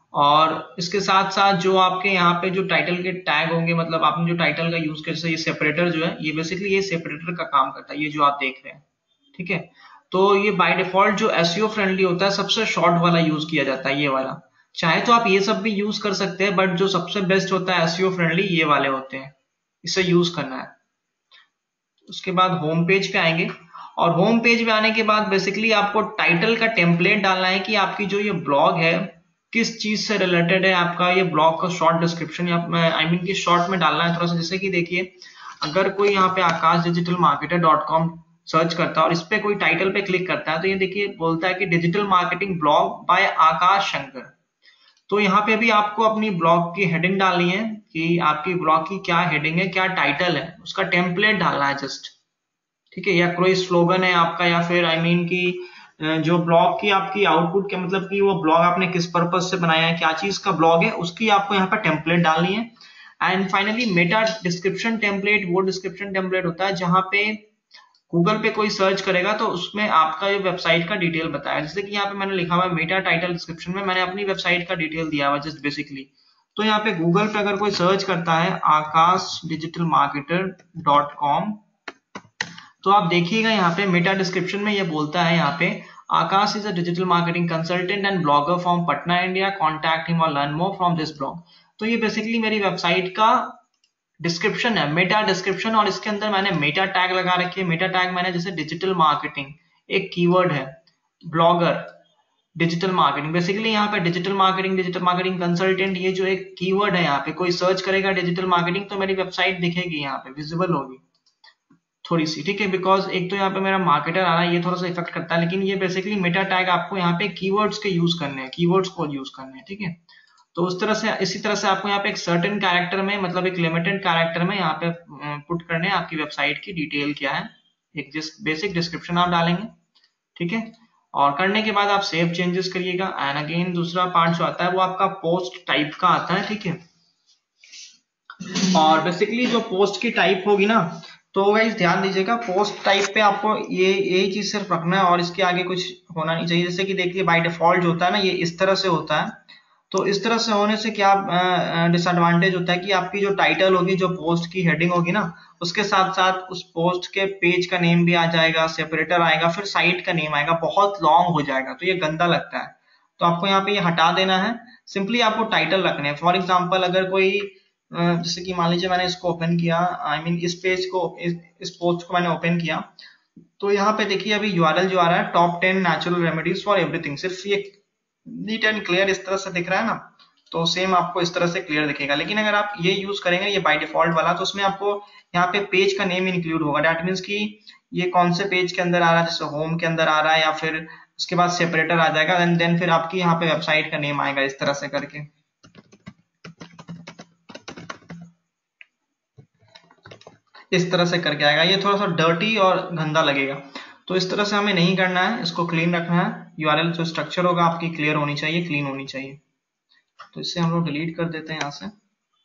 और इसके साथ साथ जो आपके यहाँ पे जो टाइटल के टैग होंगे, मतलब आपने जो टाइटल का यूज कर, ये सेपरेटर जो है, ये बेसिकली ये सेपरेटर का काम करता है, ये जो आप देख रहे हैं, ठीक है। तो ये बाय डिफॉल्ट जो एसईओ फ्रेंडली होता है, सबसे शॉर्ट वाला यूज किया जाता है, ये वाला। चाहे तो आप ये सब भी यूज कर सकते हैं, बट जो सबसे बेस्ट होता है एसईओ फ्रेंडली, ये वाले होते हैं, इसे यूज करना है। उसके बाद होम पेज पे आएंगे और होम पेज पे आने के बाद बेसिकली आपको टाइटल का टेम्पलेट डालना है कि आपकी जो ये ब्लॉग है किस चीज से रिलेटेड है, आपका ये ब्लॉग का शॉर्ट डिस्क्रिप्शन या आई मीन की शॉर्ट में डालना है थोड़ा सा। जैसे कि देखिए, अगर कोई यहाँ पे Akash digital marketer dot com search करता है और इस पे कोई टाइटल पे क्लिक करता है, तो ये देखिए बोलता है कि digital marketing blog by Akash Shankar. तो यहाँ पे भी आपको अपनी ब्लॉग की हेडिंग डालनी है कि आपकी ब्लॉग की क्या हेडिंग है, क्या टाइटल है, उसका टेम्पलेट डालना है जस्ट, ठीक है। या कोई स्लोगन है आपका, या फिर आई मीन की जो ब्लॉग की आपकी आउटपुट के मतलब कि वो ब्लॉग आपने किस पर्पज से बनाया है, क्या चीज का ब्लॉग है, उसकी आपको यहाँ पर टेम्पलेट डालनी है। And finally meta description template, वो डिस्क्रिप्शन टेम्पलेट होता है जहां पे गूगल पे कोई सर्च करेगा तो उसमें आपका जो वेबसाइट का डिटेल बताया। जैसे कि यहाँ पे मैंने लिखा हुआ है मेटा टाइटल डिस्क्रिप्शन में मैंने अपनी वेबसाइट का डिटेल दिया हुआ जस्ट बेसिकली। तो यहाँ पे गूगल पे अगर कोई सर्च करता है Akash digital marketer dot com, तो आप देखिएगा यहाँ पे मेटा डिस्क्रिप्शन में ये बोलता है, यहाँ पे Akash is a digital marketing consultant and blogger from Patna India, contact him और learn more from this blog. तो ये बेसिकली मेरी वेबसाइट का डिस्क्रिप्शन है, मेटा डिस्क्रिप्शन, और इसके अंदर मैंने मेटा टैग लगा रखी है। मेटा टैग मैंने जैसे डिजिटल मार्केटिंग एक कीवर्ड है, ब्लॉगर, डिजिटल मार्केटिंग, बेसिकली यहाँ पे digital marketing, digital marketing consultant, ये जो एक कीवर्ड है, यहाँ पे कोई सर्च करेगा डिजिटल मार्केटिंग तो मेरी वेबसाइट दिखेगी, यहाँ पे विजिबल होगी थोड़ी सी, ठीक है। बिकॉज एक तो यहाँ पे मेरा मार्केटर आ रहा है, ये थोड़ा सा इफेक्ट करता है, लेकिन ये बेसिकली मेटा टैग आपको यहाँ पे कीवर्ड्स के यूज करने हैं, कीवर्ड्स को यूज करने हैं, ठीक है। तो उस तरह से, इसी तरह से आपको यहाँ पे एक सर्टेन कैरेक्टर में, मतलब एक लिमिटेड कैरेक्टर में यहाँ पे पुट करने हैं आपकी वेबसाइट की डिटेल क्या है, एक जस्ट बेसिक डिस्क्रिप्शन आप डालेंगे, ठीक है। और करने के बाद आप सेव चेंजेस करिएगा। एंड अगेन दूसरा पार्ट जो आता है वो आपका पोस्ट टाइप का आता है, ठीक है। और बेसिकली जो पोस्ट की टाइप होगी ना, तो गाइस ध्यान दीजिएगा, पोस्ट टाइप पे आपको ये यही चीज सिर्फ रखना है और इसके आगे कुछ होना नहीं चाहिए। जैसे कि देखिए बाय डिफॉल्ट जो होता है ना, ये इस तरह से होता है। तो इस तरह से होने से क्या डिसएडवांटेज होता है कि आपकी जो टाइटल होगी, जो पोस्ट की हेडिंग होगी ना, उसके साथ साथ उस पोस्ट के पेज का नेम भी आ जाएगा, सेपरेटर आएगा, फिर साइट का नेम आएगा, बहुत लॉन्ग हो जाएगा, तो ये गंदा लगता है। तो आपको यहाँ पे ये हटा देना है, सिंपली आपको टाइटल रखने हैं। फॉर एग्जाम्पल अगर कोई जैसे कि मान लीजिए मैंने इसको ओपन किया, आई I मीन mean, इस पेज को, इस, इस पोस्ट को मैंने ओपन किया, तो यहाँ पे देखिए अभी यूआरएल जो आ रहा है top ten natural remedies for everything, सिर्फ ये नीट एंड क्लियर इस तरह से दिख रहा है ना, तो सेम आपको इस तरह से क्लियर दिखेगा। लेकिन अगर आप ये यूज करेंगे ये बाय डिफॉल्ट वाला, तो उसमें आपको यहाँ पे पेज का नेम इंक्लूड होगा। दैट मीन्स कि ये कौन से पेज के अंदर आ रहा है, जैसे होम के अंदर आ रहा है, या फिर उसके बाद सेपरेटर आ जाएगा, एंड देन फिर आपकी यहाँ पे वेबसाइट का नेम आएगा इस तरह से करके, इस तरह से करके आएगा। ये थोड़ा सा डर्टी और गंदा लगेगा, तो इस तरह से हमें नहीं करना है, इसको क्लीन रखना है। यूआरएल जो स्ट्रक्चर होगा आपकी क्लियर होनी चाहिए, क्लीन होनी चाहिए। तो इससे हम लोग डिलीट कर देते हैं यहाँ से।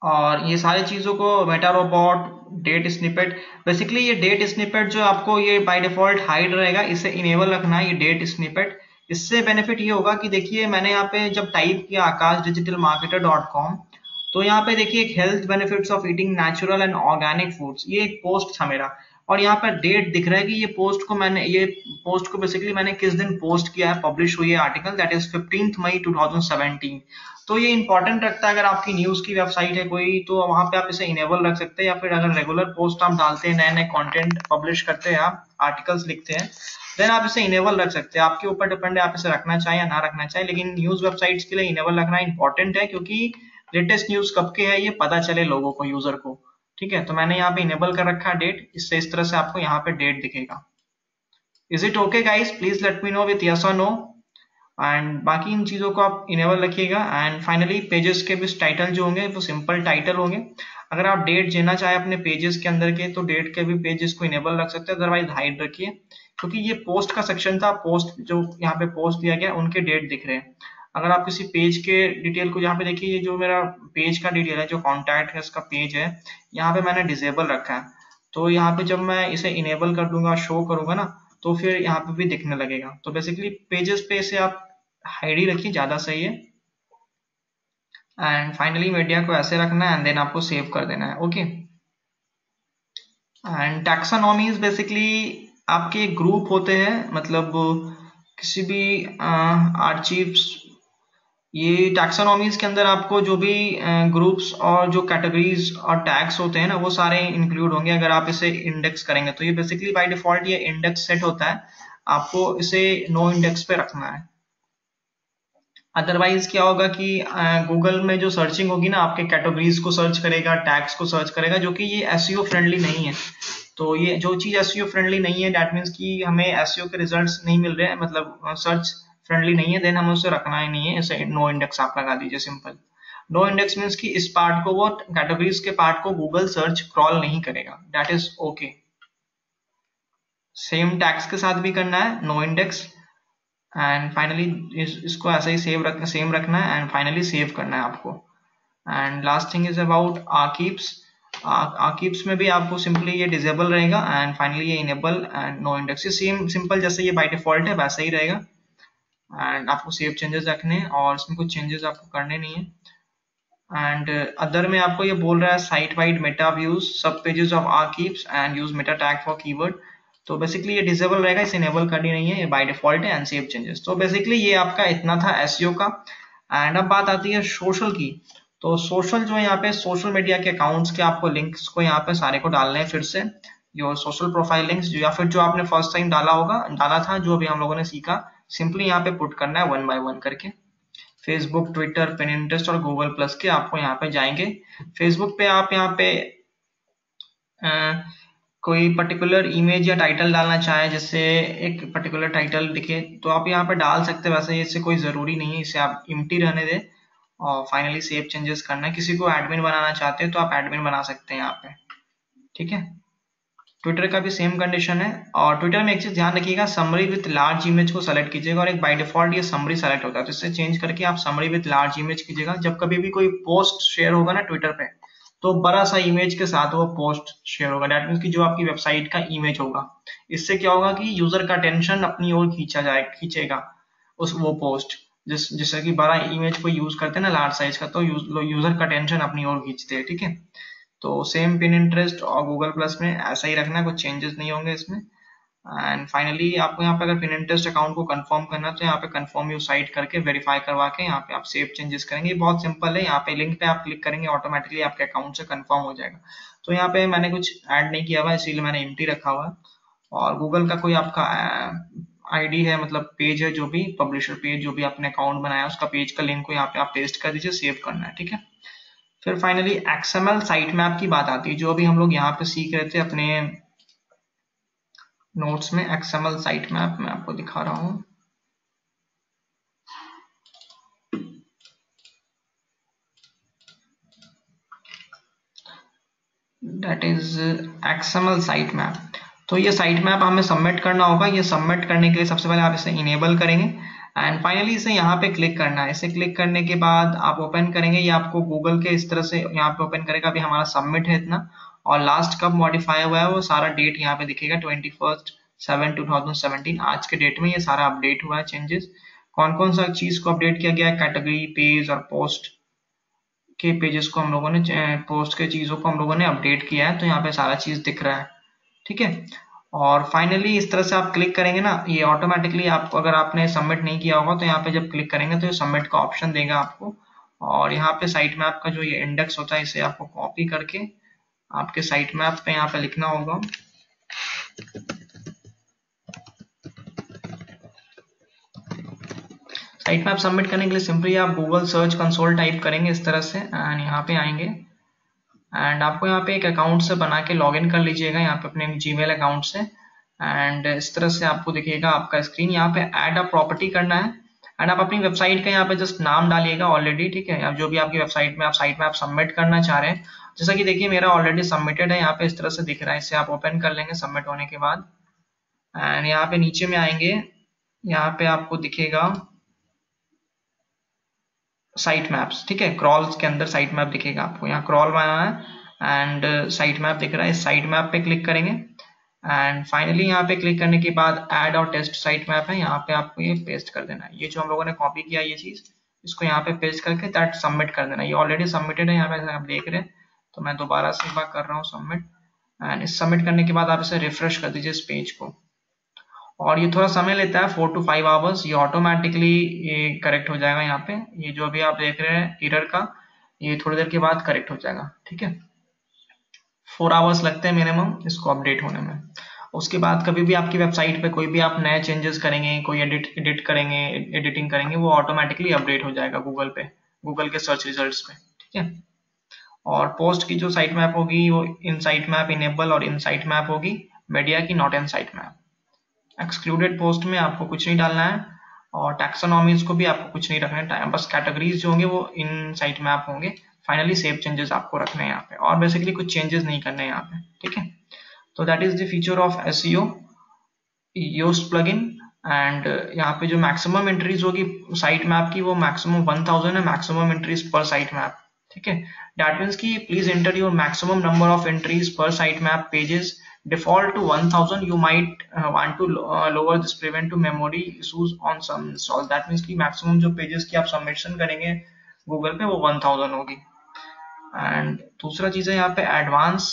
और ये सारी चीज़ों को meta robot, date snippet, basically ये डेट स्निपेट जो आपको ये बाय डिफॉल्ट हाइड रहेगा, इसे इनेबल रखना है ये डेट स्निपेट। इससे बेनिफिट ये होगा कि देखिए मैंने यहाँ पे जब टाइप किया Akash digital marketer dot com, तो यहाँ पे देखिए एक health benefits of eating natural and organic foods, ये एक पोस्ट था मेरा, और यहाँ पर डेट दिख रहा है कि ये पोस्ट को मैंने ये पोस्ट को बेसिकली मैंने किस दिन पोस्ट किया है, पब्लिश हुई है article, that is fifteenth May two thousand seventeen. तो ये इंपॉर्टेंट रखता है, अगर आपकी न्यूज की वेबसाइट है कोई तो वहां पे आप इसे इनेबल रख सकते हैं, या फिर अगर रेगुलर पोस्ट आप डालते हैं, नए नए कंटेंट पब्लिश करते हैं, आप आर्टिकल्स लिखते हैं, देन आप इसे इनेबल रख सकते हैं। आपके ऊपर डिपेंड है आप इसे रखना चाहें या ना रखना चाहें, लेकिन न्यूज वेबसाइट्स के लिए इनेबल रखना इंपॉर्टेंट है, क्योंकि लेटेस्ट न्यूज कब के है ये पता चले लोगों को, यूजर को। ठीक है, तो मैंने यहाँ पे इनेबल कर रखा है डेट, इससे इस तरह से आपको यहाँ पे डेट दिखेगा। Is it okay guys? Please let me know with yes और नो। एंड बाकी इन चीज़ों को आप इनेबल रखिएगा। एंड फाइनली पेजेस के भी टाइटल जो होंगे वो सिंपल टाइटल होंगे। अगर आप डेट देना चाहे अपने पेजेस के अंदर के, तो डेट के भी पेजेस को इनेबल रख सकते हैं, अदरवाइज हाइड रखिए, क्योंकि ये पोस्ट का सेक्शन था, पोस्ट जो यहाँ पे पोस्ट दिया गया उनके डेट दिख रहे हैं। अगर आप किसी पेज के डिटेल को यहाँ पे देखिए, ये जो मेरा पेज का डिटेल है, जो कॉन्टैक्ट है इसका पेज है, यहाँ पे मैंने डिसेबल रखा है। तो यहाँ पे जब मैं इसे इनेबल कर दूंगा, शो करूंगा ना, तो फिर यहाँ पे भी दिखने लगेगा। तो बेसिकली पेजेस पे इसे आप हाइड ही रखिए, ज्यादा सही है। एंड फाइनली मीडिया को ऐसे रखना है, एंड देन आपको सेव कर देना है। ओके। एंड टैक्सानॉमीज बेसिकली आपके ग्रुप होते हैं, मतलब किसी भी आर्चीव्स, ये टैक्सानॉमीज के अंदर आपको जो भी ग्रुप्स और जो कैटेगरीज और टैग्स होते हैं ना, वो सारे इंक्लूड होंगे अगर आप इसे इंडेक्स करेंगे। तो ये बेसिकली बाय डिफॉल्ट ये इंडेक्स सेट होता है, आपको इसे नो इंडेक्स पे रखना है। अदरवाइज क्या होगा कि गूगल में जो सर्चिंग होगी ना, आपके कैटेगरीज को सर्च करेगा, टैग्स को सर्च करेगा, जो कि ये एसईओ फ्रेंडली नहीं है। तो ये जो चीज एसईओ फ्रेंडली नहीं है, दैट मीन्स कि हमें एसईओ के रिजल्ट्स नहीं मिल रहे हैं, मतलब सर्च फ्रेंडली नहीं है, देन हमें उसे रखना ही नहीं है। इसे नो इंडेक्स आप लगा दीजिए, सिंपल। नो इंडेक्स मीन्स कि इस पार्ट को, वो कैटेगरीज के पार्ट को गूगल सर्च क्रॉल नहीं करेगा, that is okay. Same tags के साथ भी करना है, नो इंडेक्स। एंड फाइनली इस, इसको ऐसा ही सेव रख सेम रखना है, एंड फाइनली सेव करना है आपको। And last thing is about archives. Archives में भी आपको सिंपली ये डिसेबल रहेगा, एंड फाइनली ये enable and no index, same simple जैसे ये बाय डिफॉल्ट है वैसा ही रहेगा। एंड आपको सेव चेंजेस रखने हैं, और इसमें कुछ चेंजेस आपको करने नहीं है। एंड अदर में आपको ये बोल रहा है site wide meta views sub pages of archives and use meta tag for keyword. तो बेसिकली ये डिसेबल रहेगा, इसे इनेबल करनी नहीं है, ये बाय डिफॉल्ट है। And save changes. तो बेसिकली ये आपका इतना था एसईओ का। एंड अब बात आती है सोशल की। तो सोशल जो है, यहाँ पे सोशल मीडिया के अकाउंट्स के आपको लिंक्स को यहाँ पे सारे को डालने हैं फिर से, जो सोशल प्रोफाइल लिंक्स, या फिर जो आपने फर्स्ट टाइम डाला होगा, डाला था, जो अभी हम लोगों ने सीखा, सिंपली यहाँ पे पुट करना है वन बाय वन करके। फेसबुक, ट्विटर, पिनिंटरेस्ट और गूगल प्लस के आपको यहाँ पे जाएंगे। फेसबुक पे आप यहाँ पे आ, कोई पर्टिकुलर इमेज या टाइटल डालना चाहे, जैसे एक पर्टिकुलर टाइटल दिखे, तो आप यहाँ पे डाल सकते हैं। वैसे इससे कोई जरूरी नहीं है, इसे आप इम्प्टी रहने दें। और फाइनली सेव चेंजेस करना है। किसी को एडमिन बनाना चाहते हैं तो आप एडमिन बना सकते हैं यहाँ पे। ठीक है। ट्विटर का भी सेम कंडीशन है। और ट्विटर में एक चीज ध्यान रखिएगा, समरी विथ लार्ज इमेज को सेलेक्ट कीजिएगा, और एक बाय डिफॉल्ट ये समरी सेलेक्ट होता है, तो इससे चेंज करके आप समरी विथ लार्ज इमेज कीजिएगा। जब कभी भी कोई पोस्ट शेयर होगा ना ट्विटर पे, तो बड़ा सा इमेज के साथ वो पोस्ट शेयर होगा, दैट मीन्स कि जो आपकी वेबसाइट का इमेज होगा। इससे क्या होगा कि यूजर का अटेंशन अपनी ओर खींचा जाए खींचेगा उस वो पोस्ट, जिस जैसे कि बड़ा इमेज को यूज करते हैं ना, लार्ज साइज का, तो यूजर का अटेंशन अपनी ओर खींचते हैं। ठीक है। तो सेम पिनिंटरेस्ट और गूगल प्लस में ऐसा ही रखना है, कुछ चेंजेस नहीं होंगे इसमें। एंड फाइनली आपको यहाँ पे अगर पिनिंटरेस्ट अकाउंट को कंफर्म करना है, तो यहाँ पे कंफर्म यू साइट करके वेरीफाई करवा के यहाँ पे आप सेव चेंजेस करेंगे। बहुत सिंपल है, यहाँ पे लिंक पे आप क्लिक करेंगे, ऑटोमेटिकली आपके अकाउंट से कंफर्म हो जाएगा। तो यहाँ पे मैंने कुछ ऐड नहीं किया हुआ, इसीलिए मैंने एम्प्टी रखा हुआ है। और गूगल का कोई आपका आईडी है, मतलब पेज है, जो भी पब्लिशर पेज जो भी आपने अकाउंट बनाया है, उसका पेज का लिंक को यहाँ पे आप पेस्ट कर दीजिए, सेव करना है। ठीक है। फिर फाइनली एक्सएमएल साइट मैप की बात आती है, जो अभी हम लोग यहाँ पे सीख रहे थे अपने नोट्स में। एक्सएमएल साइट मैप मैं आपको दिखा रहा हूँ। That is XML site map. तो ये साइट मैप हमें सबमिट करना होगा। ये सबमिट करने के लिए सबसे पहले आप इसे इनेबल करेंगे एंड फाइनली इसे यहाँ पे क्लिक करना है। इसे क्लिक करने के बाद आप ओपन करेंगे, ये आपको गूगल के इस तरह से यहाँ पे ओपन करेगा। अभी हमारा सबमिट है इतना, और लास्ट कब मॉडिफाई हुआ है वो सारा डेट यहाँ पे दिखेगा, twenty first seven two thousand seventeen. आज के डेट में ये सारा अपडेट हुआ है चेंजेस। कौन कौन सा चीज को अपडेट किया गया है, कैटेगरी, पेज और पोस्ट के पेजेस को हम लोगों ने, पोस्ट के चीजों को हम लोगों ने अपडेट किया है। तो यहाँ पे सारा चीज दिख रहा है, ठीक है। और फाइनली इस तरह से आप क्लिक करेंगे ना, ये ऑटोमेटिकली आपको, अगर आपने सबमिट नहीं किया होगा तो यहाँ पे जब क्लिक करेंगे तो ये सबमिट का ऑप्शन देगा आपको। और यहाँ पे साइट मैप का जो ये इंडेक्स होता है इसे आपको कॉपी करके आपके साइट मैप पे यहाँ पे लिखना होगा। साइट मैप सबमिट करने के लिए सिंपली आप गूगल सर्च कंसोल टाइप करेंगे इस तरह से एंड यहाँ पे आएंगे एंड आपको यहाँ पे एक अकाउंट से बना के लॉगिन कर लीजिएगा यहाँ पे अपने जीमेल अकाउंट से। एंड इस तरह से आपको दिखेगा आपका स्क्रीन। यहाँ पे ऐड अ प्रॉपर्टी करना है एंड आप अपनी वेबसाइट का यहाँ पे जस्ट नाम डालिएगा ऑलरेडी, ठीक है। अब जो भी आपकी वेबसाइट में आप साइट में आप सबमिट करना चाह रहे हैं, जैसा कि देखिए मेरा ऑलरेडी सबमिटेड है, यहाँ पे इस तरह से दिख रहा है। इसे आप ओपन कर लेंगे सबमिट होने के बाद एंड यहाँ पे नीचे में आएंगे, यहाँ पे आपको दिखेगा साइट मैप्स, ठीक है। क्रॉल्स के अंदर साइट मैप दिखेगा आपको, यहाँ क्रॉल बनाना है एंड साइट मैप दिख रहा है। साइट मैप पे क्लिक करेंगे एंड फाइनली यहाँ पे क्लिक करने के बाद ऐड और टेस्ट साइट मैप है, यहाँ पे आपको ये पेस्ट कर देना है। ये जो हम लोगों ने कॉपी किया ये चीज, इसको यहाँ पे पेस्ट करके दैट सबमिट कर देना। ये ऑलरेडी सबमिटेड है यहाँ पे आप देख रहे हैं, तो मैं दोबारा से एक बार कर रहा हूँ सबमिट एंड इस सबमिट करने के बाद आप इसे रिफ्रेश कर दीजिए इस पेज को। और ये थोड़ा समय लेता है, फोर टू फाइव आवर्स। ये ऑटोमेटिकली ये करेक्ट हो जाएगा। यहाँ पे ये जो भी आप देख रहे हैं एरर का, ये थोड़ी देर के बाद करेक्ट हो जाएगा, ठीक है। फोर आवर्स लगते हैं मिनिमम इसको अपडेट होने में। उसके बाद कभी भी आपकी वेबसाइट पे कोई भी आप नए चेंजेस करेंगे, कोई एडिट एडिट करेंगे, एडिटिंग करेंगे, वो ऑटोमेटिकली अपडेट हो जाएगा गूगल पे, गूगल के सर्च रिजल्ट्स पे, ठीक है। और पोस्ट की जो साइट मैप होगी वो इन साइट मैप इनेबल और इन साइट मैप होगी, मीडिया की not in site map. Excluded post में आपको कुछ नहीं डालना है और टैक्सोनॉमीज को भी आपको कुछ नहीं रखना है, बस कैटेगरीज जो होंगे वो इन साइट मैप होंगे। फाइनली सेव चेंजेस आपको रखने हैं यहाँ पे, और बेसिकली कुछ चेंजेस नहीं करने हैं यहाँ पे, ठीक है। तो that is the feature of SEO Yoast plugin. And यहाँ पे जो मैक्सिमम एंट्रीज होगी साइट मैप की वो मैक्सिमम वन थाउजेंड है, maximum entries per site map, ठीक है। दैट मीन्स की please enter your maximum number of entries per site map pages default to one thousand. You might uh, want to uh, lower this prevent to memory issues on some install. That means कि maximum जो pages की आप submission करेंगे Google पे वो one thousand होगी। And दूसरा चीज है यहाँ पे एडवांस।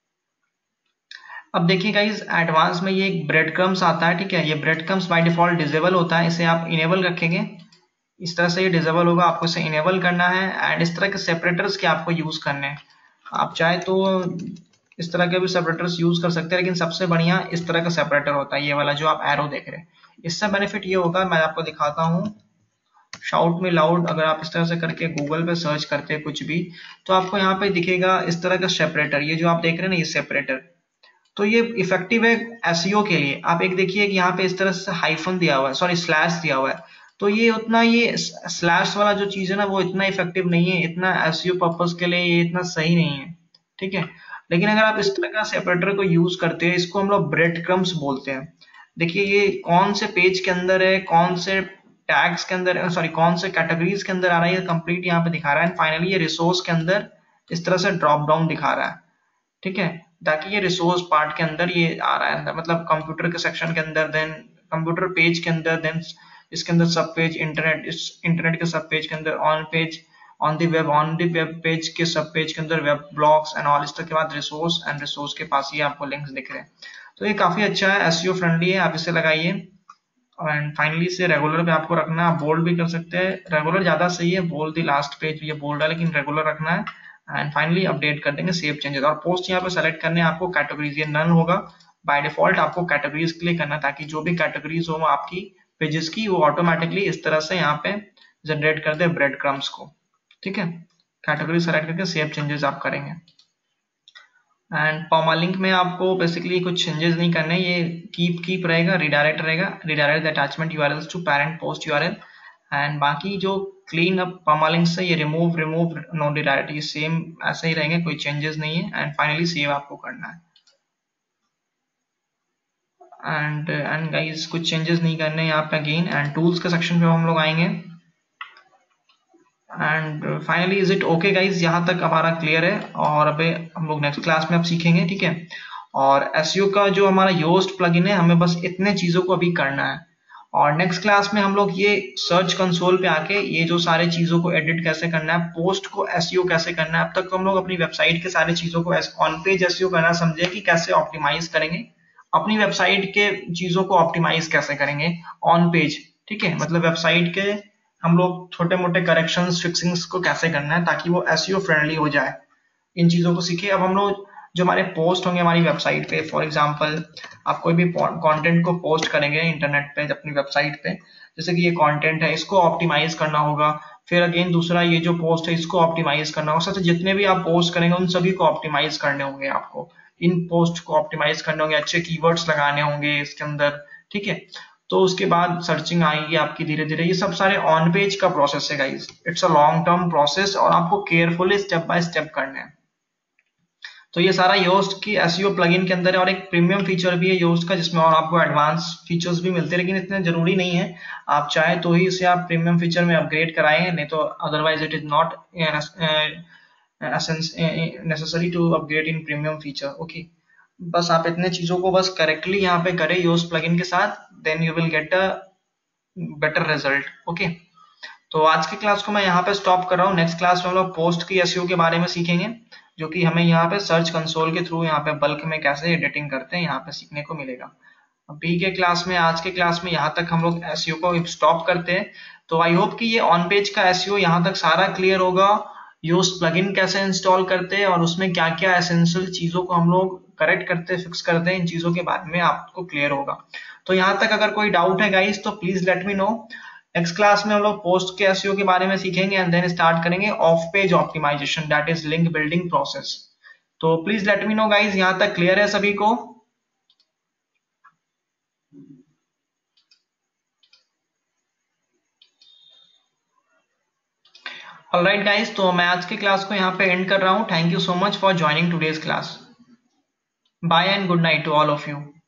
अब देखिए गाइज एडवांस में ये एक ब्रेड क्रम्स आता है, ठीक है। ये breadcrumbs by default disable होता है, इसे आप इनेबल रखेंगे। इस तरह से ये डिसेबल होगा, आपको इसे इनेबल करना है। एंड इस तरह के सेपरेटर्स के आपको यूज करने हैं। आप चाहे तो इस तरह के भी सेपरेटर्स यूज कर सकते हैं, लेकिन सबसे बढ़िया इस तरह का सेपरेटर होता है, ये वाला जो आप एरो देख रहे हैं। इससे बेनिफिट ये होगा, मैं आपको दिखाता हूँ शाउट में लाउड। अगर आप इस तरह से करके गूगल पे सर्च करते हैं कुछ भी, तो आपको यहाँ पे दिखेगा इस तरह का सेपरेटर। ये जो आप देख रहे हैं ना ये सेपरेटर, तो ये इफेक्टिव है एसईओ के लिए। आप एक देखिए कि यहाँ पे इस तरह से हाइफन दिया हुआ है, सॉरी स्लैश दिया हुआ है, तो ये उतना, ये स्लैश वाला जो चीज है ना वो इतना इफेक्टिव नहीं है, इतना एसईओ पर्पस के लिए ये इतना सही नहीं है, ठीक है। लेकिन अगर आप इस तरह का सेपरेटर को यूज करते हैं, इसको हम लोग ब्रेड क्रम्स बोलते हैं। देखिए ये कौन से पेज के अंदर है, कौन से टैग्स के अंदर, सॉरी कौन से कैटेगरीज के अंदर आ रहा है, ये कंप्लीट यहाँ पे दिखा रहा है। फाइनली ये रिसोर्स के अंदर इस तरह से ड्रॉप डाउन दिखा रहा है, ठीक है, ताकि ये रिसोर्स पार्ट के अंदर ये आ रहा है, मतलब कंप्यूटर के सेक्शन के अंदर, देन कंप्यूटर पेज के अंदर, देन इसके अंदर सब पेज, इंटरनेट, इस इंटरनेट के सब पेज के अंदर, on page, on the web, on the web page के सब पेज के अंदर, वेब ब्लॉग्स एंड ऑल। इस तरह के बाद रिसोर्स एंड रिसोर्स के पास ही आपको लिंक्स दिख रहे हैं। तो ये काफी अच्छा है, एसईओ फ्रेंडली है, आप इसे लगाइए। एंड फाइनली इसे रेगुलर पे आपको रखना है, आप बोल्ड भी कर सकते हैं, रेगुलर ज्यादा सही है, बोल्ड दी लास्ट पेज ये बोल्ड है, लेकिन रेगुलर रखना है। एंड फाइनली अपडेट कर देंगे, सेव चेंजेस। और पोस्ट यहाँ पे सेलेक्ट करने आपको कैटेगरीज, ये नन होगा बाय डिफॉल्ट, आपको कैटेगरीज क्लिक करना ताकि जो भी कैटेगरीज हो आपकी पेजेस की वो ऑटोमेटिकली इस तरह से यहाँ पे जनरेट कर दे ब्रेड क्रम्स को, ठीक है। कैटेगरी सेलेक्ट करके सेव चेंजेस आप करेंगे। एंड परमालिंक में आपको बेसिकली कुछ चेंजेस नहीं करने, ये कीप कीप रहेगा, रिडायरेक्ट रहेगा, redirect the attachment URLs to parent post URL. And बाकी जो क्लीन अप परमालिंक से ये रिमूव रिमूव नो रिडायरेक्ट, ये सेम ऐसे ही रहेंगे, कोई चेंजेस नहीं है। एंड फाइनली सेव आपको करना है। एंड एंड गाइस कुछ चेंजेस नहीं करने यहाँ पे अगेन, एंड टूल्स के सेक्शन पे हम लोग आएंगे। And finally is it okay guys, यहाँ तक हमारा क्लियर है, और अबे हम लोग नेक्स्ट क्लास में अब सीखेंगे, ठीक है। और एसईओ का जो हमारा योस्ट प्लगइन है, हमें बस इतने चीजों को अभी करना है, और नेक्स्ट क्लास में हम लोग ये सर्च कंसोल पे आके ये जो सारे चीजों को एडिट कैसे करना है, पोस्ट को एसईओ कैसे करना है। अब तक तो हम लोग अपनी वेबसाइट के सारे चीजों को ऑन पेज एसईओ करना समझे कि कैसे ऑप्टिमाइज करेंगे, अपनी वेबसाइट के चीजों को ऑप्टिमाइज कैसे करेंगे ऑन पेज, ठीक है। मतलब वेबसाइट के हम लोग छोटे मोटे करेक्शंस फिक्सिंग्स को कैसे करना है ताकि वो एसईओ फ्रेंडली हो जाए, इन चीजों को सीखे। अब हम लोग जो हमारे पोस्ट होंगे हमारी वेबसाइट पे, फॉर एग्जांपल आप कोई भी कंटेंट को पोस्ट करेंगे इंटरनेट पे अपनी वेबसाइट पे, जैसे कि ये कंटेंट है, इसको ऑप्टिमाइज करना होगा। फिर अगेन दूसरा ये जो पोस्ट है इसको ऑप्टिमाइज करना होगा। सबसे जितने भी आप पोस्ट करेंगे उन सभी को ऑप्टिमाइज करने होंगे, आपको इन पोस्ट को ऑप्टिमाइज करने होंगे, अच्छे कीवर्ड्स लगाने होंगे इसके अंदर, ठीक है। तो उसके बाद सर्चिंग आएगी आपकी धीरे धीरे। ये सब सारे ऑन पेज का प्रोसेस है guys, it's a long term process और आपको केयरफुली स्टेप बाय स्टेप करना है। तो ये सारा योस्ट की एसईओ प्लगइन के अंदर है, और एक प्रीमियम फीचर भी है योस्ट का जिसमें और आपको एडवांस फीचर्स भी मिलते हैं, लेकिन इतने जरूरी नहीं है। आप चाहे तो ही इसे आप प्रीमियम फीचर में अपग्रेड कराएं, नहीं तो otherwise it is not necessary to upgrade in premium feature, okay. बस आप इतने चीजों को बस करेक्टली यहाँ पे करें योस्ट प्लगइन के साथ, then you will get a better result, okay. तो आज की क्लास को मैं यहाँ पे स्टॉप कर रहा हूँ। नेक्स्ट क्लास में हम लोग पोस्ट की एसईओ के बारे में सीखेंगे, जो कि हमें यहाँ पे सर्च कंसोल के थ्रू यहाँ पे बल्क में कैसे एडिटिंग करते हैं यहाँ पे सीखने को मिलेगा। अभी के क्लास में, आज के क्लास में यहाँ तक हम लोग एसईओ को स्टॉप करते हैं। तो आई होप कि ये ऑन पेज का एसईओ यहाँ तक सारा क्लियर होगा, योस्ट प्लगइन कैसे इंस्टॉल करते हैं और उसमें क्या क्या एसेंशियल चीजों को हम लोग करेक्ट करते हैं, फिक्स करते हैं, इन चीजों के बारे में आपको क्लियर होगा। तो यहाँ तक अगर कोई डाउट है गाइस तो please let me know. Next class में हम लोग पोस्ट के एसईओ के बारे में सीखेंगे एंड देन स्टार्ट करेंगे off page optimization, that is link building process. तो please let me know guys, यहां तक क्लियर है सभी को? ऑलराइट गाइस, तो मैं आज की क्लास को यहाँ पे एंड कर रहा हूँ। Thank you so much for joining today's class. Bye and good night to all of you.